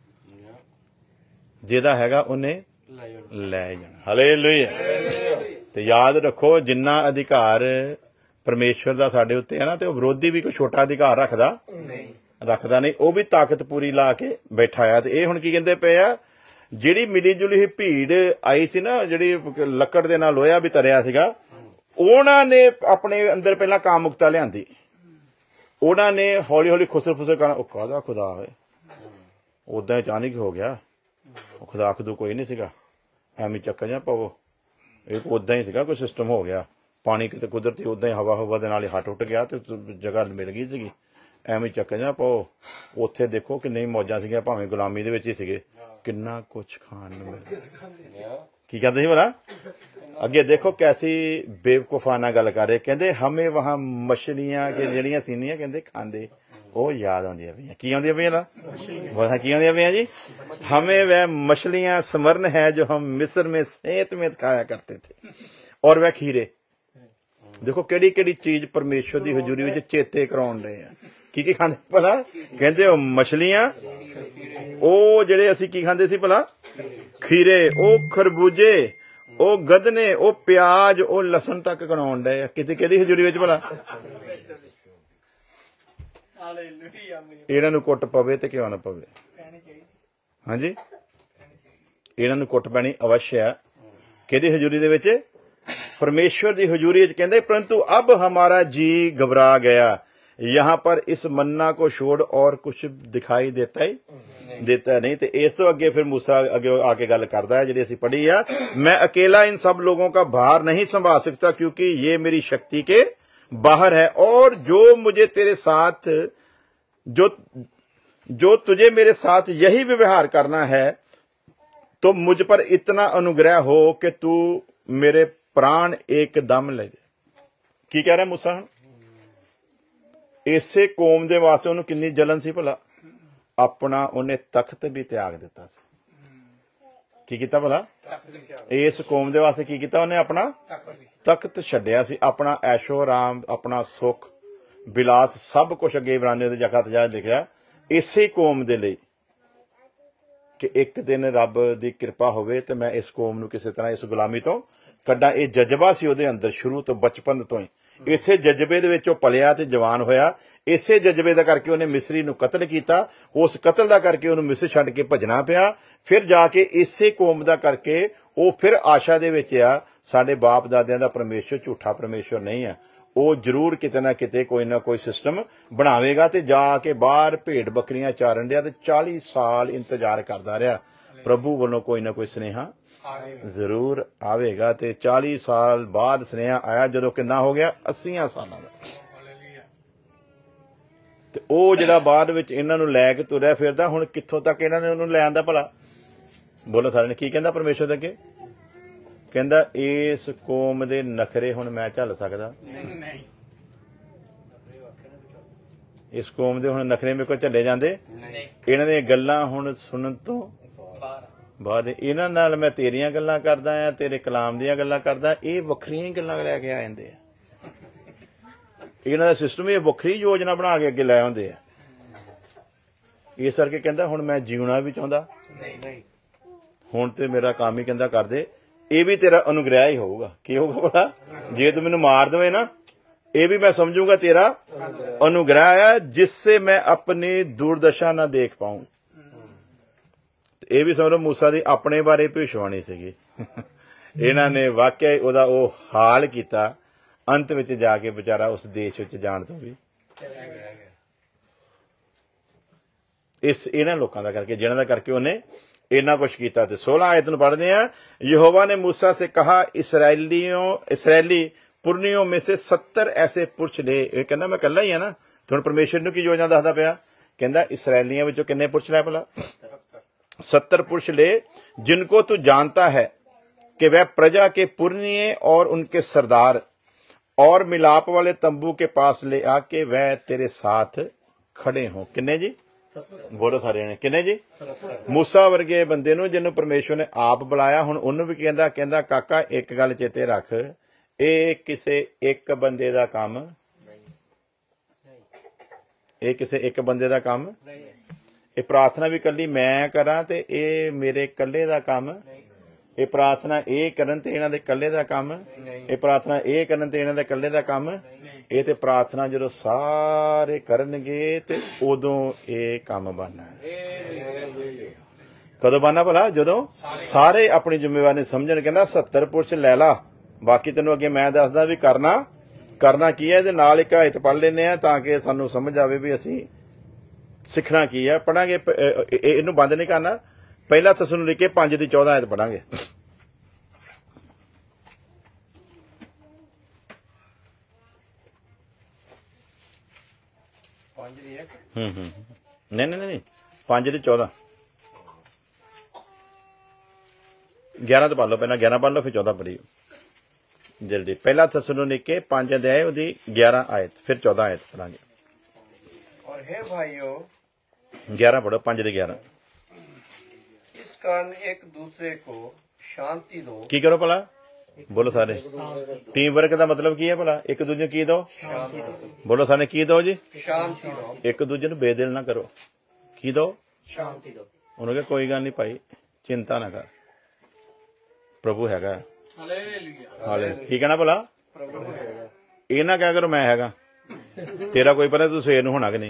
ਜਿਹਦਾ ਹੈਗਾ ਉਹਨੇ ਲੈ ਜਾਣਾ। ਹਾਲੇਲੂਇਆ। ਤੇ ਯਾਦ ਰੱਖੋ ਜਿੰਨਾ ਅਧਿਕਾਰ ਪਰਮੇਸ਼ਵਰ ਦਾ ਸਾਡੇ ਉੱਤੇ ਹੈ ਨਾ, ਤੇ ਉਹ ਵਿਰੋਧੀ ਵੀ ਕੋਈ ਛੋਟਾ ਅਧਿਕਾਰ ਰੱਖਦਾ ਨਹੀਂ ਰੱਖਦਾ ਨਹੀਂ। ਉਹ ਵੀ ਤਾਕਤ ਪੂਰੀ ਲਾ ਕੇ ਬੈਠਾ ਆ। ਤੇ ਇਹ ਹੁਣ ਕੀ ਕਹਿੰਦੇ ਪਏ ਆ? ਜਿਹੜੀ ਮਿਲੀ ਜੁਲੀ ਹੀ ਭੀੜ ਆਈ ਸੀ ਨਾ, ਜਿਹੜੀ ਲੱਕੜ ਦੇ ਨਾਲ ਲੋਹਾ ਵੀ ਤਰਿਆ ਸੀਗਾ, ਉਹਨਾਂ ਨੇ ਆਪਣੇ ਅੰਦਰ ਪਹਿਲਾਂ ਕਾਮੁਕਤਾ ਲਿਆਂਦੀ। ਉਹਨਾਂ ਨੇ ਹੌਲੀ ਹੌਲੀ ਖੁਸਰ ਫੁਸਰ ਕਰਨਾ। ਉਹ ਕਾਹਦਾ ਖੁਦਾ ਹੈ? ਉਦਾਂ ਅਚਾਨਕ ਹੋ ਗਿਆ। ਉਹ ਖੁਦਾ ਖੁਦੂ ਕੋਈ ਨਹੀਂ ਸੀਗਾ, ਐਵੇਂ ਚੱਕਰ ਜਾਂ ਪਵੋ। ਇਹ ਉਦਾਂ ਹੀ ਸੀਗਾ, ਕੋਈ ਸਿਸਟਮ ਹੋ ਗਿਆ। ਪਾਣੀ ਕਿਤੇ ਕੁਦਰਤੀ ਉਦਾਂ ਹੀ ਹਵਾ ਹਵਾ ਦੇ ਨਾਲ ਹੀ ਹੱਟ ਉੱਟ ਗਿਆ ਤੇ ਜਗ੍ਹਾ ਮਿਲ ਗਈ ਸੀਗੀ। ਐਵੇਂ ਚੱਕਰ ਜਾਂ ਪਾਓ। ਉੱਥੇ ਦੇਖੋ ਕਿੰਨੀ ਮੌਜਾਂ ਸੀਗੀਆਂ, ਭਾਵੇਂ ਗੁਲਾਮੀ ਦੇ ਵਿੱਚ ਹੀ ਸੀਗੇ, ਕਿੰਨਾ ਕੁਛ ਖਾਣ ਨੂੰ ਮਿਲਦਾ। ਕੀ ਕਹਿੰਦੇ ਸੀ ਭਲਾ? ਅੱਗੇ ਦੇਖੋ ਕੈਸੀ ਬੇਵਕੂਫਾਨਾ ਗੱਲ ਕਰ ਰਹੇ। ਕਹਿੰਦੇ ਹਮੇ ਵਹਾਂ ਮਛਲੀਆਂ ਕਿ ਜਿਹੜੀਆਂ ਸੀਨੀਆਂ ਕਹਿੰਦੇ ਖਾਂਦੇ, ਉਹ ਯਾਦ ਆਉਂਦੀਆਂ ਪਈਆਂ। ਕੀ ਆਉਂਦੀਆਂ ਪਈਆਂ ਲਾ ਵਹਾਂ ਕੀ ਆਉਂਦੀਆਂ ਪਈਆਂ ਜੀ? ਹਮੇ ਵह मछलियां स्मरण है जो हम मिस्र में सेत में खाया करते थे और वह खीरे ਦੇਖੋ ਕਿਹੜੀ ਕਿਹੜੀ ਚੀਜ਼ ਪਰਮੇਸ਼ਵਰ ਦੀ ਹਜ਼ੂਰੀ ਵਿੱਚ ਚੇਤੇ ਕਰਾਉਣ ਰਹੇ ਆ। ਕੀ ਕੀ ਖਾਂਦੇ ਭਲਾ? ਕਹਿੰਦੇ ਉਹ ਮਛਲੀਆਂ, ਉਹ ਜਿਹੜੇ ਅਸੀਂ ਕੀ ਖਾਂਦੇ ਸੀ ਭਲਾ? ਖੀਰੇ, ਉਹ ਖਰਬੂਜੇ, ਉਹ ਗਦਨੇ, ਉਹ ਪਿਆਜ਼, ਉਹ ਲਸਣ ਤੱਕ ਗਣਾਉਣ ਡਏ ਆ। ਕਿਤੇ ਕਿਹਦੀ ਹਜ਼ੂਰੀ ਵਿੱਚ ਭਲਾ? ਇਹਨਾਂ ਨੂੰ ਕੁੱਟ ਪਵੇ ਤੇ ਕਿਉਂ ਨਾ ਪਵੇ? ਹਾਂਜੀ, ਇਹਨਾਂ ਨੂੰ ਕੁੱਟ ਪੈਣੀ ਅਵਸ਼ ਆ। ਕਿਹਦੀ ਹਜ਼ੂਰੀ ਦੇ ਵਿੱਚ? परमेश्वर की हजूरी कहते परंतु अब हमारा जी घबरा गया, यहाँ पर इस मन्ना को छोड़ और कुछ दिखाई देता ही देता नहीं। तो इस तो अगे फिर मूसा अगे आके गल करता है जी असी पढ़ी है, मैं अकेला इन सब लोगों का भार नहीं संभाल सकता क्योंकि ये मेरी शक्ति के बाहर है, और जो मुझे तेरे साथ जो जो तुझे मेरे साथ यही व्यवहार करना है तो मुझ पर इतना अनुग्रह हो कि तू मेरे प्राण एकदम ले जाए। की कह रहा मूसा? इसे कौम दे वास्ते उन्हें कितनी जलन सी भला, अपना उन्हें तख्त भी त्याग दिता। की कीता भला? इस कौम दे वास्ते की कीता? उन्हें अपना तख्त छड्डिया सी, अपना ऐशो आराम, अपना सुख बिलास सब कुछ अगे इब्रानियों दे जगह ते लिखिया इसे कौम दे लई कि एक दिन रब दी किरपा होवे ते मैं इस कौम नूं किसी तरह इस गुलामी तो ਕੱਢਾਂ। ਇਹ ਜਜ਼ਬਾ ਸੀ ਉਹਦੇ ਅੰਦਰ ਸ਼ੁਰੂ ਤੋਂ, ਬਚਪਨ ਤੋਂ ਹੀ। ਇਸੇ ਜਜ਼ਬੇ ਦੇ ਵਿੱਚ ਉਹ ਪਲਿਆ ਤੇ ਜਵਾਨ ਹੋਇਆ। ਇਸੇ ਜਜ਼ਬੇ ਦਾ ਕਰਕੇ ਉਹਨੇ ਮਿਸਰੀ ਨੂੰ ਕਤਲ ਕੀਤਾ। ਉਸ ਕਤਲ ਦਾ ਕਰਕੇ ਉਹਨੂੰ ਮਿਸਰ ਛੱਡ ਕੇ ਭੱਜਣਾ ਪਿਆ। ਫਿਰ ਜਾ ਕੇ ਇਸੇ ਕੌਮ ਦਾ ਕਰਕੇ ਉਹ ਫਿਰ ਆਸ਼ਾ ਦੇ ਵਿੱਚ ਆ, ਸਾਡੇ ਬਾਪ ਦਾਦਿਆਂ ਦਾ ਪਰਮੇਸ਼ਰ ਝੂਠਾ ਪਰਮੇਸ਼ਰ ਨਹੀਂ ਹੈ, ਉਹ ਜ਼ਰੂਰ ਕਿਤੇ ਨਾ ਕਿਤੇ ਕੋਈ ਨਾ ਕੋਈ ਸਿਸਟਮ ਬਣਾਵੇਗਾ। ਤੇ ਜਾ ਕੇ ਬਾਹਰ ਭੇਡ ਬੱਕਰੀਆਂ ਚਾਰਨ ਡਿਆ ਤੇ ਚਾਲੀ ਸਾਲ ਇੰਤਜ਼ਾਰ ਕਰਦਾ ਰਿਹਾ ਪ੍ਰਭੂ ਵੱਲੋਂ ਕੋਈ ਨਾ ਕੋਈ ਸੁਨੇਹਾ ਜ਼ਰੂਰ ਆਵੇਗਾ। ਤੇ ਚਾਲੀ ਸਾਲ ਬਾਅਦ ਸੁਨੇਹਾ ਆਇਆ, ਜਦੋਂ ਕਿੰਨਾ ਹੋ ਗਿਆ? ਅੱਸੀਆਂ ਸਾਲਾਂ ਦਾ। ਤੇ ਉਹ ਜਿਹੜਾ ਬਾਅਦ ਵਿੱਚ ਇਹਨਾਂ ਨੂੰ ਲੈ ਕੇ ਤੁਰਿਆ ਫਿਰਦਾ, ਹੁਣ ਕਿੱਥੋਂ ਤੱਕ ਇਹਨਾਂ ਨੇ ਉਹਨੂੰ ਲੈ ਆਂਦਾ ਭਲਾ? ਬੋਲੋ ਸਾਰਿਆਂ ਨੇ। ਕੀ ਕਹਿੰਦਾ ਪਰਮੇਸ਼ਰ ਦੇ ਅੱਗੇ? ਕਹਿੰਦਾ ਇਸ ਕੌਮ ਦੇ ਨਖਰੇ ਹੁਣ ਮੈਂ ਝੱਲ ਸਕਦਾ ਨਹੀਂ, ਇਸ ਕੌਮ ਦੇ ਹੁਣ ਨਖਰੇ ਮੇਰੇ ਕੋਲ ਝੱਲੇ ਜਾਂਦੇ ਨਹੀਂ। ਇਹਨਾਂ ਦੀਆਂ ਗੱਲਾਂ ਹੁਣ ਸੁਣਨ ਤੋਂ ਬਾਅਦ ਇਹਨਾਂ ਨਾਲ ਮੈਂ ਤੇਰੀਆਂ ਗੱਲਾਂ ਕਰਦਾ ਆ, ਤੇਰੇ ਕਲਾਮ ਦੀਆਂ ਗੱਲਾਂ ਕਰਦਾ, ਇਹ ਵੱਖਰੀਆਂ ਹੀ ਗੱਲਾਂ ਲੈ ਕੇ ਆ ਜਾਂਦੇ ਆ। ਇਹਨਾਂ ਦਾ ਸਿਸਟਮ ਇਹ ਵੱਖਰੀ ਯੋਜਨਾ ਬਣਾ ਕੇ ਅੱਗੇ ਲੈ ਆਉਂਦੇ ਆ। ਇਸ ਕਰਕੇ ਕਹਿੰਦਾ ਹੁਣ ਮੈਂ ਜਿਉਣਾ ਵੀ ਚਾਹੁੰਦਾ ਨਹੀਂ, ਹੁਣ ਤੇ ਮੇਰਾ ਕੰਮ ਹੀ ਕਹਿੰਦਾ ਕਰਦੇ। ਇਹ ਵੀ ਤੇਰਾ ਅਨੁਗ੍ਰਹਿ ਹੀ ਹੋਊਗਾ। ਕੀ ਹੋਊਗਾ ਭਲਾ? ਜੇ ਤੂੰ ਮੈਨੂੰ ਮਾਰ ਦੇਵੇਂ ਨਾ, ਇਹ ਵੀ ਮੈਂ ਸਮਝੂਗਾ ਤੇਰਾ ਅਨੁਗ੍ਰਹਿ ਹੈ, ਜਿਸਸੇ ਮੈਂ ਆਪਣੀ ਦੁਰਦਸ਼ਾ ਨਾ ਦੇਖ ਪਾਊਂ। ਇਹ ਵੀ ਸਮਝੋ ਮੂਸਾ ਦੀ ਆਪਣੇ ਬਾਰੇ ਭਵਿੱਖਬਾਣੀ ਸੀਗੀ। ਇਹਨਾਂ ਨੇ ਵਾਕਿਆ ਹੀ ਉਹਦਾ ਉਹ ਹਾਲ ਕੀਤਾ। ਅੰਤ ਵਿੱਚ ਜਾ ਕੇ ਵਿਚਾਰਾ ਉਸ ਦੇਸ਼ ਵਿੱਚ ਜਾਣ ਤੋਂ ਵੀ ਇਸ ਇਹਨਾਂ ਲੋਕਾਂ ਦਾ ਕਰਕੇ, ਜਿਹਨਾਂ ਦਾ ਕਰਕੇ ਉਹਨੇ ਇੰਨਾ ਕੁਛ ਕੀਤਾ। ਤੇ सोलह आयत ਨੂੰ पढ़ते हैं, यहोवा ने मूसा से कहा इसराइलियों इसराइली पुरनियों में से सत्तर ऐसे पुरुष ले। ਇਹ ਕਹਿੰਦਾ ਮੈਂ ਇਕੱਲਾ ਹੀ ਆ ਨਾ। ਹੁਣ ਪਰਮੇਸ਼ਰ ਨੂੰ ਕੀ ਯੋਜਨਾ ਦੱਸਦਾ ਪਿਆ? ਕਹਿੰਦਾ ਇਸਰਾਇਲੀਆਂ ਵਿੱਚੋਂ ਕਿੰਨੇ ਪੁਰਸ਼ ਲੈ ਭਲਾ? सत्तर पुरुष ले, जिनको तू जानता है कि वह प्रजा के पुरनिये और उनके सरदार और मिलाप वाले तंबू के पास ले आके वह तेरे साथ खड़े हों। किन्ने जी? बोलो सारे ने। किन्ने जी? मूसा वर्गे बंदे नूं जिन्हों परमेश्वर ने आप बुलाया। हुण उन्होंने भी कहंदा कहंदा काका एक गल चेते रख, ਇਹ ਕਿਸੇ ਇੱਕ ਬੰਦੇ ਦਾ ਕੰਮ, ਇਹ ਕਿਸੇ ਇੱਕ ਬੰਦੇ ਦਾ ਕੰਮ, ਇਹ ਪ੍ਰਾਰਥਨਾ ਵੀ ਕੱਲੀ ਮੈਂ ਕਰਾਂ ਤੇ ਇਹ ਮੇਰੇ ਇਕੱਲੇ ਦਾ ਕੰਮ, ਇਹ ਪ੍ਰਾਰਥਨਾ ਇਹ ਕਰਨ ਤੇ ਇਹਨਾਂ ਦੇ ਇਕੱਲੇ ਦਾ ਕੰਮ, ਇਹ ਪ੍ਰਾਰਥਨਾ ਇਹ ਕਰਨ ਤੇ ਇਹਨਾਂ ਦੇ ਇਕੱਲੇ ਦਾ ਕੰਮ। ਇਹ ਤੇ ਪ੍ਰਾਰਥਨਾ ਜਦੋਂ ਸਾਰੇ ਕਰਨਗੇ ਤੇ ਉਦੋਂ ਇਹ ਕੰਮ ਬਣਨਾ। ਕਦੋਂ ਬਣਨਾ ਭਲਾ? ਜਦੋਂ ਸਾਰੇ ਆਪਣੀ ਜ਼ਿੰਮੇਵਾਰੀ ਸਮਝਣ। ਕਹਿੰਦਾ ਸੱਤਰ ਪੁਰਸ਼ ਲੈ ਲਾ, ਬਾਕੀ ਤੈਨੂੰ ਅੱਗੇ ਮੈਂ ਦੱਸਦਾ ਵੀ ਕਰਨਾ ਕਰਨਾ ਕੀ ਹੈ। ਇਹਦੇ ਨਾਲ ਇੱਕ ਆਇਤ ਪੜ੍ਹ ਲੈਂਦੇ ਆ ਤਾਂ ਕਿ ਸਾਨੂੰ ਸਮਝ ਆਵੇ ਵੀ ਅਸੀਂ ਸਿੱਖਣਾ ਕੀ ਹੈ। ਪੜਾਂਗੇ, ਇਹਨੂੰ ਬੰਦ ਨਹੀਂ ਕਰਨਾ। ਪਹਿਲਾ ਥੈਸਲੁਨੀਕੇ ਪੰਜ ਦੀ ਚੌਦਾਂ ਆਇਤ ਪੜਾਂਗੇ। ਹੂੰ ਹੂੰ ਨਹੀਂ ਨਹੀਂ ਨਹੀਂ ਪੰਜ ਦੀ ਚੌਦਾਂ। ਗਿਆਰਾਂ ਤੋਂ ਪੜ੍ਹ ਲਓ, ਪਹਿਲਾਂ ਗਿਆਰਾਂ ਪੜ੍ਹ ਲਓ ਫਿਰ ਚੌਦਾਂ ਪੜ੍ਹੀਓ ਜਲਦੀ। ਪਹਿਲਾ ਥੈਸਲੁਨੀਕੇ ਪੰਜ ਅਧਿਆਇ ਉਹਦੀ ਗਿਆਰਾਂ ਆਇਤ, ਫਿਰ ਚੌਦਾਂ ਆਇਤ ਪੜਾਂਗੇ। और हे भाइयों, ग्यारह पढ़ो, पांच दे ग्यारह। इस कारण एक दूसरे को शांति दो। की करो भला? ਬੋਲੋ ਸਾਰੇ। ਟੀਮ ਵਰਕ ਦਾ ਮਤਲਬ ਕੀ ਹੈ ਭਲਾ? ਇੱਕ ਦੂਜੇ ਨੂੰ ਕੀ ਦੋ? ਬੋਲੋ ਸਾਰੇ, ਕੀ ਦੋ ਜੀ? ਸ਼ਾਂਤੀ ਦੋ। ਇੱਕ ਦੂਜੇ ਨੂੰ ਬੇਦਿਲ ਨਾ ਕਰੋ। ਕੀ ਦੋ? ਸ਼ਾਂਤੀ ਦੋ। ਉਹਨੂੰ ਕਿਹਾ ਕੋਈ ਗੱਲ ਨਹੀਂ ਭਾਈ, ਚਿੰਤਾ ਨਾ ਕਰ, ਪ੍ਰਭੂ ਹੈਗਾ। ਹਾਲੇ ਕੀ ਕਹਿਣਾ ਭਲਾ? ਪ੍ਰਭੂ ਹੈਗਾ। ਇਹ ਨਾ ਕਹਿ ਕਰੋ ਮੈਂ ਹੈਗਾ, ਤੇਰਾ ਕੋਈ ਪਤਾ ਤੂੰ ਸਵੇਰ ਨੂੰ ਹੋਣਾ ਕਿ ਨਹੀਂ।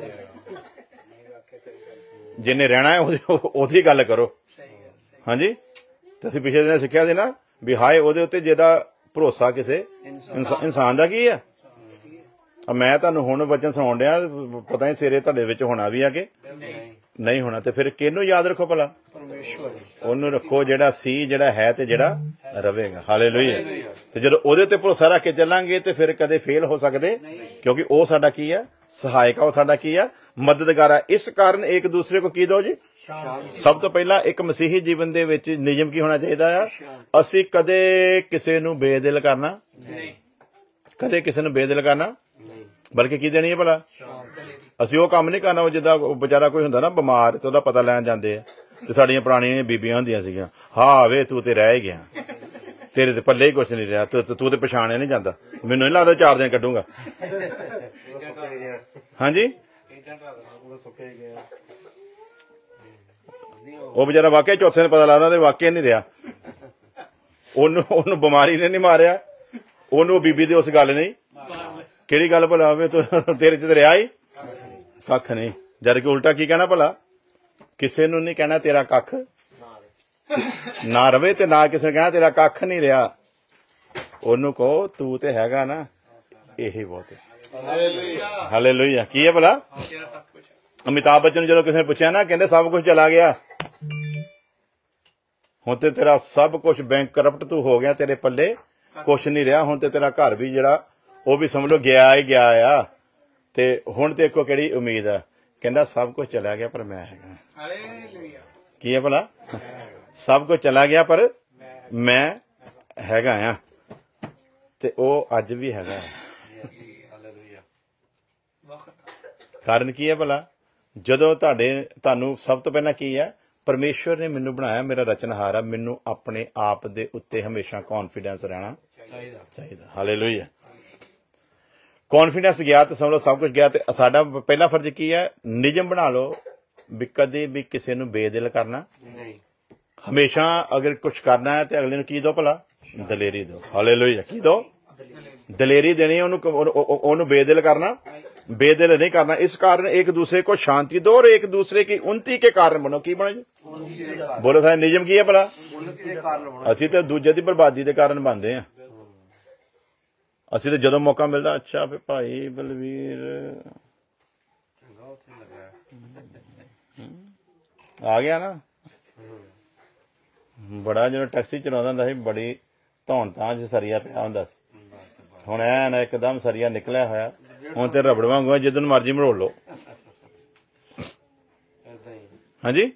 ਜਿੰਨੇ ਰਹਿਣਾ ਹੈ ਉਹਦੀ ਗੱਲ ਕਰੋ। ਹਾਂਜੀ, ਤੇ ਅਸੀਂ ਪਿਛਲੇ ਦਿਨ ਸਿੱਖਿਆ ਸੀ ਨਾ ਵੀ ਹਾਏ ਉਹਦੇ ਉੱਤੇ ਜਿਹਦਾ ਭਰੋਸਾ ਕਿਸੇ ਇਨਸਾਨ ਦਾ ਕੀ ਹੈ। ਮੈਂ ਤੁਹਾਨੂੰ ਹੁਣ ਵਚਨ ਸੁਣਾਉਣ ਡਿਆ, ਪਤਾ ਨਹੀਂ ਸਵੇਰੇ ਤੁਹਾਡੇ ਵਿੱਚ ਹੋਣਾ ਵੀ ਆ ਕਿ ਨਹੀਂ ਹੋਣਾ। ਤੇ ਫਿਰ ਕਿਹਨੂੰ ਯਾਦ ਰੱਖੋ ਭਲਾ? ਪਰਮੇਸ਼ਵਰ। ਉਹਨੂੰ ਰੱਖੋ ਜਿਹੜਾ ਸੀ, ਜਿਹੜਾ ਹੈ ਤੇ ਜਿਹੜਾ ਰਵੇਗਾ। ਹਾਲੇਲੂਇਆ। ਤੇ ਜਦੋਂ ਉਹਦੇ ਤੇ ਭਰੋਸਾ ਰੱਖ ਕੇ ਚੱਲਾਂਗੇ ਤੇ ਫਿਰ ਕਦੇ ਫੇਲ ਹੋ ਸਕਦੇ, ਕਿਉਂਕਿ ਉਹ ਸਾਡਾ ਕੀ ਆ? ਸਹਾਇਕ ਆ। ਉਹ ਸਾਡਾ ਕੀ ਆ? ਮਦਦਗਾਰ ਆ। ਇਸ ਕਾਰਨ ਇੱਕ ਦੂਸਰੇ ਕੋ ਕੀ ਦੋ ਜੀ? ਸਭ ਤੋਂ ਪਹਿਲਾਂ ਇੱਕ ਮਸੀਹੀ ਜੀਵਨ ਦੇ ਵਿੱਚ ਨਿਯਮ ਕੀ ਹੋਣਾ ਚਾਹੀਦਾ ਆ? ਅਸੀਂ ਕਦੇ ਕਿਸੇ ਨੂੰ ਬੇਦਿਲ ਕਰਨਾ ਨਹੀਂ, ਕਦੇ ਕਿਸੇ ਨੂੰ ਬੇਦਿਲ ਕਰਨਾ, ਬਲਕਿ ਕੀ ਦੇਣੀ ਹੈ ਭਲਾ? ਅਸੀਂ ਉਹ ਕੰਮ ਨਹੀਂ ਕਰਨਾ। ਉਹ ਜਿੱਦਾਂ ਵਿਚਾਰਾ ਕੋਈ ਹੁੰਦਾ ਨਾ ਬਿਮਾਰ, ਤੇ ਉਹਦਾ ਪਤਾ ਲੈਣ ਜਾਂਦੇ ਆ, ਤੇ ਸਾਡੀਆਂ ਪੁਰਾਣੀਆਂ ਬੀਬੀਆਂ ਹੁੰਦੀਆਂ ਸੀਗੀਆਂ, ਹਾਂ ਵੇ ਤੂੰ ਤੇ ਰਹਿ ਗਿਆ, ਤੇਰੇ ਤੇ ਪੱਲੇ ਹੀ ਕੁਛ ਨਹੀਂ ਰਿਹਾ, ਤੂੰ ਤੇ ਪਛਾਣਿਆ ਨਹੀਂ ਜਾਂਦਾ, ਮੈਨੂੰ ਨਹੀਂ ਲੱਗਦਾ ਚਾਰ ਦਿਨ ਕੱਢੂਗਾ। ਹਾਂਜੀ, ਉਹ ਵਿਚਾਰਾ ਵਾਕਿਆ ਚੌਥੇ ਨੂੰ ਪਤਾ ਲੱਗਦਾ ਤੇ ਵਾਕਿਆ ਨਹੀਂ ਰਿਹਾ। ਉਹਨੂੰ ਉਹਨੂੰ ਬਿਮਾਰੀ ਨੇ ਨਹੀਂ ਮਾਰਿਆ, ਉਹਨੂੰ ਉਹ ਬੀਬੀ ਦੀ ਉਸ ਗੱਲ ਨਹੀਂ। ਕਿਹੜੀ ਗੱਲ ਭਲਾ? ਵੇ ਤੇਰੇ ਚ ਰਿਹਾ ਹੀ ਕੱਖ ਨਹੀਂ। ਜਦ ਕਿ ਉਲਟਾ ਕੀ ਕਹਿਣਾ ਭਲਾ? ਕਿਸੇ ਨੂੰ ਨਹੀਂ ਕਹਿਣਾ ਤੇਰਾ ਕੱਖ ਨਾ ਰਵੇ, ਤੇ ਨਾ ਕਿਸੇ ਨੂੰ ਕਹਿਣਾ ਤੇਰਾ ਕੱਖ ਨਹੀਂ ਰਿਹਾ। ਉਹਨੂੰ ਕਹੋ ਤੂੰ ਤੇ ਹੈਗਾ ਨਾ, ਇਹੀ ਬਹੁਤ ਹੈ। ਹਾਲੇਲੂਇਆ। ਕੀ ਹੈ ਭਲਾ? ਅਮਿਤਾਭ ਬੱਚਨ ਨੂੰ ਜਦੋਂ ਕਿਸੇ ਨੇ ਪੁੱਛਿਆ ਨਾ, ਕਹਿੰਦੇ ਸਭ ਕੁਝ ਚਲਾ ਗਿਆ, ਹੁਣ ਤੇ ਤੇਰਾ ਸਭ ਕੁਝ ਬੈਂਕ ਕਰਪਟ ਤੂੰ ਹੋ ਗਿਆ, ਤੇਰੇ ਪੱਲੇ ਕੁਛ ਨਹੀਂ ਰਿਹਾ, ਹੁਣ ਤੇ ਤੇਰਾ ਘਰ ਵੀ ਜਿਹੜਾ ਉਹ ਵੀ ਸਮਝ ਲਓ ਗਿਆ ਹੀ ਗਿਆ ਆ, ਤੇ ਹੁਣ ਤੇ ਇੱਕੋ ਕਿਹੜੀ ਉਮੀਦ ਆ? ਕਹਿੰਦਾ ਸਭ ਕੁਝ ਚਲਾ ਗਿਆ ਪਰ ਮੈਂ ਹੈਗਾ। ਕੀ ਹੈ ਭਲਾ? ਸਭ ਕੁਝ ਚਲਾ ਗਿਆ ਪਰ ਮੈਂ ਹੈਗਾ ਆ, ਤੇ ਉਹ ਅੱਜ ਵੀ ਹੈਗਾ। ਕਾਰਨ ਕੀ ਹੈ ਭਲਾ? ਜਦੋਂ ਤੁਹਾਡੇ ਤੁਹਾਨੂੰ ਸਭ ਤੋਂ ਪਹਿਲਾਂ ਕੀ ਹੈ? ਪਰਮੇਸ਼ਵਰ ਨੇ ਮੈਨੂੰ ਬਣਾਇਆ, ਮੇਰਾ ਰਚਨਹਾਰ ਆ, ਮੈਨੂੰ ਆਪਣੇ ਆਪ ਦੇ ਉੱਤੇ ਹਮੇਸ਼ਾ ਕੌਨਫੀਡੈਂਸ ਰਹਿਣਾ ਚਾਹੀਦਾ। ਹਾਲੇਲੂਇਆ। ਕੌਨਫੀਡੈਂਸ ਗਿਆ ਤੇ ਸਮਝ ਲਓ ਸਭ ਕੁਝ ਗਿਆ। ਤੇ ਸਾਡਾ ਪਹਿਲਾ ਫਰਜ਼ ਕੀ ਹੈ? ਨਿਯਮ ਬਣਾ ਲਓ ਵੀ ਕਦੇ ਵੀ ਕਿਸੇ ਨੂੰ ਬੇਦਿਲ ਕਰਨਾ ਨਹੀਂ। ਹਮੇਸ਼ਾ ਅਗਰ ਕੁਝ ਕਰਨਾ ਹੈ ਤੇ ਅਗਲੇ ਨੂੰ ਕੀ ਦੋ ਭਲਾ? ਦਲੇਰੀ ਦੋ। ਹਾਲੇਲੂਇਆ। ਕੀ ਦੋ? ਦਲੇਰੀ ਦੇਣੀ। ਉਹਨੂੰ ਉਹਨੂੰ ਬੇਦਿਲ ਕਰਨਾ, बेदिल नहीं करना। इस कारण एक दूसरे को शांति दो और एक दूसरे की उन्नति के कारण बनो। की बनो जी? बोलो सारे नियम की है भला? ਅਸੀਂ ਤੇ ਦੂਜੇ ਦੀ ਬਰਬਾਦੀ ਦੇ ਕਾਰਨ ਬਣਦੇ ਆ। ਅਸੀਂ ਤੇ ਜਦੋਂ ਮੌਕਾ ਮਿਲਦਾ, ਅੱਛਾ ਫੇ ਭਾਈ ਬਲਵੀਰ ਆ ਗਿਆ ਨਾ, ਬੜਾ ਜਦੋਂ ਟੈਕਸੀ ਚਲਾਉਂਦਾ ਹੁੰਦਾ ਸੀ, ਬੜੀ ਧੌਣ ਤਾਂ ਚ ਸਰੀਆ ਪਿਆ ਹੁੰਦਾ ਸੀ। ਹੁਣ ਐਨ ਇੱਕਦਮ ਸਰੀਆ ਨਿਕਲਿਆ ਹੋਇਆ, ਹੁਣ ਤੇ ਰਬੜ ਵਾਂਗੂ ਜਿੱਦਨ ਮਰਜੀ ਮਰੋੜ ਲਓ। ਹਾਂਜੀ,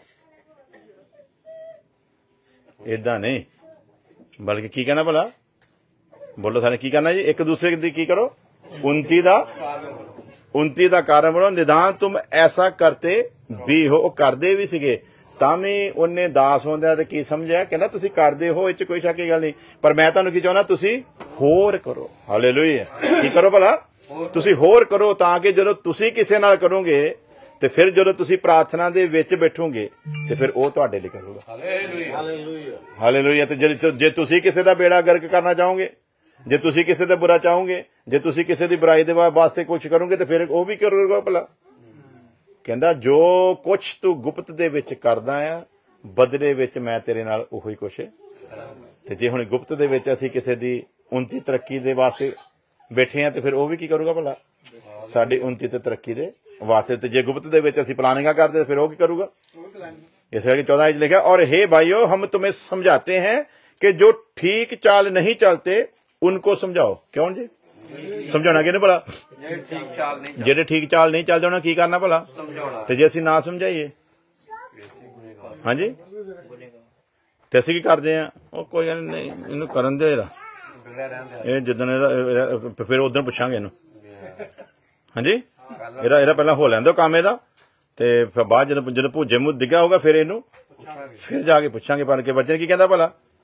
ਏਦਾਂ ਨਹੀਂ, ਬਲਕਿ ਕੀ ਕਹਿਣਾ ਭਲਾ? ਬੋਲੋ ਸਾਰੇ ਕੀ ਕਰਨਾ ਜੀ? ਇੱਕ ਦੂਸਰੇ ਦੀ ਕੀ ਕਰੋ? उन्नति ਦਾ उन्नति ਦਾ ਕਾਰਨ ਬਣੋ। ਨਿਦਾਨ ਤੁਮ ਐਸਾ ਕਰਤੇ ਵੀ ਹੋ। ਉਹ ਕਰਦੇ ਵੀ ਸੀਗੇ, ਤਾਂ ਵੀ ਉਹਨੇ ਦਾਸ ਹੁੰਦਿਆਂ ਤੇ ਕੀ ਸਮਝਿਆ? ਕਹਿੰਦਾ ਤੁਸੀਂ ਕਰਦੇ ਹੋ, ਇਹ ਚ ਕੋਈ ਸ਼ੱਕ ਦੀ ਗੱਲ ਨਹੀਂ, ਪਰ ਮੈਂ ਤੁਹਾਨੂੰ ਕੀ ਚਾਹੁੰਦਾ, ਤੁਸੀਂ ਹੋਰ ਕਰੋ। ਹਾਲੇਲੂਇਆ। ਕੀ ਕਰੋ ਭਲਾ? ਤੁਸੀਂ ਹੋਰ ਕਰੋ, ਤਾਂ ਕਿ ਜਦੋਂ ਤੁਸੀਂ ਕਿਸੇ ਨਾਲ ਕਰੋਗੇ ਤੇ ਫਿਰ ਜਦੋਂ ਤੁਸੀਂ ਪ੍ਰਾਰਥਨਾ ਦੇ ਵਿੱਚ ਬੈਠੋਗੇ ਤੇ ਫਿਰ ਉਹ ਤੁਹਾਡੇ ਲਈ ਕਰੂਗਾ। ਹਾਲੇਲੂਇਆ। ਹਾਲੇਲੂਇਆ। ਤੇ ਜੇ ਤੁਸੀਂ ਕਿਸੇ ਦਾ ਬੇੜਾ ਗਰਕ ਕਰਨਾ ਚਾਹੋਗੇ, ਜੇ ਤੁਸੀਂ ਕਿਸੇ ਦਾ ਬੁਰਾ ਚਾਹੋਗੇ, ਜੇ ਤੁਸੀਂ ਕਿਸੇ ਦੀ ਬੁਰਾਈ ਦੇ ਵਾਸਤੇ ਕੁਛ ਕਰੋਗੇ ਤੇ ਫਿਰ ਉਹ ਵੀ ਕਰੂਗਾ ਭਲਾ। ਕਹਿੰਦਾ ਜੋ ਕੁਛ ਤੂੰ ਗੁਪਤ ਦੇ ਵਿੱਚ ਕਰਦਾ ਆ, ਬਦਲੇ ਵਿੱਚ ਮੈਂ ਤੇਰੇ ਨਾਲ ਉਹੀ ਕੁਛ। ਤੇ ਜੇ ਹੁਣ ਗੁਪਤ ਦੇ ਵਿੱਚ ਅਸੀਂ ਕਿਸੇ ਦੀ ਉੱਨਤੀ ਤਰੱਕੀ ਦੇ ਵਾਸਤੇ ਬੈਠੇ ਆ ਤੇ ਫਿਰ ਉਹ ਵੀ ਕੀ ਕਰੂਗਾ ਭਲਾ? ਸਾਡੀ ਉੱਨਤੀ ਤੇ ਤਰੱਕੀ ਦੇ ਵਾਸਤੇ। ਤੇ ਜੇ ਗੁਪਤ ਦੇ ਵਿੱਚ ਅਸੀਂ ਪਲਾनिंग ਕਰਦੇ ਫਿਰ ਉਹ ਕੀ ਕਰੂਗਾ? ਇਸ ਕਰਕੇ ਚੌदह ਵਿੱਚ लिखा, और हे भाइयों हम तुम्हें समझाते हैं कि जो ठीक चाल नहीं चलते उनको समझाओ। क्यों जी? ਸਮਝਾਉਣਾ ਕਿਹਨੇ ਭਲਾ? ਜਿਹੜੇ ਠੀਕ ਚਾਲ ਨਹੀਂ ਚੱਲਦੇ ਉਹਨਾਂ ਕੀ ਕਰਨਾ ਭਲਾ? ਤੇ ਜੇ ਅਸੀਂ ਨਾ ਸਮਝਾਈਏ, ਹਾਂਜੀ, ਤੇ ਅਸੀਂ ਕੀ ਕਰਦੇ ਆ? ਉਹ ਕੋਈ ਗੱਲ ਨਹੀਂ, ਇਹਨੂੰ ਕਰਨ ਦੇ, ਇਹ ਜਿੱਦਣ ਇਹਦਾ ਫਿਰ ਉਦੋਂ ਪੁੱਛਾਂਗੇ ਇਹਨੂੰ। ਹਾਂਜੀ, ਇਹਦਾ ਇਹਦਾ ਪਹਿਲਾਂ ਹੋ ਲੈਂਦੇ ਕੰਮ ਇਹਦਾ, ਤੇ ਫਿਰ ਬਾਅਦ ਜਦੋਂ ਜਦੋਂ ਭੂਜੇ ਮੂੰਹ ਡਿੱਗਾ ਹੋਊਗਾ ਫਿਰ ਇਹਨੂੰ ਫਿਰ ਜਾ ਕੇ ਪੁੱਛਾਂਗੇ। ਪਰ ਕੇ ਬੱਚੇ ਕੀ ਕਹਿੰਦਾ ਭਲਾ?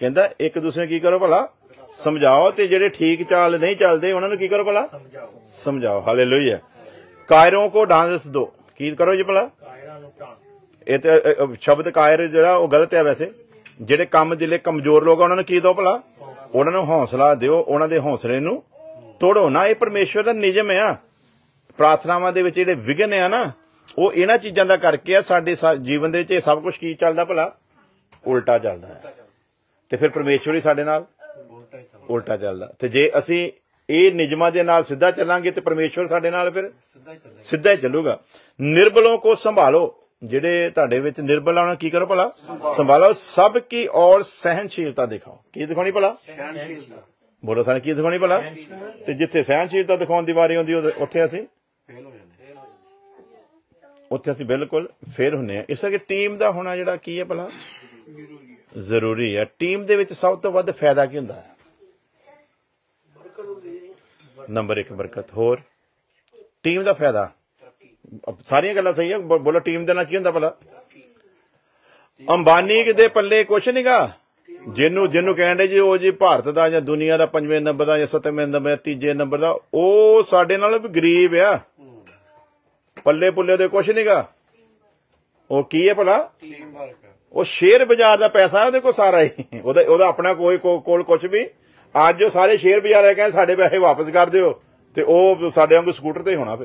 ਕਹਿੰਦਾ ਇੱਕ ਦੂਸਰੇ ਨੂੰ ਕੀ ਕਰੋ ਭਲਾ ਸਮਝਾਓ, ਤੇ ਜਿਹੜੇ ਠੀਕ ਚਾਲ ਨਹੀਂ ਚੱਲਦੇ ਉਹਨਾਂ ਨੂੰ ਕੀ ਕਰੋ ਭਲਾ ਸਮਝਾਓ। ਸਮਝਾਓ। ਹਾਲੇਲੂਇਆ। ਕਾਇਰੋਂ ਕੋ ਡਾਂਸ ਦੋ, ਕੀ ਕਰੋ ਜੀ ਭਲਾ? ਕਾਇਰਾਂ ਨੂੰ ਢਾਂਡ। ਇਹ ਤੇ ਅ, ਅ, ਸ਼ਬਦ ਕਾਇਰ ਜਿਹੜਾ ਉਹ ਗਲਤ ਹੈ ਵੈਸੇ। ਜਿਹੜੇ ਕੰਮ ਦਿਲੇ ਕਮਜ਼ੋਰ ਲੋਕ ਆ ਉਹਨਾਂ ਨੂੰ ਕੀ ਦੋ ਭਲਾ? ਉਹਨਾਂ ਨੂੰ ਹੌਸਲਾ ਦਿਓ, ਉਹਨਾਂ ਦੇ ਹੌਸਲੇ ਨੂੰ ਤੋੜੋ ਨਾ। ਇਹ ਪਰਮੇਸ਼ਵਰ ਦਾ ਨਿਯਮ ਆ। ਪ੍ਰਾਰਥਨਾਵਾਂ ਦੇ ਵਿੱਚ ਜਿਹੜੇ ਵਿਘਨ ਆ ਨਾ, ਉਹ ਇਹਨਾਂ ਚੀਜ਼ਾਂ ਦਾ ਕਰਕੇ ਆ। ਸਾਡੇ ਸਾ- ਜੀਵਨ ਦੇ ਵਿੱਚ ਇਹ ਸਭ ਕੁਝ ਕੀ ਚੱਲਦਾ ਭਲਾ? ਉਲਟਾ ਚੱਲਦਾ ਹੈ। ਤੇ ਫਿਰ ਪਰਮੇਸ਼ਵਰ ਹੀ ਸਾਡੇ ਨਾਲ ਉਲਟਾ ਚੱਲਦਾ। ਤੇ ਜੇ ਅਸੀਂ ਇਹ ਨਿਯਮਾਂ ਦੇ ਨਾਲ ਸਿੱਧਾ ਚੱਲਾਂਗੇ ਤੇ ਪਰਮੇਸ਼ਵਰ ਸਾਡੇ ਨਾਲ ਫਿਰ ਸਿੱਧਾ ਹੀ ਚੱਲੂਗਾ। ਨਿਰਬਲੋਂ ਕੋ ਸੰਭਾਲੋ, ਜਿਹੜੇ ਤੁਹਾਡੇ ਵਿੱਚ ਨਿਰਬਲ ਆ ਉਹਨਾਂ ਨੂੰ ਕੀ ਕਰੋ ਭਲਾ? ਸੰਭਾਲੋ। ਸਭ ਕੀ ਔਰ ਸਹਿਨਸ਼ੀਲਤਾ ਦਿਖਾਓ। ਕੀ ਦਿਖਾਉਣੀ ਭਲਾ? ਬੋਲੋ ਸਾਨੂੰ ਕੀ ਦਿਖਾਉਣੀ ਭਲਾ? ਤੇ ਜਿੱਥੇ ਸਹਿਨਸ਼ੀਲਤਾ ਦਿਖਾਉਣ ਦੀ ਵਾਰੀ ਆਉਂਦੀ ਉੱਥੇ ਅਸੀਂ ਉੱਥੇ ਅਸੀਂ ਬਿਲਕੁਲ ਫੇਲ ਹੁੰਦੇ ਆ। ਇਸ ਕਰਕੇ ਟੀਮ ਦਾ ਹੋਣਾ ਜਿਹੜਾ ਕੀ ਹੈ ਭਲਾ? ਜ਼ਰੂਰੀ ਹੈ। ਟੀਮ ਦੇ ਵਿੱਚ ਸਭ ਤੋਂ ਵੱਧ ਫਾਇਦਾ ਕੀ ਹੁੰਦਾ ਹੈ? ਨੰਬਰ ਇੱਕ ਬਰਕਤ। ਹੋਰ ਟੀਮ ਦਾ ਫਾਇਦਾ? ਸਾਰੀਆਂ ਗੱਲਾਂ ਸਹੀ ਹੈ। ਬੋਲੋ ਟੀਮ ਦੇ ਨਾਲ ਕੀ ਹੁੰਦਾ ਭਲਾ? ਅੰਬਾਨੀ ਦੇ ਪੱਲੇ ਕੁਛ ਨਹੀਂਗਾ। ਜਿਹਨੂੰ ਜਿਹਨੂੰ ਕਹਿੰਦੇ ਜੀ ਉਹ ਜੀ ਭਾਰਤ ਦਾ ਜਾਂ ਦੁਨੀਆ ਦਾ ਪੰਜਵੇਂ ਨੰਬਰ ਦਾ ਜਾਂ ਸੱਤਵੇਂ ਨੰਬਰ ਤੀਜੇ ਨੰਬਰ ਦਾ, ਉਹ ਸਾਡੇ ਨਾਲੋਂ ਵੀ ਗਰੀਬ ਆ। ਪੱਲੇ ਪੁੱਲੇ ਦੇ ਕੁਛ ਨਹੀਂਗਾ। ਉਹ ਕੀ ਹੈ ਭਲਾ? ਉਹ ਸ਼ੇਅਰ ਬਾਜ਼ਾਰ ਦਾ ਪੈਸਾ ਉਹਦੇ ਕੋਲ ਸਾਰਾ ਹੀ। ਉਹਦਾ ਉਹਦਾ ਆਪਣਾ ਕੋਈ ਕੋਲ ਕੁਛ ਵੀ। ਅੱਜ ਉਹ ਸਾਰੇ ਸ਼ੇਅਰ ਬਾਜ਼ਾਰ ਆ ਕਹਿੰਦੇ ਸਾਡੇ ਪੈਸੇ ਵਾਪਸ ਕਰ ਦਿਓ, ਤੇ ਉਹ ਸਾਡੇ ਵਾਂਗੂ ਸਕੂਟਰ ਤੇ ਹੋਣਾ ਫਿਰ।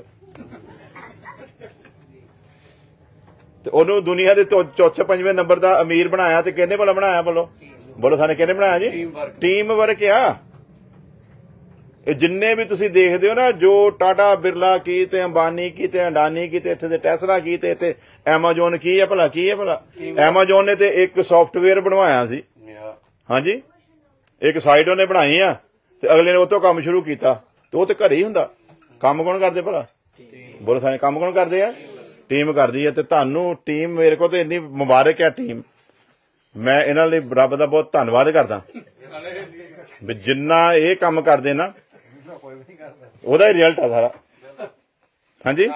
ਤੇ ਉਹਨੂੰ ਦੁਨੀਆ ਦੇ ਚੌਥੇ ਪੰਜਵੇਂ ਨੰਬਰ ਦਾ ਅਮੀਰ ਬਣਾਇਆ। ਤੇ ਕਿਹਨੇ ਭਲਾ ਬਣਾਇਆ? ਬੋਲੋ ਬੋਲੋ ਸਾਨੂੰ ਕਿਹਨੇ ਬਣਾਇਆ ਜੀ? ਟੀਮ ਵਰਕ ਆ। ਇਹ ਜਿੰਨੇ ਵੀ ਤੁਸੀਂ ਦੇਖਦੇ ਹੋ ਨਾ, ਜੋ ਟਾਟਾ ਬਿਰਲਾ ਕੀ ਤੇ ਅੰਬਾਨੀ ਕੀ ਤੇ ਅਡਾਨੀ ਕੀ ਤੇ ਇੱਥੇ ਦੇ ਟੈਸਲਾ ਕੀ ਤੇ ਇੱਥੇ ਐਮਾਜ਼ੋਨ ਕੀ ਹੈ ਭਲਾ? ਕੀ ਹੈ ਭਲਾ? ਐਮਾਜ਼ੋਨ ਨੇ ਤੇ ਇੱਕ ਸੌਫਟਵੇਅਰ ਬਣਵਾਇਆ ਸੀ। ਹਾਂਜੀ, ਇੱਕ ਸਾਈਟ ਉਹਨੇ ਬਣਾਈ ਆ ਤੇ ਅਗਲੇ ਨੇ ਉਹ ਤੋਂ ਕੰਮ ਸ਼ੁਰੂ ਕੀਤਾ। ਤੇ ਉਹ ਤੇ ਘਰੇ ਹੀ ਹੁੰਦਾ। ਕੰਮ ਕੌਣ ਕਰਦੇ ਭਲਾ? ਬੋਲੋ ਸਾਨੂੰ ਕੰਮ ਕੌਣ ਕਰਦੇ ਆ? ਟੀਮ ਕਰਦੀ ਹੈ। ਤੇ ਤੁਹਾਨੂੰ ਟੀਮ, ਮੇਰੇ ਕੋਲ ਤੇ ਇੰਨੀ ਮੁਬਾਰਕ ਹੈ ਟੀਮ। ਮੈਂ ਇਹਨਾਂ ਲਈ ਰੱਬ ਦਾ ਬਹੁਤ ਧੰਨਵਾਦ ਕਰਦਾ ਵੀ ਜਿੰਨਾ ਇਹ ਕੰਮ ਕਰਦੇ ਨਾ, ਉਹਦਾ ਹੀ ਰਿਜ਼ਲਟ ਆ ਸਾਰਾ। ਹਾਂਜੀ,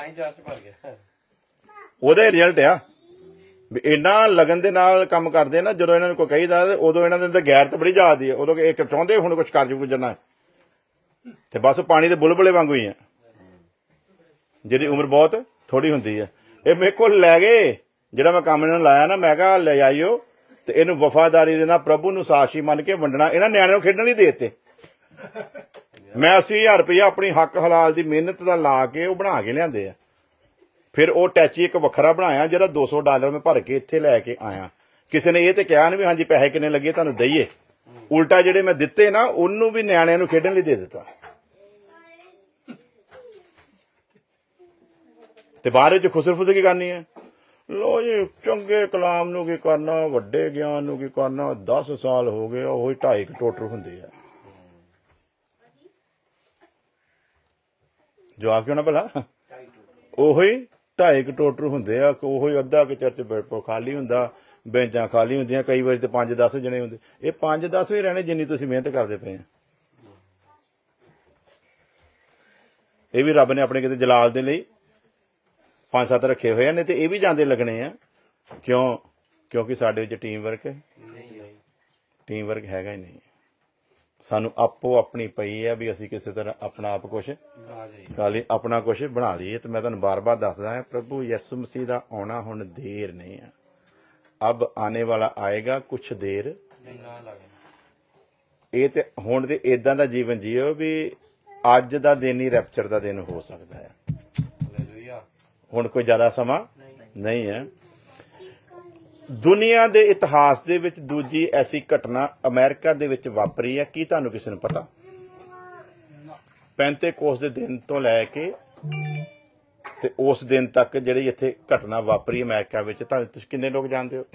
ਉਹਦਾ ਹੀ ਰਿਜ਼ਲਟ ਆ ਵੀ ਇੰਨਾ ਲਗਨ ਦੇ ਨਾਲ ਕੰਮ ਕਰਦੇ ਨਾ। ਜਦੋਂ ਇਹਨਾਂ ਨੂੰ ਕੋਈ ਕਹੀਦਾ ਉਦੋਂ ਇਹਨਾਂ ਦੇ ਅੰਦਰ ਗੈਰਤ ਬੜੀ ਜ਼ਿਆਦੀ ਹੈ। ਉਦੋਂ ਇੱਕ ਚਾਹੁੰਦੇ ਹੁਣ ਕੁਛ ਕਰ ਜੂ ਗੁਜਰਨਾ, ਤੇ ਬਸ ਪਾਣੀ ਦੇ ਬੁਲਬੁਲੇ ਵਾਂਗੂ ਹੀ ਆ, ਜਿਹਦੀ ਉਮਰ ਬਹੁਤ ਥੋੜੀ ਹੁੰਦੀ ਹੈ। ਇਹ ਮੇਰੇ ਕੋਲ ਲੈ ਗਏ ਜਿਹੜਾ ਮੈਂ ਕੰਮ ਇਹਨਾਂ ਨੂੰ ਲਾਇਆ ਨਾ, ਮੈਂ ਕਿਹਾ ਲੈ ਆਈਓ ਤੇ ਇਹਨੂੰ ਵਫਾਦਾਰੀ ਦੇ ਨਾਲ ਪ੍ਰਭੂ ਨੂੰ ਸਾਖੀ ਮੰਨ ਕੇ ਵੰਡਣਾ। ਇਹਨਾਂ ਨਿਆਣਿਆਂ ਨੂੰ ਖੇਡਣ ਲਈ ਦੇ ਦਿੱਤੇ। ਮੈਂ ਅੱਸੀ ਹਜ਼ਾਰ ਰੁਪਇਆ ਆਪਣੀ ਹੱਕ ਹਲਾਲ ਦੀ ਮਿਹਨਤ ਦਾ ਲਾ ਕੇ ਉਹ ਬਣਾ ਕੇ ਲਿਆਂਦੇ ਆ। ਫਿਰ ਉਹ ਟੈਚੀ ਇੱਕ ਵੱਖਰਾ ਬਣਾਇਆ ਜਿਹੜਾ ਦੋ ਸੌ ਡਾਲਰ ਮੈਂ ਭਰ ਕੇ ਇੱਥੇ ਲੈ ਕੇ ਆਇਆ। ਕਿਸੇ ਨੇ ਇਹ ਤੇ ਕਿਹਾ ਨਹੀਂ ਵੀ ਹਾਂਜੀ ਪੈਸੇ ਕਿੰਨੇ ਲੱਗੇ ਤੁਹਾਨੂੰ ਦਈਏ। ਉਲਟਾ ਜਿਹੜੇ ਮੈਂ ਦਿੱਤੇ ਨਾ ਉਹਨੂੰ ਵੀ ਨਿਆਣਿਆਂ ਨੂੰ ਖੇਡਣ ਲਈ ਦੇ ਦਿੱਤਾ। ਤੇ ਬਾਅਦ ਵਿੱਚ ਖੁਸਰ ਫੁਸਰ ਕੀ ਕਰਨੀ ਹੈ? ਲੋ ਜੀ ਚੰਗੇ ਕਲਾਮ ਨੂੰ ਕੀ ਕਰਨਾ, ਵੱਡੇ ਗਿਆਨ ਨੂੰ ਕੀ ਕਰਨਾ। ਦਸ ਸਾਲ ਹੋ ਗਏ ਉਹੀ ਢਾਈ ਕੁ ਟੋਟਰ ਹੁੰਦੇ ਆ। ਜਵਾਬ ਕਿਉਂ ਨਾ ਭਲਾ? ਉਹੀ ਢਾਈ ਕੁ ਟੋਟਰ ਹੁੰਦੇ ਆ। ਉਹੀ ਅੱਧਾ ਕੁ ਚਰਚ ਖਾਲੀ ਹੁੰਦਾ, ਬੈਂਚਾਂ ਖਾਲੀ ਹੁੰਦੀਆਂ। ਕਈ ਵਾਰੀ ਤੇ ਪੰਜ ਦਸ ਜਣੇ ਹੁੰਦੇ। ਇਹ ਪੰਜ ਦਸ ਵੀ ਰਹਿਣੇ ਜਿੰਨੀ ਤੁਸੀਂ ਮਿਹਨਤ ਕਰਦੇ ਪਏ ਆ। ਇਹ ਵੀ ਰੱਬ ਨੇ ਆਪਣੇ ਕਿਤੇ ਜਲਾਲ ਦੇ ਲਈ ਪੰਜ ਸੱਤ ਰੱਖੇ ਹੋਏ ਨੇ, ਤੇ ਇਹ ਵੀ ਜਾਂਦੇ ਲੱਗਣੇ ਆ। ਕਿਉਂ? ਕਿਉਂਕਿ ਸਾਡੇ ਵਿੱਚ ਟੀਮ ਵਰਕ ਟੀਮ ਵਰਕ ਹੈਗਾ ਹੀ ਨਹੀਂ। ਸਾਨੂੰ ਆਪੋ ਆਪਣੀ ਪਈ ਹੈ ਵੀ ਅਸੀਂ ਕਿਸੇ ਤਰ੍ਹਾਂ ਆਪਣਾ ਆਪ ਕੁਛ ਕਰ ਲਈ, ਆਪਣਾ ਕੁਛ ਬਣਾ ਲਈਏ। ਤੇ ਮੈਂ ਤੁਹਾਨੂੰ ਬਾਰ-ਬਾਰ ਦੱਸਦਾ ਹਾਂ, ਪ੍ਰਭੂ ਯਿਸੂ ਮਸੀਹ ਦਾ ਆਉਣਾ ਹੁਣ ਦੇਰ ਨਹੀਂ ਹੈ। ਅਬ ਆने ਵਾਲਾ ਆਏਗਾ, ਕੁਛ ਦੇਰ। ਇਹ ਤੇ ਹੁਣ ਤੇ ਏਦਾਂ ਦਾ ਜੀਵਨ ਜੀਓ ਵੀ ਅੱਜ ਦਾ ਦਿਨ ਹੀ ਰੈਪਚਰ ਦਾ ਦਿਨ ਹੋ ਸਕਦਾ ਹੈ। ਹੁਣ ਕੋਈ ਜ਼ਿਆਦਾ ਸਮਾਂ ਨਹੀਂ ਹੈ। ਦੁਨੀਆ ਦੇ ਇਤਿਹਾਸ ਦੇ ਵਿੱਚ ਦੂਜੀ ਐਸੀ ਘਟਨਾ ਅਮਰੀਕਾ ਦੇ ਵਿੱਚ ਵਾਪਰੀ ਹੈ। ਕੀ ਤੁਹਾਨੂੰ ਕਿਸੇ ਨੂੰ ਪਤਾ? ਪੈਂਤੇਕੋਸ ਦੇ ਦਿਨ ਤੋਂ ਲੈ ਕੇ ਤੇ ਉਸ ਦਿਨ ਤੱਕ ਜਿਹੜੀ ਇੱਥੇ ਘਟਨਾ ਵਾਪਰੀ ਅਮਰੀਕਾ ਵਿੱਚ, ਤਾਂ ਤੁਸੀਂ ਕਿੰਨੇ ਲੋਕ ਜਾਣਦੇ ਹੋ?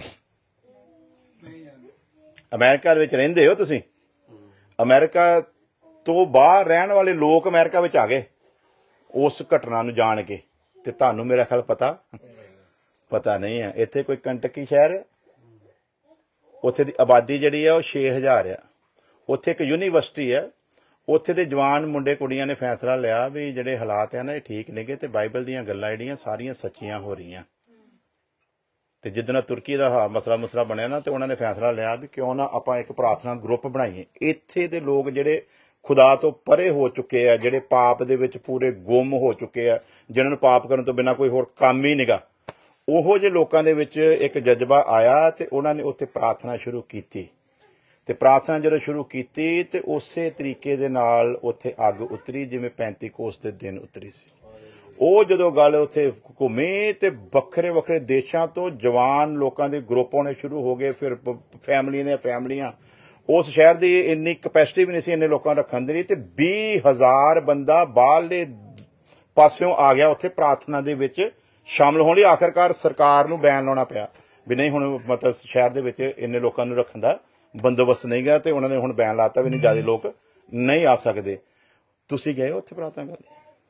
ਅਮਰੀਕਾ ਦੇ ਵਿੱਚ ਰਹਿੰਦੇ ਹੋ ਤੁਸੀਂ। ਅਮਰੀਕਾ ਤੋਂ ਬਾਹਰ ਰਹਿਣ ਵਾਲੇ ਲੋਕ ਅਮਰੀਕਾ ਵਿੱਚ ਆ ਗਏ ਉਸ ਘਟਨਾ ਨੂੰ ਜਾਣ ਕੇ। ਤੇ ਤੁਹਾਨੂੰ ਮੇਰਾ ਖਿਆਲ ਪਤਾ ਪਤਾ ਨਹੀਂ ਹੈ। ਇੱਥੇ ਕੋਈ ਕੰਟਕੀ ਸ਼ਹਿਰ ਹੈ, ਉੱਥੇ ਦੀ ਆਬਾਦੀ ਜਿਹੜੀ ਆ ਉਹ ਛੇ ਹਜ਼ਾਰ ਆ। ਉੱਥੇ ਇੱਕ ਯੂਨੀਵਰਸਿਟੀ ਹੈ। ਉੱਥੇ ਦੇ ਜਵਾਨ ਮੁੰਡੇ ਕੁੜੀਆਂ ਨੇ ਫੈਸਲਾ ਲਿਆ ਵੀ ਜਿਹੜੇ ਹਾਲਾਤ ਆ ਨਾ ਇਹ ਠੀਕ ਨੇਗੇ, ਤੇ ਬਾਈਬਲ ਦੀਆਂ ਗੱਲਾਂ ਜਿਹੜੀਆਂ ਸਾਰੀਆਂ ਸੱਚੀਆਂ ਹੋ ਰਹੀਆਂ। ਤੇ ਜਿੱਦਣ ਤੁਰਕੀ ਦਾ ਹਾ ਮਸਲਾ ਮੁਸਲਾ ਬਣਿਆ ਨਾ, ਤੇ ਉਹਨਾਂ ਨੇ ਫੈਸਲਾ ਲਿਆ ਵੀ ਕਿਉਂ ਨਾ ਆਪਾਂ ਇੱਕ ਪ੍ਰਾਰਥਨਾ ਗਰੁੱਪ ਬਣਾਈਏ। ਇੱਥੇ ਦੇ ਲੋਕ ਜਿਹੜੇ ਖੁਦਾ ਤੋਂ ਪਰੇ ਹੋ ਚੁੱਕੇ ਆ, ਜਿਹੜੇ ਪਾਪ ਦੇ ਵਿੱਚ ਪੂਰੇ ਗੁੰਮ ਹੋ ਚੁੱਕੇ ਆ, ਜਿਨ੍ਹਾਂ ਨੂੰ ਪਾਪ ਕਰਨ ਤੋਂ ਬਿਨਾਂ ਕੋਈ ਹੋਰ ਕੰਮ ਹੀ ਨਹੀਂਗਾ, ਉਹੋ ਜਿਹੇ ਲੋਕਾਂ ਦੇ ਵਿੱਚ ਇੱਕ ਜਜ਼ਬਾ ਆਇਆ ਤੇ ਉਹਨਾਂ ਨੇ ਉੱਥੇ ਪ੍ਰਾਰਥਨਾ ਸ਼ੁਰੂ ਕੀਤੀ। ਤੇ ਪ੍ਰਾਰਥਨਾ ਜਦੋਂ ਸ਼ੁਰੂ ਕੀਤੀ ਤੇ ਉਸੇ ਤਰੀਕੇ ਦੇ ਨਾਲ ਉੱਥੇ ਅੱਗ ਉਤਰੀ ਜਿਵੇਂ ਪੈਂਤੀ ਕੋਸ ਦੇ ਦਿਨ ਉਤਰੀ ਸੀ। ਉਹ ਜਦੋਂ ਗੱਲ ਉੱਥੇ ਘੁੰਮੀ ਤੇ ਵੱਖਰੇ ਵੱਖਰੇ ਦੇਸ਼ਾਂ ਤੋਂ ਜਵਾਨ ਲੋਕਾਂ ਦੇ ਗਰੁੱਪ ਆਉਣੇ ਸ਼ੁਰੂ ਹੋ ਗਏ। ਫਿਰ ਫੈਮਲੀਆਂ ਦੀਆਂ ਫੈਮਲੀਆਂ, ਉਸ ਸ਼ਹਿਰ ਦੀ ਇੰਨੀ ਕਪੈਸਿਟੀ ਵੀ ਨਹੀਂ ਸੀ ਇੰਨੇ ਲੋਕਾਂ ਰੱਖਣ ਦੀ, ਤੇ ਵੀਹ ਹਜ਼ਾਰ ਬੰਦਾ ਬਾਹਰਲੇ ਪਾਸਿਓਂ ਆ ਗਿਆ ਉੱਥੇ ਪ੍ਰਾਰਥਨਾ ਦੇ ਵਿੱਚ ਸ਼ਾਮਲ ਹੋਣ ਲਈ। ਆਖਰਕਾਰ ਸਰਕਾਰ ਨੂੰ ਬੈਨ ਲਾਉਣਾ ਪਿਆ ਵੀ ਨਹੀਂ, ਹੁਣ ਮਤਲਬ ਸ਼ਹਿਰ ਦੇ ਵਿੱਚ ਇੰਨੇ ਲੋਕਾਂ ਨੂੰ ਰੱਖਣ ਦਾ ਬੰਦੋਬਸਤ ਨਹੀਂ ਗਿਆ, ਤੇ ਉਹਨਾਂ ਨੇ ਹੁਣ ਬੈਨ ਲਾਤਾ ਵੀ ਨਹੀਂ, ਜ਼ਿਆਦਾ ਲੋਕ ਨਹੀਂ ਆ ਸਕਦੇ। ਤੁਸੀਂ ਗਏ ਉੱਥੇ ਪ੍ਰਾਰਥਨਾ ਕਰਨ?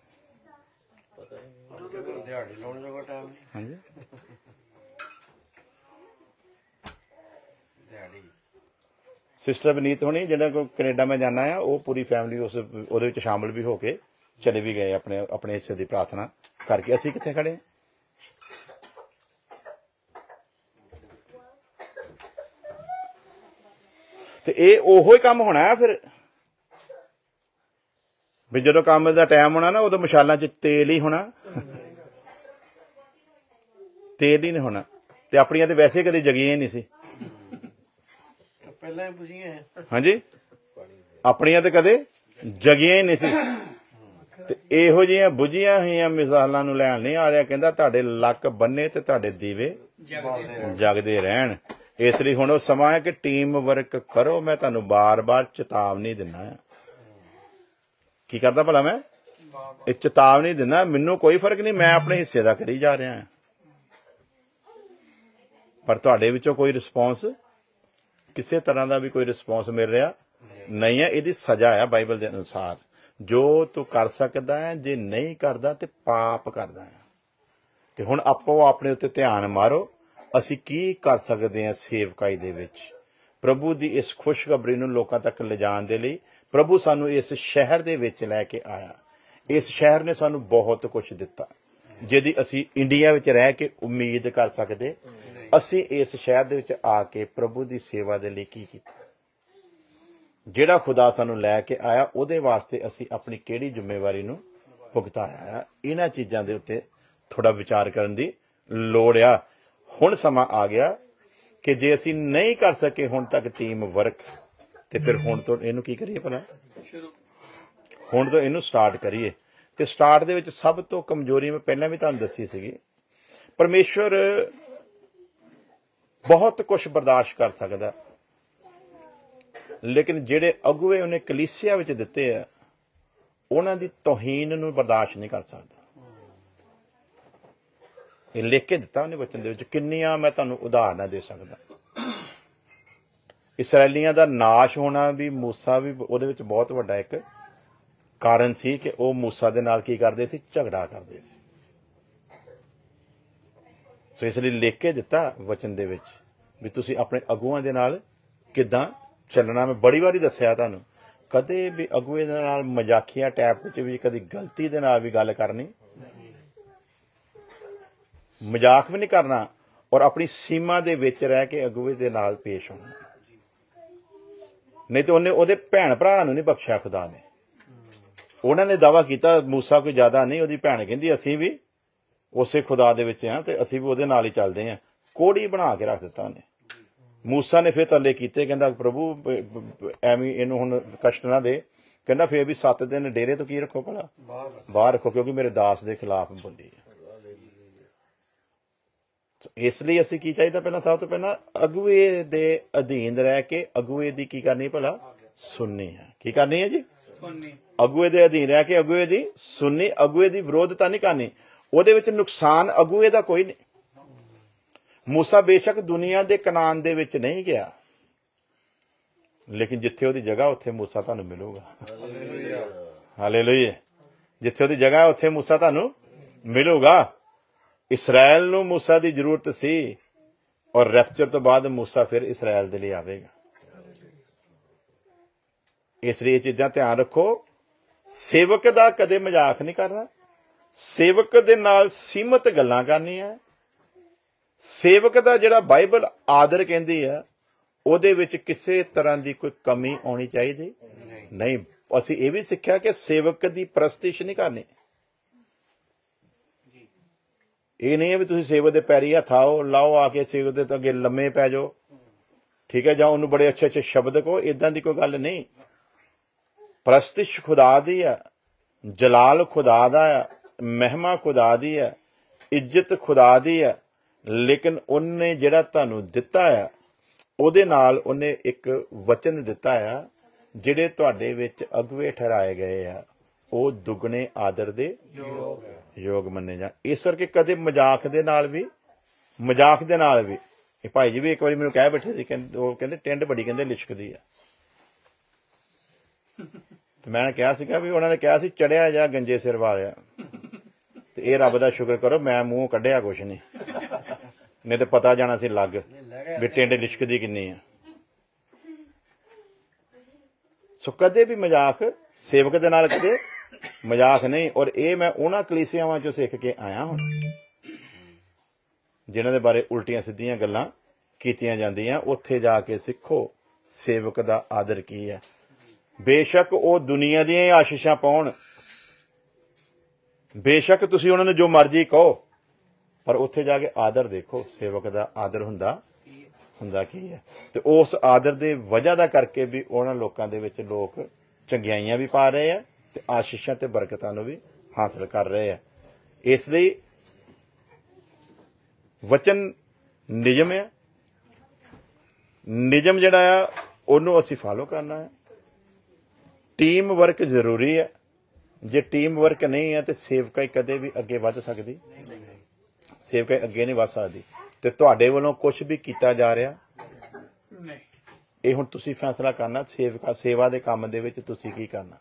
ਦਿਹਾੜੀ ਲਾਉਣ ਜੋਗਾ ਟਾਈਮ ਨਹੀਂ। ਹਾਂਜੀ, ਦਿਹਾੜੀ ਸਿਸਟਰ ਬਨੀਤ ਹੋਣੀ ਜਿਹੜਾ ਕੋਈ ਕੈਨੇਡਾ ਮੈਂ ਜਾਣਾ ਆ, ਉਹ ਪੂਰੀ ਫੈਮਿਲੀ ਉਸ ਉਹਦੇ ਵਿੱਚ ਸ਼ਾਮਲ ਵੀ ਹੋ ਕੇ ਚਲੇ ਵੀ ਗਏ ਆਪਣੇ ਆਪਣੇ ਹਿੱਸੇ ਦੀ ਪ੍ਰਾਰਥਨਾ ਕਰਕੇ। ਅਸੀਂ ਕਿੱਥੇ ਖੜੇ ਹਾਂ? ਤੇ ਇਹ ਉਹੋ ਹੀ ਕੰਮ ਹੋਣਾ ਫਿਰ ਵੀ ਜਦੋਂ ਕੰਮ ਦਾ ਟਾਈਮ ਹੋਣਾ ਨਾ, ਉਦੋਂ ਮਸ਼ਾਲਾਂ 'ਚ ਤੇਲ ਹੀ ਹੋਣਾ, ਤੇਲ ਹੀ ਨਹੀਂ ਹੋਣਾ। ਤੇ ਆਪਣੀਆਂ ਤੇ ਵੈਸੇ ਕਦੇ ਜਗੀਆਂ ਹੀ ਨਹੀਂ ਸੀ। ਪਹਿਲਾਂ ਹੀ ਪੁੱਛੀਆਂ। ਹਾਂਜੀ, ਆਪਣੀਆਂ ਤੇ ਕਦੇ ਜਗੀਆਂ ਹੀ ਨਹੀਂ ਸੀ। ਤੇ ਇਹੋ ਜਿਹੀਆਂ ਬੁਝੀਆਂ ਹੋਈਆਂ ਮਿਸਾਲਾਂ ਨੂੰ ਲੈਣ ਨਹੀਂ ਆ ਰਿਹਾ। ਕਹਿੰਦਾ ਤੁਹਾਡੇ ਲੱਕ ਬੰਨੇ ਤੇ ਤੁਹਾਡੇ ਦੀਵੇ ਜਗਦੇ ਰਹਿਣ। ਇਸ ਲਈ ਹੁਣ ਉਹ ਸਮਾਂ ਹੈ ਕਿ ਟੀਮ ਵਰਕ ਕਰੋ। ਮੈਂ ਤੁਹਾਨੂੰ ਬਾਰ-ਬਾਰ ਚੇਤਾਵਨੀ ਦਿੰਦਾ ਆ। ਕੀ ਕਰਦਾ ਭਲਾ ਮੈਂ? ਇਹ ਚੇਤਾਵਨੀ ਦਿੰਦਾ। ਮੈਨੂੰ ਕੋਈ ਫਰਕ ਨਹੀਂ, ਮੈਂ ਆਪਣੇ ਹਿੱਸੇ ਦਾ ਕਰੀ ਜਾ ਰਿਹਾ। ਪਰ ਤੁਹਾਡੇ ਵਿੱਚੋਂ ਕੋਈ ਰਿਸਪੌਂਸ, ਕਿਸੇ ਤਰ੍ਹਾਂ ਦਾ ਵੀ ਕੋਈ ਰਿਸਪੌਂਸ ਮਿਲ ਰਿਹਾ ਨਹੀਂ ਹੈ। ਇਹਦੀ ਸਜ਼ਾ ਆ ਬਾਈਬਲ ਦੇ ਅਨੁਸਾਰ। ਜੋ ਤੂੰ ਕਰ ਸਕਦਾ ਹੈ, ਜੇ ਨਹੀਂ ਕਰਦਾ ਤੇ ਪਾਪ ਕਰਦਾ ਹੈ। ਤੇ ਹੁਣ ਆਪੋ ਆਪਣੇ ਉੱਤੇ ਧਿਆਨ ਮਾਰੋ, ਅਸੀਂ ਕੀ ਕਰ ਸਕਦੇ ਹਾਂ ਸੇਵਕਾਈ ਦੇ ਵਿੱਚ। ਪ੍ਰਭੂ ਦੀ ਇਸ ਖੁਸ਼ਖਬਰੀ ਨੂੰ ਲੋਕਾਂ ਤੱਕ ਲਿਜਾਣ ਦੇ ਲਈ ਪ੍ਰਭੂ ਸਾਨੂੰ ਇਸ ਸ਼ਹਿਰ ਦੇ ਵਿੱਚ ਲੈ ਕੇ ਆਇਆ। ਇਸ ਸ਼ਹਿਰ ਨੇ ਸਾਨੂੰ ਬਹੁਤ ਕੁਝ ਦਿੱਤਾ, ਜਿਹਦੀ ਅਸੀਂ ਇੰਡੀਆ ਵਿੱਚ ਰਹਿ ਕੇ ਉਮੀਦ ਕਰ ਸਕਦੇ। ਅਸੀਂ ਇਸ ਸ਼ਹਿਰ ਦੇ ਵਿੱਚ ਆ ਕੇ ਪ੍ਰਭੂ ਦੀ ਸੇਵਾ ਦੇ ਲਈ ਕੀ ਕੀਤਾ? ਜਿਹੜਾ ਖੁਦਾ ਸਾਨੂੰ ਲੈ ਕੇ ਆਇਆ, ਉਹਦੇ ਵਾਸਤੇ ਅਸੀਂ ਆਪਣੀ ਕਿਹੜੀ ਜ਼ਿੰਮੇਵਾਰੀ ਨੂੰ ਭੁਗਤਾਇਆ? ਇਹਨਾਂ ਚੀਜ਼ਾਂ ਦੇ ਉੱਤੇ ਥੋੜਾ ਵਿਚਾਰ ਕਰਨ ਦੀ ਲੋੜ ਆ। ਹੁਣ ਸਮਾਂ ਆ ਗਿਆ ਕਿ ਜੇ ਅਸੀਂ ਨਹੀਂ ਕਰ ਸਕੇ ਹੁਣ ਤੱਕ ਟੀਮ ਵਰਕ, ਤੇ ਫਿਰ ਹੁਣ ਤੋਂ ਇਹਨੂੰ ਕੀ ਕਰੀਏ ਭਲਾ? ਹੁਣ ਤੋਂ ਇਹਨੂੰ ਸਟਾਰਟ ਕਰੀਏ। ਤੇ ਸਟਾਰਟ ਦੇ ਵਿੱਚ ਸਭ ਤੋਂ ਕਮਜ਼ੋਰੀ ਮੈਂ ਪਹਿਲਾਂ ਵੀ ਤੁਹਾਨੂੰ ਦੱਸੀ ਸੀਗੀ। ਪਰਮੇਸ਼ਵਰ ਬਹੁਤ ਕੁਝ ਬਰਦਾਸ਼ਤ ਕਰ ਸਕਦਾ, ਲੇਕਿਨ ਜਿਹੜੇ ਅਗੁਵੇ ਉਹਨੇ ਕਲੀਸਿਆ ਵਿੱਚ ਦਿੱਤੇ ਆ, ਉਹਨਾਂ ਦੀ ਤੋਹੀਨ ਨੂੰ ਬਰਦਾਸ਼ਤ ਨਹੀਂ ਕਰ ਸਕਦਾ। ਇਹ ਲਿਖ ਕੇ ਦਿੱਤਾ ਉਹਨੇ ਵਚਨ ਦੇ ਵਿੱਚ। ਕਿੰਨੀਆਂ ਮੈਂ ਤੁਹਾਨੂੰ ਉਦਾਹਰਨਾਂ ਦੇ ਸਕਦਾ। ਇਸਰਾਏਲੀਆਂ ਦਾ ਨਾਸ਼ ਹੋਣਾ ਵੀ, ਮੂਸਾ ਵੀ ਉਹਦੇ ਵਿੱਚ ਬਹੁਤ ਵੱਡਾ ਇੱਕ ਕਾਰਨ ਸੀ ਕਿ ਉਹ ਮੂਸਾ ਦੇ ਨਾਲ ਕੀ ਕਰਦੇ ਸੀ? ਝਗੜਾ ਕਰਦੇ ਸੀ। ਸੋ ਇਸ ਲਈ ਲਿਖ ਕੇ ਦਿੱਤਾ ਵਚਨ ਦੇ ਵਿੱਚ ਵੀ ਤੁਸੀਂ ਆਪਣੇ ਅਗੂਆਂ ਦੇ ਨਾਲ ਕਿੱਦਾਂ ਚੱਲਣਾ। ਮੈਂ ਬੜੀ ਵਾਰੀ ਦੱਸਿਆ ਤੁਹਾਨੂੰ, ਕਦੇ ਵੀ ਅਗੂਏ ਦੇ ਨਾਲ ਮਜ਼ਾਕੀਆ ਟੈਪ ਵਿੱਚ ਵੀ ਕਦੀ ਗਲਤੀ ਦੇ ਨਾਲ ਵੀ ਗੱਲ ਕਰਨੀ, ਮਜ਼ਾਕ ਵੀ ਨਹੀਂ ਕਰਨਾ, ਔਰ ਆਪਣੀ ਸੀਮਾ ਦੇ ਵਿੱਚ ਰਹਿ ਕੇ ਅਗੂਏ ਦੇ ਨਾਲ ਪੇਸ਼ ਹੋਣਾ। ਨਹੀਂ ਤਾਂ ਉਹਨੇ ਉਹਦੇ ਭੈਣ ਭਰਾ ਨੂੰ ਨਹੀਂ ਬਖਸ਼ਿਆ ਖੁਦਾ ਨੇ। ਉਹਨਾਂ ਨੇ ਦਾਵਾ ਕੀਤਾ ਮੂਸਾ ਕੋਈ ਜ਼ਿਆਦਾ ਨਹੀਂ। ਉਹਦੀ ਭੈਣ ਕਹਿੰਦੀ ਅਸੀਂ ਵੀ ਉਸੇ ਖੁਦਾ ਦੇ ਵਿੱਚ ਹਾਂ ਤੇ ਅਸੀਂ ਵੀ ਉਹਦੇ ਨਾਲ ਹੀ ਚੱਲਦੇ ਹਾਂ। ਕੋੜੀ ਬਣਾ ਕੇ ਰੱਖ ਦਿੱਤਾ ਉਹਨੇ। ਮੂਸਾ ਨੇ ਫਿਰ ਤਰਲੇ ਕੀਤੇ, ਕਹਿੰਦਾ ਪ੍ਰਭੂ ਐਵੇਂ ਇਹਨੂੰ ਹੁਣ ਕਸ਼ਟ ਨਾ ਦੇ। ਕਹਿੰਦਾ ਫਿਰ ਵੀ ਸੱਤ ਦਿਨ ਡੇਰੇ ਤੋਂ ਕੀ ਰੱਖੋ ਭਲਾ? ਬਾਹਰ ਰੱਖੋ, ਕਿਉਂਕਿ ਮੇਰੇ ਦਾਸ ਦੇ ਖਿਲਾਫ ਬੋਲੀ ਹੈ। ਇਸ ਲਈ ਅਸੀਂ ਕੀ ਚਾਹੀਦਾ? ਪਹਿਲਾਂ ਸਭ ਤੋਂ ਪਹਿਲਾਂ ਅਗੂਏ ਦੇ ਅਧੀਨ ਰਹਿ ਕੇ ਅਗੂਏ ਦੀ ਕੀ ਕਰਨੀ ਭਲਾ? ਸੁਣਨੀ ਹੈ। ਕੀ ਕਰਨੀ ਹੈ ਜੀ? ਅਗੂਏ ਦੇ ਅਧੀਨ ਰਹਿ ਕੇ ਅਗੂਏ ਦੀ ਸੁਣਨੀ। ਅਗੂਏ ਦੀ ਵਿਰੋਧਤਾ ਨਹੀਂ ਕਰਨੀ। ਉਹਦੇ ਵਿੱਚ ਨੁਕਸਾਨ ਅਗੂਏ ਦਾ ਕੋਈ ਨਹੀਂ। ਮੂਸਾ ਬੇਸ਼ੱਕ ਦੁਨੀਆ ਦੇ ਕਨਾਨ ਦੇ ਵਿੱਚ ਨਹੀਂ ਗਿਆ, ਲੇਕਿਨ ਜਿੱਥੇ ਉਹਦੀ ਜਗ੍ਹਾ ਉੱਥੇ ਮੂਸਾ ਤੁਹਾਨੂੰ ਮਿਲੂਗਾ। ਹਾਲੇਲੂਇਆ। ਜਿੱਥੇ ਉਹਦੀ ਜਗ੍ਹਾ ਉੱਥੇ ਮੂਸਾ ਤੁਹਾਨੂੰ ਮਿਲੂਗਾ। ਇਸਰਾਇਲ ਨੂੰ ਮੂਸਾ ਦੀ ਜ਼ਰੂਰਤ ਸੀ, ਔਰ ਰੈਪਚਰ ਤੋਂ ਬਾਅਦ ਮੂਸਾ ਫਿਰ ਇਸਰਾਇਲ ਦੇ ਲਈ ਆਵੇਗਾ। ਇਸ ਲਈ ਇਹ ਚੀਜ਼ਾਂ ਧਿਆਨ ਰੱਖੋ। ਸੇਵਕ ਦਾ ਕਦੇ ਮਜ਼ਾਕ ਨਹੀਂ ਕਰਨਾ। ਸੇਵਕ ਦੇ ਨਾਲ ਸੀਮਤ ਗੱਲਾਂ ਕਰਨੀਆਂ। ਸੇਵਕ ਦਾ ਜਿਹੜਾ ਬਾਈਬਲ ਆਦਰ ਕਹਿੰਦੀ ਆ ਉਹਦੇ ਵਿੱਚ ਕਿਸੇ ਤਰ੍ਹਾਂ ਦੀ ਕੋਈ ਕਮੀ ਆਉਣੀ ਚਾਹੀਦੀ ਨਹੀਂ। ਅਸੀਂ ਇਹ ਵੀ ਸਿੱਖਿਆ ਕਿ ਸੇਵਕ ਦੀ ਪ੍ਰਸਤਿਸ਼ ਨਹੀਂ ਕਰਨੀ। ਇਹ ਨਹੀਂ ਹੈ ਵੀ ਤੁਸੀਂ ਸੇਵਕ ਦੇ ਪੈਰੀ ਹੱਥ ਆਓ ਲਾਓ ਆ ਕੇ ਸੇਵਕ ਦੇ ਅੱਗੇ ਲੰਮੇ ਪੈ ਜਾਓ, ਠੀਕ ਹੈ, ਜਾਂ ਉਹਨੂੰ ਬੜੇ ਅੱਛੇ ਅੱਛੇ ਸ਼ਬਦ ਕਹੋ। ਇਦਾਂ ਦੀ ਕੋਈ ਗੱਲ ਨਹੀਂ। ਪ੍ਰਸਤਿਸ਼ ਖੁਦਾ ਦੀ ਆ, ਜਲਾਲ ਖੁਦਾ ਦਾ ਆ, ਮਹਿਮਾ ਖੁਦਾ ਦੀ ਆ, ਇੱਜ਼ਤ ਖੁਦਾ ਦੀ ਆ। ਲੇਕਿਨ ਉਹਨੇ ਜਿਹੜਾ ਤੁਹਾਨੂੰ ਦਿੱਤਾ ਆ ਉਹਦੇ ਨਾਲ ਉਹਨੇ ਇੱਕ ਵਚਨ ਦਿੱਤਾ ਆ, ਜਿਹੜੇ ਤੁਹਾਡੇ ਵਿੱਚ ਅਗਵੇ ਠਹਿਰਾਏ ਗਏ ਆ ਉਹ ਦੁੱਗਣੇ ਆਦਰ ਦੇ ਯੋਗ ਮੰਨੇ ਜਾਣ। ਇਸ ਕਰਕੇ ਕਦੇ ਮਜ਼ਾਕ ਦੇ ਨਾਲ ਵੀ ਮਜ਼ਾਕ ਦੇ ਨਾਲ ਵੀ ਇਹ ਭਾਈ ਜੀ ਵੀ ਇੱਕ ਵਾਰੀ ਮੈਨੂੰ ਕਹਿ ਬੈਠੇ ਸੀ, ਕਹਿੰਦੇ ਉਹ ਕਹਿੰਦੇ ਟਿੰਡ ਬੜੀ ਕਹਿੰਦੇ ਲਿਸ਼ਕਦੀ ਆ। ਤੇ ਮੈਂ ਕਿਹਾ ਸੀਗਾ ਵੀ ਉਹਨਾਂ ਨੇ ਕਿਹਾ ਸੀ ਚੜਿਆ ਜਾਂ ਗੰਜੇ ਸਿਰ ਵਾਲਿਆ, ਤੇ ਇਹ ਰੱਬ ਦਾ ਸ਼ੁਕਰ ਕਰੋ ਮੈਂ ਮੂੰਹ ਕੱਢਿਆ ਕੁਛ ਨਹੀਂ, ਨਹੀਂ ਤੇ ਪਤਾ ਜਾਣਾ ਸੀ ਲੱਗ ਵੀ ਟਿੰਡ ਲਿਸ਼ਕਦੀ ਕਿੰਨੀ ਆ। ਸੋ ਕਦੇ ਵੀ ਮਜ਼ਾਕ ਸੇਵਕ ਦੇ ਨਾਲ ਕਦੇ ਮਜ਼ਾਕ ਨਹੀਂ। ਔਰ ਇਹ ਮੈਂ ਉਹਨਾਂ ਕਲੀਸਿਆਵਾਂ ਚੋਂ ਸਿੱਖ ਕੇ ਆਇਆ ਹੁਣ ਜਿਨ੍ਹਾਂ ਦੇ ਬਾਰੇ ਉਲਟੀਆਂ ਸਿੱਧੀਆਂ ਗੱਲਾਂ ਕੀਤੀਆਂ ਜਾਂਦੀਆਂ। ਉੱਥੇ ਜਾ ਕੇ ਸਿੱਖੋ ਸੇਵਕ ਦਾ ਆਦਰ ਕੀ ਹੈ। ਬੇਸ਼ੱਕ ਉਹ ਦੁਨੀਆ ਦੀਆਂ ਹੀ ਆਸ਼ੀਸ਼ਾਂ ਪਾਉਣ, ਬੇਸ਼ੱਕ ਤੁਸੀਂ ਉਹਨਾਂ ਨੂੰ ਜੋ ਮਰਜ਼ੀ ਕਹੋ, ਪਰ ਉੱਥੇ ਜਾ ਕੇ ਆਦਰ ਦੇਖੋ ਸੇਵਕ ਦਾ ਆਦਰ ਹੁੰਦਾ ਹੁੰਦਾ ਕੀ ਹੈ। ਤੇ ਉਸ ਆਦਰ ਦੇ ਵਜ੍ਹਾ ਦਾ ਕਰਕੇ ਵੀ ਉਹਨਾਂ ਲੋਕਾਂ ਦੇ ਵਿੱਚ ਲੋਕ ਚੰਗਿਆਈਆਂ ਵੀ ਪਾ ਰਹੇ ਆ ਤੇ ਆਸ਼ੀਸ਼ਾਂ ਤੇ ਬਰਕਤਾਂ ਨੂੰ ਵੀ ਹਾਸਲ ਕਰ ਰਹੇ ਆ। ਇਸ ਲਈ ਵਚਨ ਨਿਯਮ ਆ, ਨਿਯਮ ਜਿਹੜਾ ਆ ਉਹਨੂੰ ਅਸੀਂ ਫਾਲੋ ਕਰਨਾ ਹੈ। ਟੀਮ ਵਰਕ ਜ਼ਰੂਰੀ ਹੈ। ਜੇ ਟੀਮ ਵਰਕ ਨਹੀਂ ਹੈ ਤੇ ਸੇਵਕਾਈ ਕਦੇ ਵੀ ਅੱਗੇ ਵੱਧ ਸਕਦੀ ਸੇਵਕਾਈ ਅੱਗੇ ਨਹੀਂ ਵੱਧ ਸਕਦੀ। ਤੇ ਤੁਹਾਡੇ ਵੱਲੋਂ ਕੁਝ ਵੀ ਕੀਤਾ ਜਾ ਰਿਹਾ ਇਹ ਹੁਣ ਤੁਸੀਂ ਫੈਸਲਾ ਕਰਨਾ ਸੇਵਕਾ ਸੇਵਾ ਦੇ ਕੰਮ ਦੇ ਵਿੱਚ ਤੁਸੀਂ ਕੀ ਕਰਨਾ।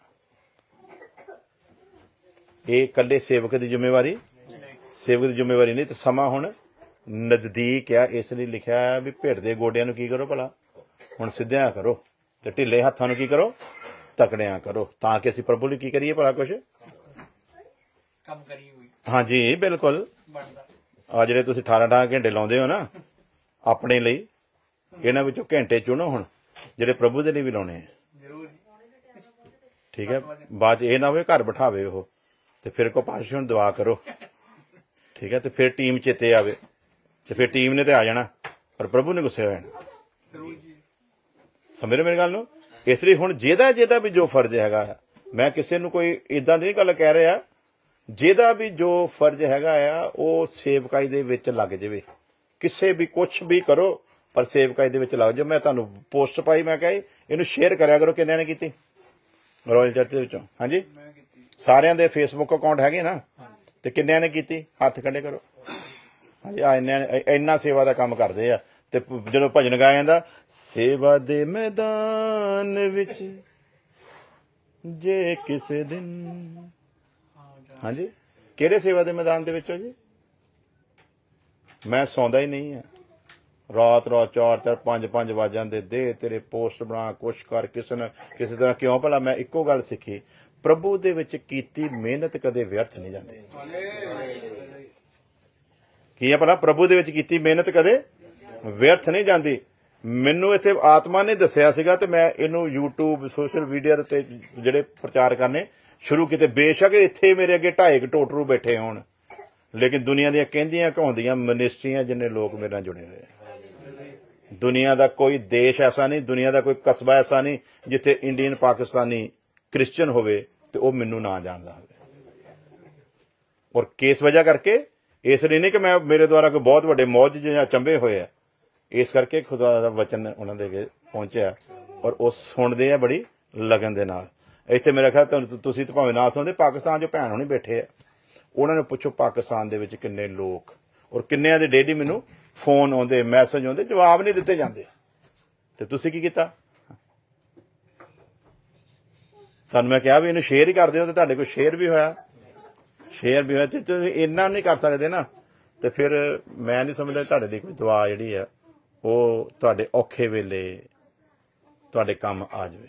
ਇਹ ਇਕੱਲੇ ਸੇਵਕ ਦੀ ਜ਼ਿੰਮੇਵਾਰੀ ਸੇਵਕ ਦੀ ਜ਼ਿੰਮੇਵਾਰੀ ਨਹੀਂ। ਤੇ ਸਮਾਂ ਹੁਣ ਨਜ਼ਦੀਕ ਆ, ਇਸ ਲਈ ਲਿਖਿਆ ਵੀ ਭਿੜ ਦੇ ਗੋਡਿਆਂ ਨੂੰ ਕੀ ਕਰੋ ਭਲਾ ਹੁਣ ਸਿੱਧਿਆਂ ਕਰੋ ਤੇ ਢਿੱਲੇ ਹੱਥਾਂ ਨੂੰ ਕੀ ਕਰੋ ਤਕੜਿਆਂ ਕਰੋ, ਤਾਂ ਕਿ ਅਸੀਂ ਪ੍ਰਭੂ ਲਈ ਕੀ ਕਰੀਏ ਭਲਾ ਕੁਛ ਕੰਮ ਕਰੀ ਹੋਈ। ਹਾਂਜੀ ਬਿਲਕੁਲ। ਆ ਜਿਹੜੇ ਤੁਸੀਂ ਅਠਾਰਾਂ ਅਠਾਰਾਂ ਘੰਟੇ ਲਾਉਂਦੇ ਹੋ ਨਾ ਆਪਣੇ ਲਈ, ਇਹਨਾਂ ਵਿੱਚੋਂ ਘੰਟੇ ਚੁਣੋ ਹੁਣ ਜਿਹੜੇ ਪ੍ਰਭੂ ਦੇ ਲਈ ਵੀ ਲਾਉਣੇ ਆ। ਠੀਕ ਹੈ, ਬਾਅਦ ਇਹ ਨਾ ਹੋਵੇ ਘਰ ਬਿਠਾਵੇ ਉਹ ਤੇ ਫਿਰ ਕੋ ਪਾਸ਼ੇ ਹੁਣ ਦੁਆ ਕਰੋ। ਠੀਕ ਹੈ, ਤੇ ਫਿਰ ਟੀਮ ਚੇਤੇ ਆਵੇ ਤੇ ਫਿਰ ਟੀਮ ਨੇ ਤੇ ਆ ਜਾਣਾ ਪਰ ਪ੍ਰਭੂ ਨੇ ਗੁੱਸੇ ਹੋ ਜਾਣਾ। ਸਮਝ ਰਹੇ ਮੇਰੀ ਗੱਲ ਨੂੰ। ਇਸ ਲਈ ਹੁਣ ਜਿਹਦਾ ਜਿਹਦਾ ਵੀ ਜੋ ਫਰਜ਼ ਹੈਗਾ, ਮੈਂ ਕਿਸੇ ਨੂੰ ਕੋਈ ਏਦਾਂ ਦੀ ਗੱਲ ਕਹਿ ਰਿਹਾ, ਜਿਹਦਾ ਵੀ ਜੋ ਫਰਜ਼ ਹੈਗਾ ਆ ਉਹ ਸੇਵਕਾਈ ਦੇ ਵਿੱਚ ਲੱਗ ਜਾਵੇ। ਕਿਸੇ ਵੀ ਕੁਛ ਵੀ ਕਰੋ ਪਰ ਸੇਵਕਾਈ ਦੇ ਵਿੱਚ ਲੱਗ ਜਾਓ। ਮੈਂ ਤੁਹਾਨੂੰ ਪੋਸਟ ਪਾਈ, ਮੈਂ ਕਿਹਾ ਇਹਨੂੰ ਸ਼ੇਅਰ ਕਰਿਆ ਕਰੋ। ਕਿੰਨਿਆਂ ਨੇ ਕੀਤੀ ਰਾਇਲ ਚਰਚ ਦੇ ਵਿੱਚੋਂ? ਹਾਂਜੀ ਸਾਰਿਆਂ ਦੇ ਫੇਸਬੁੱਕ ਅਕਾਊਂਟ ਹੈਗੇ ਨਾ, ਤੇ ਕਿੰਨਿਆਂ ਨੇ ਕੀਤੀ ਹੱਥ ਖੜੇ ਕਰੋ। ਹਾਂਜੀ ਆ ਇੰਨਾ ਸੇਵਾ ਦਾ ਕੰਮ ਕਰਦੇ ਆ। ਤੇ ਜਦੋਂ ਭਜਨ ਗਾਇਆ ਜਾਂਦਾ ਸੇਵਾ ਦੇ ਮੈਦਾਨ ਵਿੱਚ ਜੇ ਕਿਸੇ ਦਿਨ, ਹਾਂਜੀ ਕਿਹੜੇ ਸੇਵਾ ਦੇ ਮੈਦਾਨ ਦੇ ਵਿੱਚੋਂ ਜੀ? ਮੈਂ ਸੌਂਦਾ ਹੀ ਨਹੀਂ ਆ, ਰਾਤ ਰਾਤ ਚਾਰ ਚਾਰ ਪੰਜ ਪੰਜ ਵੱਜ ਜਾਂਦੇ, ਦੇ ਤੇਰੇ ਪੋਸਟ ਬਣਾ ਕੁਛ ਕਰ ਕਿਸੇ ਨਾ ਕਿਸੇ ਤਰ੍ਹਾਂ। ਕਿਉਂ ਭਲਾ? ਮੈਂ ਇੱਕੋ ਗੱਲ ਸਿੱਖੀ, ਪ੍ਰਭੂ ਦੇ ਵਿੱਚ ਕੀਤੀ ਮਿਹਨਤ ਕਦੇ ਵਿਅਰਥ ਨਹੀਂ ਜਾਂਦੀ। ਕੀ ਹੈ ਭਲਾ? ਪ੍ਰਭੂ ਦੇ ਵਿੱਚ ਕੀਤੀ ਮਿਹਨਤ ਕਦੇ ਵਿਅਰਥ ਨਹੀਂ ਜਾਂਦੀ। ਮੈਨੂੰ ਇੱਥੇ ਆਤਮਾ ਨੇ ਦੱਸਿਆ ਸੀਗਾ ਤੇ ਮੈਂ ਇਹਨੂੰ ਯੂਟਿਊਬ ਸੋਸ਼ਲ ਮੀਡੀਆ ਤੇ ਜਿਹੜੇ ਪ੍ਰਚਾਰ ਕਰਨੇ ਸ਼ੁਰੂ ਕੀਤੇ। ਬੇਸ਼ੱਕ ਇੱਥੇ ਮੇਰੇ ਅੱਗੇ ਢਾਈ ਕੁ ਟੋਟਰੂ ਬੈਠੇ ਹੋਣ, ਲੇਕਿਨ ਦੁਨੀਆ ਦੀਆਂ ਕਹਿੰਦੀਆਂ ਕਹਾਉਂਦੀਆਂ ਮਨਿਸਟਰੀਆਂ ਜਿੰਨੇ ਲੋਕ ਮੇਰੇ ਨਾਲ ਜੁੜੇ ਹੋਏ ਆ। ਦੁਨੀਆ ਦਾ ਕੋਈ ਦੇਸ਼ ਐਸਾ ਨਹੀਂ, ਦੁਨੀਆ ਦਾ ਕੋਈ ਕਸਬਾ ਐਸਾ ਨਹੀਂ ਜਿੱਥੇ ਇੰਡੀਅਨ ਪਾਕਿਸਤਾਨੀ ਕ੍ਰਿਸਚਨ ਹੋਵੇ ਤੇ ਉਹ ਮੈਨੂੰ ਨਾ ਜਾਣਦਾ ਹੋਵੇ। ਔਰ ਕਿਸ ਵਜ੍ਹਾ ਕਰਕੇ? ਇਸ ਲਈ ਨਹੀਂ ਕਿ ਮੈਂ ਮੇਰੇ ਦੁਆਰਾ ਕੋਈ ਬਹੁਤ ਵੱਡੇ ਮੌਜ ਜਾਂ ਚੰਬੇ ਹੋਏ ਆ, ਇਸ ਕਰਕੇ ਖੁਦਾ ਦਾ ਵਚਨ ਉਹਨਾਂ ਦੇ ਅੱਗੇ ਪਹੁੰਚਿਆ ਔਰ ਉਹ ਸੁਣਦੇ ਆ ਬੜੀ ਲਗਨ ਦੇ ਨਾਲ। ਇੱਥੇ ਮੇਰਾ ਖਿਆਲ ਤੁਹਾਨੂੰ ਤੁਸੀਂ ਤਾਂ ਭਾਵੇਂ ਨਾ ਸੁਣਦੇ, ਪਾਕਿਸਤਾਨ 'ਚ ਭੈਣ ਹੋਣੀ ਬੈਠੇ ਆ, ਉਹਨਾਂ ਨੂੰ ਪੁੱਛੋ ਪਾਕਿਸਤਾਨ ਦੇ ਵਿੱਚ ਕਿੰਨੇ ਲੋਕ ਔਰ ਕਿੰਨਿਆਂ ਦੇ ਡੇਲੀ ਮੈਨੂੰ ਫੋਨ ਆਉਂਦੇ, ਮੈਸੇਜ ਆਉਂਦੇ, ਜਵਾਬ ਨਹੀਂ ਦਿੱਤੇ ਜਾਂਦੇ। ਤੇ ਤੁਸੀਂ ਕੀ ਕੀਤਾ? ਤੁਹਾਨੂੰ ਮੈਂ ਕਿਹਾ ਵੀ ਇਹਨੂੰ ਸ਼ੇਅਰ ਹੀ ਕਰ ਦਿਓ, ਤੇ ਤੁਹਾਡੇ ਕੋਲ ਸ਼ੇਅਰ ਵੀ ਹੋਇਆ ਸ਼ੇਅਰ ਵੀ ਹੋਇਆ ਤੇ ਤੁਸੀਂ ਇੰਨਾ ਨਹੀਂ ਕਰ ਸਕਦੇ ਨਾ, ਤੇ ਫਿਰ ਮੈਂ ਨਹੀਂ ਸਮਝਦਾ ਤੁਹਾਡੇ ਲਈ ਕੋਈ ਦੁਆ ਜਿਹੜੀ ਆ ਉਹ ਤੁਹਾਡੇ ਔਖੇ ਵੇਲੇ ਤੁਹਾਡੇ ਕੰਮ ਆ ਜਾਵੇ।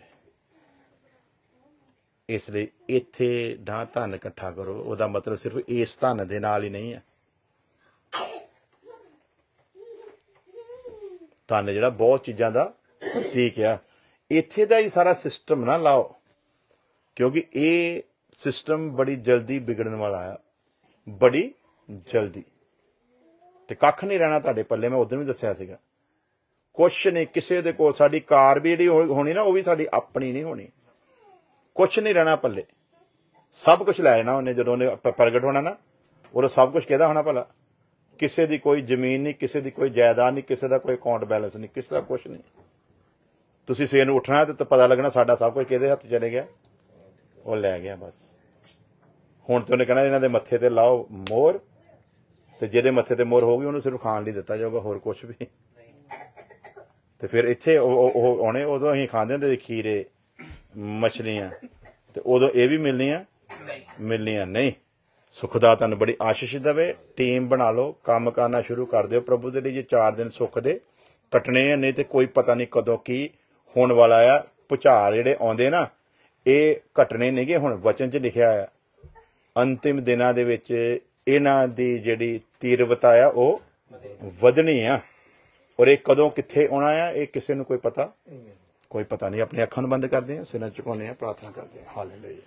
ਇਸ ਲਈ ਇੱਥੇ ਨਾ ਧਨ ਇਕੱਠਾ ਕਰੋ, ਉਹਦਾ ਮਤਲਬ ਸਿਰਫ ਇਸ ਧਨ ਦੇ ਨਾਲ ਹੀ ਨਹੀਂ ਹੈ। ਧਨ ਜਿਹੜਾ ਬਹੁਤ ਚੀਜ਼ਾਂ ਦਾ ਪ੍ਰਤੀਕ ਆ। ਇੱਥੇ ਦਾ ਹੀ ਸਾਰਾ ਸਿਸਟਮ ਨਾ ਲਾਓ, ਕਿਉਂਕਿ ਇਹ ਸਿਸਟਮ ਬੜੀ ਜਲਦੀ ਵਿਗੜਨ ਵਾਲਾ ਆ, ਬੜੀ ਜਲਦੀ। ਤੇ ਕੱਖ ਨਹੀਂ ਰਹਿਣਾ ਤੁਹਾਡੇ ਪੱਲੇ। ਮੈਂ ਉਦੋਂ ਵੀ ਦੱਸਿਆ ਸੀਗਾ, ਕੁਛ ਨਹੀਂ ਕਿਸੇ ਦੇ ਕੋਲ। ਸਾਡੀ ਕਾਰ ਵੀ ਜਿਹੜੀ ਹੋਣੀ ਨਾ, ਉਹ ਵੀ ਸਾਡੀ ਆਪਣੀ ਨਹੀਂ ਹੋਣੀ। ਕੁਛ ਨਹੀਂ ਰਹਿਣਾ ਪੱਲੇ, ਸਭ ਕੁਛ ਲੈ ਜਾਣਾ ਉਹਨੇ। ਜਦੋਂ ਉਹਨੇ ਪ੍ਰਗਟ ਹੋਣਾ ਨਾ, ਉਦੋਂ ਸਭ ਕੁਛ ਕਿਹਦਾ ਹੋਣਾ ਭਲਾ? ਕਿਸੇ ਦੀ ਕੋਈ ਜ਼ਮੀਨ ਨਹੀਂ, ਕਿਸੇ ਦੀ ਕੋਈ ਜਾਇਦਾਦ ਨਹੀਂ, ਕਿਸੇ ਦਾ ਕੋਈ ਅਕਾਊਂਟ ਬੈਲੈਂਸ ਨਹੀਂ, ਕਿਸੇ ਦਾ ਕੁਛ ਨਹੀਂ। ਤੁਸੀਂ ਸਵੇਰ ਨੂੰ ਉੱਠਣਾ ਤੇ ਪਤਾ ਲੱਗਣਾ ਸਾਡਾ ਸਭ ਕੁਝ ਕਿਹਦੇ ਹੱਥ ਚਲੇ ਗਿਆ, ਉਹ ਲੈ ਗਿਆ ਬਸ। ਹੁਣ ਤੇ ਉਹਨੇ ਕਹਿਣਾ ਇਹਨਾਂ ਦੇ ਮੱਥੇ ਤੇ ਲਾਓ ਮੋਹਰ, ਤੇ ਜਿਹਦੇ ਮੱਥੇ ਤੇ ਮੋਹਰ ਹੋਊਗੀ ਉਹਨੂੰ ਸਿਰਫ ਖਾਣ ਲਈ ਦਿੱਤਾ ਜਾਊਗਾ, ਹੋਰ ਕੁਛ ਵੀ। ਤੇ ਫਿਰ ਇੱਥੇ ਉਹ ਆਉਣੇ, ਉਦੋਂ ਅਸੀਂ ਖਾਂਦੇ ਹੁੰਦੇ ਸੀ ਖੀਰੇ, ਮਛਲੀਆਂ, ਤੇ ਉਦੋਂ ਇਹ ਵੀ ਮਿਲਣੀਆਂ ਮਿਲਣੀਆਂ ਨਹੀਂ। ਸੁੱਖ ਦਾ ਤੁਹਾਨੂੰ ਬੜੀ ਆਸ਼ੀਸ਼ ਦੇਵੇ। ਟੀਮ ਬਣਾ ਲਓ, ਕੰਮ ਕਰਨਾ ਸ਼ੁਰੂ ਕਰ ਦਿਓ ਪ੍ਰਭੂ ਦੇ ਲਈ। ਜੇ ਚਾਰ ਦਿਨ ਸੁੱਖ ਦੇ ਕੱਟਣੇ ਆ, ਨਹੀਂ ਤੇ ਕੋਈ ਪਤਾ ਨਹੀਂ ਕਦੋਂ ਕੀ ਹੋਣ ਵਾਲਾ ਆ। ਭੁਚਾਲ ਜਿਹੜੇ ਆਉਂਦੇ ਨਾ, ਇਹ ਘਟਣੇ ਨਹੀਂਗੇ। ਹੁਣ ਵਚਨ 'ਚ ਲਿਖਿਆ ਆ ਅੰਤਿਮ ਦਿਨਾਂ ਦੇ ਵਿੱਚ ਇਹਨਾਂ ਦੀ ਜਿਹੜੀ ਤੀਰਵਤਾ ਆ ਉਹ ਵਧਣੀ ਆ। ਔਰ ਇਹ ਕਦੋਂ ਕਿੱਥੇ ਆਉਣਾ ਆ, ਇਹ ਕਿਸੇ ਨੂੰ ਕੋਈ ਪਤਾ ਕੋਈ ਪਤਾ ਨਹੀਂ। ਆਪਣੀ ਅੱਖਾਂ ਨੂੰ ਬੰਦ ਕਰਦੇ ਹਾਂ, ਸਿਰਾਂ ਝੁਕਾਉਂਦੇ ਹਾਂ, ਪ੍ਰਾਰਥਨਾ ਕਰਦੇ ਹਾਂ। ਹਾਲੇਲੂਇਆ।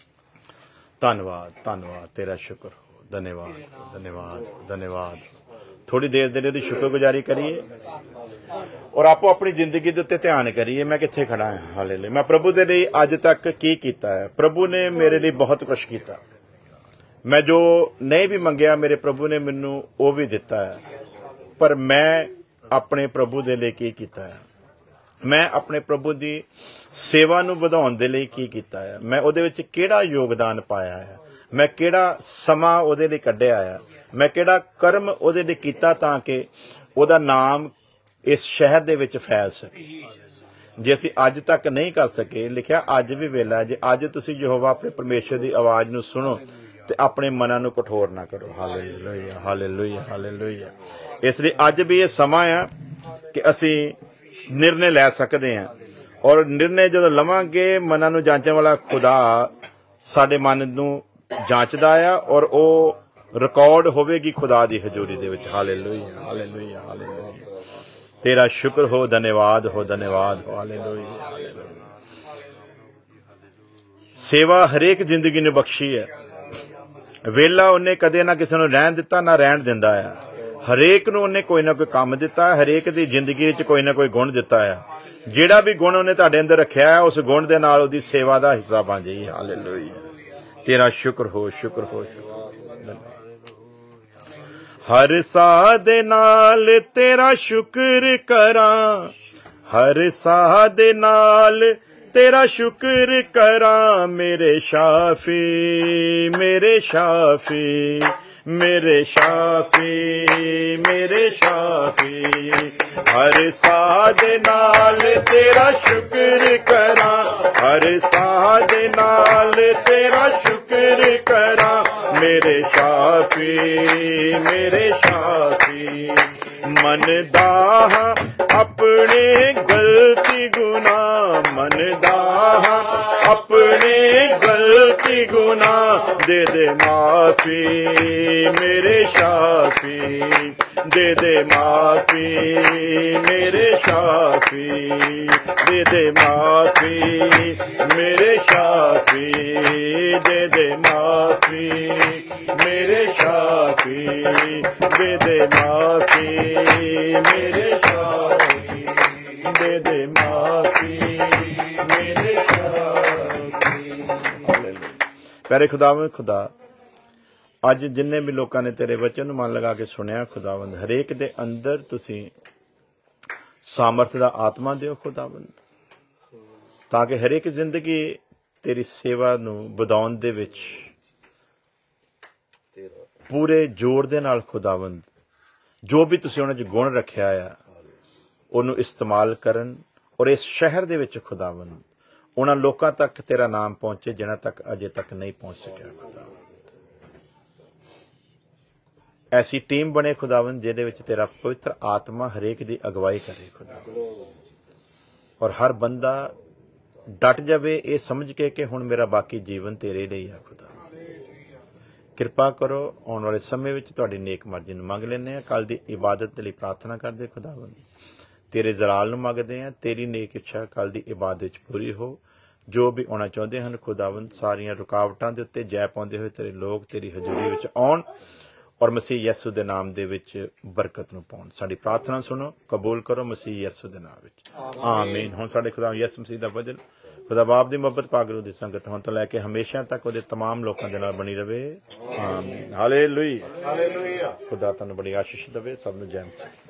ਧੰਨਵਾਦ ਧੰਨਵਾਦ, ਤੇਰਾ ਸ਼ੁਕਰ ਹੋ। ਧੰਨਵਾਦ ਧੰਨਵਾਦ ਧੰਨਵਾਦ। ਥੋੜੀ ਦੇਰ ਦੇ ਲਈ ਉਹਦੀ ਸ਼ੁਕਰਗੁਜ਼ਾਰੀ ਕਰੀਏ ਔਰ ਆਪੋ ਆਪਣੀ ਜ਼ਿੰਦਗੀ ਦੇ ਉੱਤੇ ਧਿਆਨ ਕਰੀਏ। ਮੈਂ ਕਿੱਥੇ ਖੜਾ ਹਾਂ? ਹਾਲੇਲੂਇਆ। ਮੈਂ ਪ੍ਰਭੂ ਦੇ ਲਈ ਅੱਜ ਤੱਕ ਕੀ ਕੀਤਾ ਹੈ? ਪ੍ਰਭੂ ਨੇ ਮੇਰੇ ਲਈ ਬਹੁਤ ਕੁਛ ਕੀਤਾ। ਮੈਂ ਜੋ ਨਹੀਂ ਵੀ ਮੰਗਿਆ, ਮੇਰੇ ਪ੍ਰਭੂ ਨੇ ਮੈਨੂੰ ਉਹ ਵੀ ਦਿੱਤਾ ਹੈ। ਪਰ ਮੈਂ ਆਪਣੇ ਪ੍ਰਭੂ ਦੇ ਲਈ ਕੀ ਕੀਤਾ ਹੈ? ਮੈਂ ਆਪਣੇ ਪ੍ਰਭੂ ਦੀ ਸੇਵਾ ਨੂੰ ਵਧਾਉਣ ਦੇ ਲਈ ਕੀ ਕੀਤਾ ਹੈ? ਮੈਂ ਉਹਦੇ ਵਿੱਚ ਕਿਹੜਾ ਯੋਗਦਾਨ ਪਾਇਆ ਹੈ? ਮੈਂ ਕਿਹੜਾ ਸਮਾਂ ਉਹਦੇ ਲਈ ਕੱਢਿਆ ਹੈ? ਮੈਂ ਕਿਹੜਾ ਕਰਮ ਉਹਦੇ ਲਈ ਕੀਤਾ ਤਾਂ ਕਿ ਉਹਦਾ ਨਾਮ ਇਸ ਸ਼ਹਿਰ ਦੇ ਵਿੱਚ ਫੈਲ ਸਕੇ। ਜੇ ਅਸੀਂ ਅੱਜ ਤੱਕ ਨਹੀਂ ਕਰ ਸਕੇ, ਲਿਖਿਆ ਅੱਜ ਵੀ ਵੇਲਾ। ਜੇ ਅੱਜ ਤੁਸੀਂ ਯਹੋਵਾ ਆਪਣੇ ਪਰਮੇਸ਼ਰ ਦੀ ਆਵਾਜ਼ ਨੂੰ ਸੁਣੋ ਤੇ ਆਪਣੇ ਮਨਾਂ ਨੂੰ ਕਠੋਰ ਨਾ ਕਰੋ। Hallelujah hallelujah hallelujah. ਇਸ ਲਈ ਅੱਜ ਵੀ ਇਹ ਸਮਾਂ ਆ ਕਿ ਅਸੀਂ ਨਿਰਣੇ ਲੈ ਸਕਦੇ ਹਾਂ। ਔਰ ਨਿਰਣੇ ਜਦੋਂ ਲਵਾਂਗੇ, ਮਨਾਂ ਨੂੰ ਜਾਂਚਣ ਵਾਲਾ ਖੁਦਾ ਸਾਡੇ ਮਨ ਨੂੰ ਜਾਂਚਦਾ ਆ, ਔਰ ਉਹ ਰਿਕਾਰਡ ਹੋਵੇਗੀ ਖੁਦਾ ਦੀ ਹਜ਼ੂਰੀ ਦੇ ਵਿੱਚ। Hallelujah hallelujah hallelujah. ਤੇਰਾ ਸ਼ੁਕਰ ਹੋ, ਧੰਨਵਾਦ ਹੋ, ਧੰਨਵਾਦ ਹੋ। Hallelujah hallelujah. ਸੇਵਾ ਹਰੇਕ ਜ਼ਿੰਦਗੀ ਨੂੰ ਬਖਸ਼ੀ ਹੈ। ਵੇਲਾ ਉਹਨੇ ਕਦੇ ਨਾ ਕਿਸੇ ਨੂੰ ਰਹਿਣ ਦਿੱਤਾ, ਨਾ ਰਹਿਣ ਦਿੰਦਾ ਆ। ਹਰੇਕ ਨੂੰ ਉਹਨੇ ਕੋਈ ਨਾ ਕੋਈ ਕੰਮ ਦਿੱਤਾ, ਹਰੇਕ ਦੀ ਜ਼ਿੰਦਗੀ ਵਿੱਚ ਕੋਈ ਨਾ ਕੋਈ ਗੁਣ ਦਿੱਤਾ ਆ। ਜਿਹੜਾ ਵੀ ਗੁਣ ਉਹਨੇ ਤੁਹਾਡੇ ਅੰਦਰ ਰੱਖਿਆ ਹੈ, ਉਸ ਗੁਣ ਦੇ ਨਾਲ ਉਹਦੀ ਸੇਵਾ ਦਾ ਹਿੱਸਾ ਬਣ ਜਾਈਏ। ਹਾਲੇਲੂਇਆ। ਤੇਰਾ ਸ਼ੁਕਰ ਹੋ, ਸ਼ੁਕਰ ਹੋ, ਸ਼ੁਕਰ। ਹਰ ਸਾਹ ਦੇ ਨਾਲ ਤੇਰਾ ਸ਼ੁਕਰ ਕਰਾਂ, ਹਰ ਸਾਹ ਦੇ ਨਾਲ ਤੇਰਾ ਸ਼ੁਕਰ ਕਰਾਂ। ਮੇਰੇ ਸ਼ਾਫੀ ਮੇਰੇ ਸ਼ਾਫੀ ਮੇਰੇ ਸ਼ਾਫੀ ਮੇਰੇ ਸ਼ਾਫੀ। ਹਰ ਸਾਹ ਦੇ ਨਾਲ ਤੇਰਾ ਸ਼ੁਕਰ ਕਰਾਂ, ਹਰ ਸਾਹ ਦੇ ਨਾਲ ਤੇਰਾ ਸ਼ੁਕਰ ਕਰਾਂ। ਮੇਰੇ ਸ਼ਾਫੀ ਮੇਰੇ ਸ਼ਾਫੀ। ਮੰਨਦਾ ਹਾਂ ਆਪਣੇ ਗਲਤੀ ਗੁਨਾਹ, ਮੰਨਦਾ ਹਾਂ ਆਪਣੇ ਗਲਤੀ ਗੁਨਾਹ। ਦੇ ਦੇ ਮਾਫੀ ਮੇਰੇ ਸ਼ਾਫੀ, ਦੇ ਦੇ ਮਾਫੀ ਮੇਰੇ ਸ਼ਾਫੀ, ਦੇ ਦੇ ਮਾਫੀ ਮੇਰੇ ਸ਼ਾਫੀ, ਦੇ ਦੇ ਮਾਫੀ ਮੇਰੇ ਸ਼ਾਫੀ, ਦੇ ਦੇ ਮਾਫੀ ਮੇਰੇ ਸ਼ਾਫੀ, ਦੇ ਦੇ ਮਾਫੀ ਮੇਰੇ ਸ਼ਾਫੀ। ਪਿਆਰੇ ਖੁਦਾਵੰਦ ਖੁਦਾ, ਅੱਜ ਜਿੰਨੇ ਵੀ ਲੋਕਾਂ ਨੇ ਤੇਰੇ ਵਚਨ ਨੂੰ ਮਨ ਲਗਾ ਕੇ ਸੁਣਿਆ ਖੁਦਾਵੰਦ, ਹਰੇਕ ਦੇ ਅੰਦਰ ਤੁਸੀਂ ਸਾਮਰਥ ਦਾ ਆਤਮਾ ਦਿਓ ਖੁਦਾਵੰਦ, ਤਾਂ ਕਿ ਹਰੇਕ ਜ਼ਿੰਦਗੀ ਤੇਰੀ ਸੇਵਾ ਨੂੰ ਵਧਾਉਣ ਦੇ ਵਿੱਚ ਪੂਰੇ ਜ਼ੋਰ ਦੇ ਨਾਲ ਖੁਦਾਵੰਦ ਜੋ ਵੀ ਤੁਸੀਂ ਉਹਨਾਂ 'ਚ ਗੁਣ ਰੱਖਿਆ ਆ ਉਹਨੂੰ ਇਸਤੇਮਾਲ ਕਰਨ। ਔਰ ਇਸ ਸ਼ਹਿਰ ਦੇ ਵਿੱਚ ਖੁਦਾਵੰਦ ਉਹਨਾਂ ਲੋਕਾਂ ਤੱਕ ਤੇਰਾ ਨਾਮ ਪਹੁੰਚੇ ਜਿਨ੍ਹਾਂ ਤੱਕ ਅਜੇ ਤੱਕ ਨਹੀਂ ਪਹੁੰਚ ਸਕਿਆ ਖੁਦਾਵੰਦ। ਐਸੀ ਟੀਮ ਬਣੇ ਖੁਦਾਵੰਦ ਜਿਹਦੇ ਵਿੱਚ ਤੇਰਾ ਪਵਿੱਤਰ ਆਤਮਾ ਹਰੇਕ ਦੀ ਅਗਵਾਈ ਕਰੇ ਖੁਦਾਵੰਦ। ਔਰ ਹਰ ਬੰਦਾ ਡਟ ਜਾਵੇ ਇਹ ਸਮਝ ਕੇ ਕਿ ਹੁਣ ਮੇਰਾ ਬਾਕੀ ਜੀਵਨ ਤੇਰੇ ਲਈ ਆ ਖੁਦਾ। ਕਿਰਪਾ ਕਰੋ। ਆਉਣ ਵਾਲੇ ਸਮੇਂ ਵਿੱਚ ਤੁਹਾਡੀ ਨੇਕ ਮਰਜ਼ੀ ਨੂੰ ਮੰਗ ਲੈਂਦੇ ਹਾਂ। ਕੱਲ ਦੀ ਇਬਾਦਤ ਦੇ ਲਈ ਪ੍ਰਾਰਥਨਾ ਕਰਦੇ ਖੁਦਾਵੰਦ। ਤੇਰੇ ਜਲਾਲ ਨੂੰ ਮੰਗਦੇ ਹਾਂ। ਤੇਰੀ ਨੇਕ ਇੱਛਾ ਕੱਲ ਦੀ ਇਬਾਦਤ ਵਿੱਚ ਪੂਰੀ ਹੋ। ਜੋ ਵੀ ਆਉਣਾ ਚਾਹੁੰਦੇ ਹਨ ਖੁਦਾਵੰਦ ਸਾਰੀਆਂ ਰੁਕਾਵਟਾਂ ਦੇ ਉੱਤੇ ਜੈ ਪਾਉਂਦੇ ਹੋਏ ਤੇਰੇ ਲੋਕ ਤੇਰੀ ਹਜ਼ੂਰੀ ਵਿੱਚ ਆਉਣ ਔਰ ਮਸੀਹ ਯਿਸੂ ਦੇ ਨਾਮ ਦੇ ਵਿੱਚ ਬਰਕਤ ਨੂੰ ਪਾਉਣ। ਸਾਡੀ ਪ੍ਰਾਰਥਨਾ ਸੁਣੋ, ਕਬੂਲ ਕਰੋ ਮਸੀਹ ਯਿਸੂ ਦੇ ਨਾਮ ਵਿੱਚ, ਆਮੀਨ। ਹੁਣ ਸਾਡੇ ਖੁਦਾ ਯਿਸੂ ਮਸੀਹ ਦਾ ਵਜਨ, ਖੁਦਾ ਬਾਪ ਦੀ ਮੁਹੱਬਤ, ਪਾਕ ਰੂਹ ਦੀ ਸੰਗਤ ਹੁਣ ਤੋਂ ਲੈ ਕੇ ਹਮੇਸ਼ਾ ਤੱਕ ਉਹਦੇ तमाम ਲੋਕਾਂ ਦੇ ਨਾਲ ਬਣੀ ਰਵੇ, ਆਮੀਨ। Hallelujah, hallelujah. ਖੁਦਾ ਤੁਹਾਨੂੰ ਬੜੀ ਆਸ਼ੀਸ਼ ਦੇਵੇ। ਸਭ ਨੂੰ ਜੈ ਮਸੀਹ।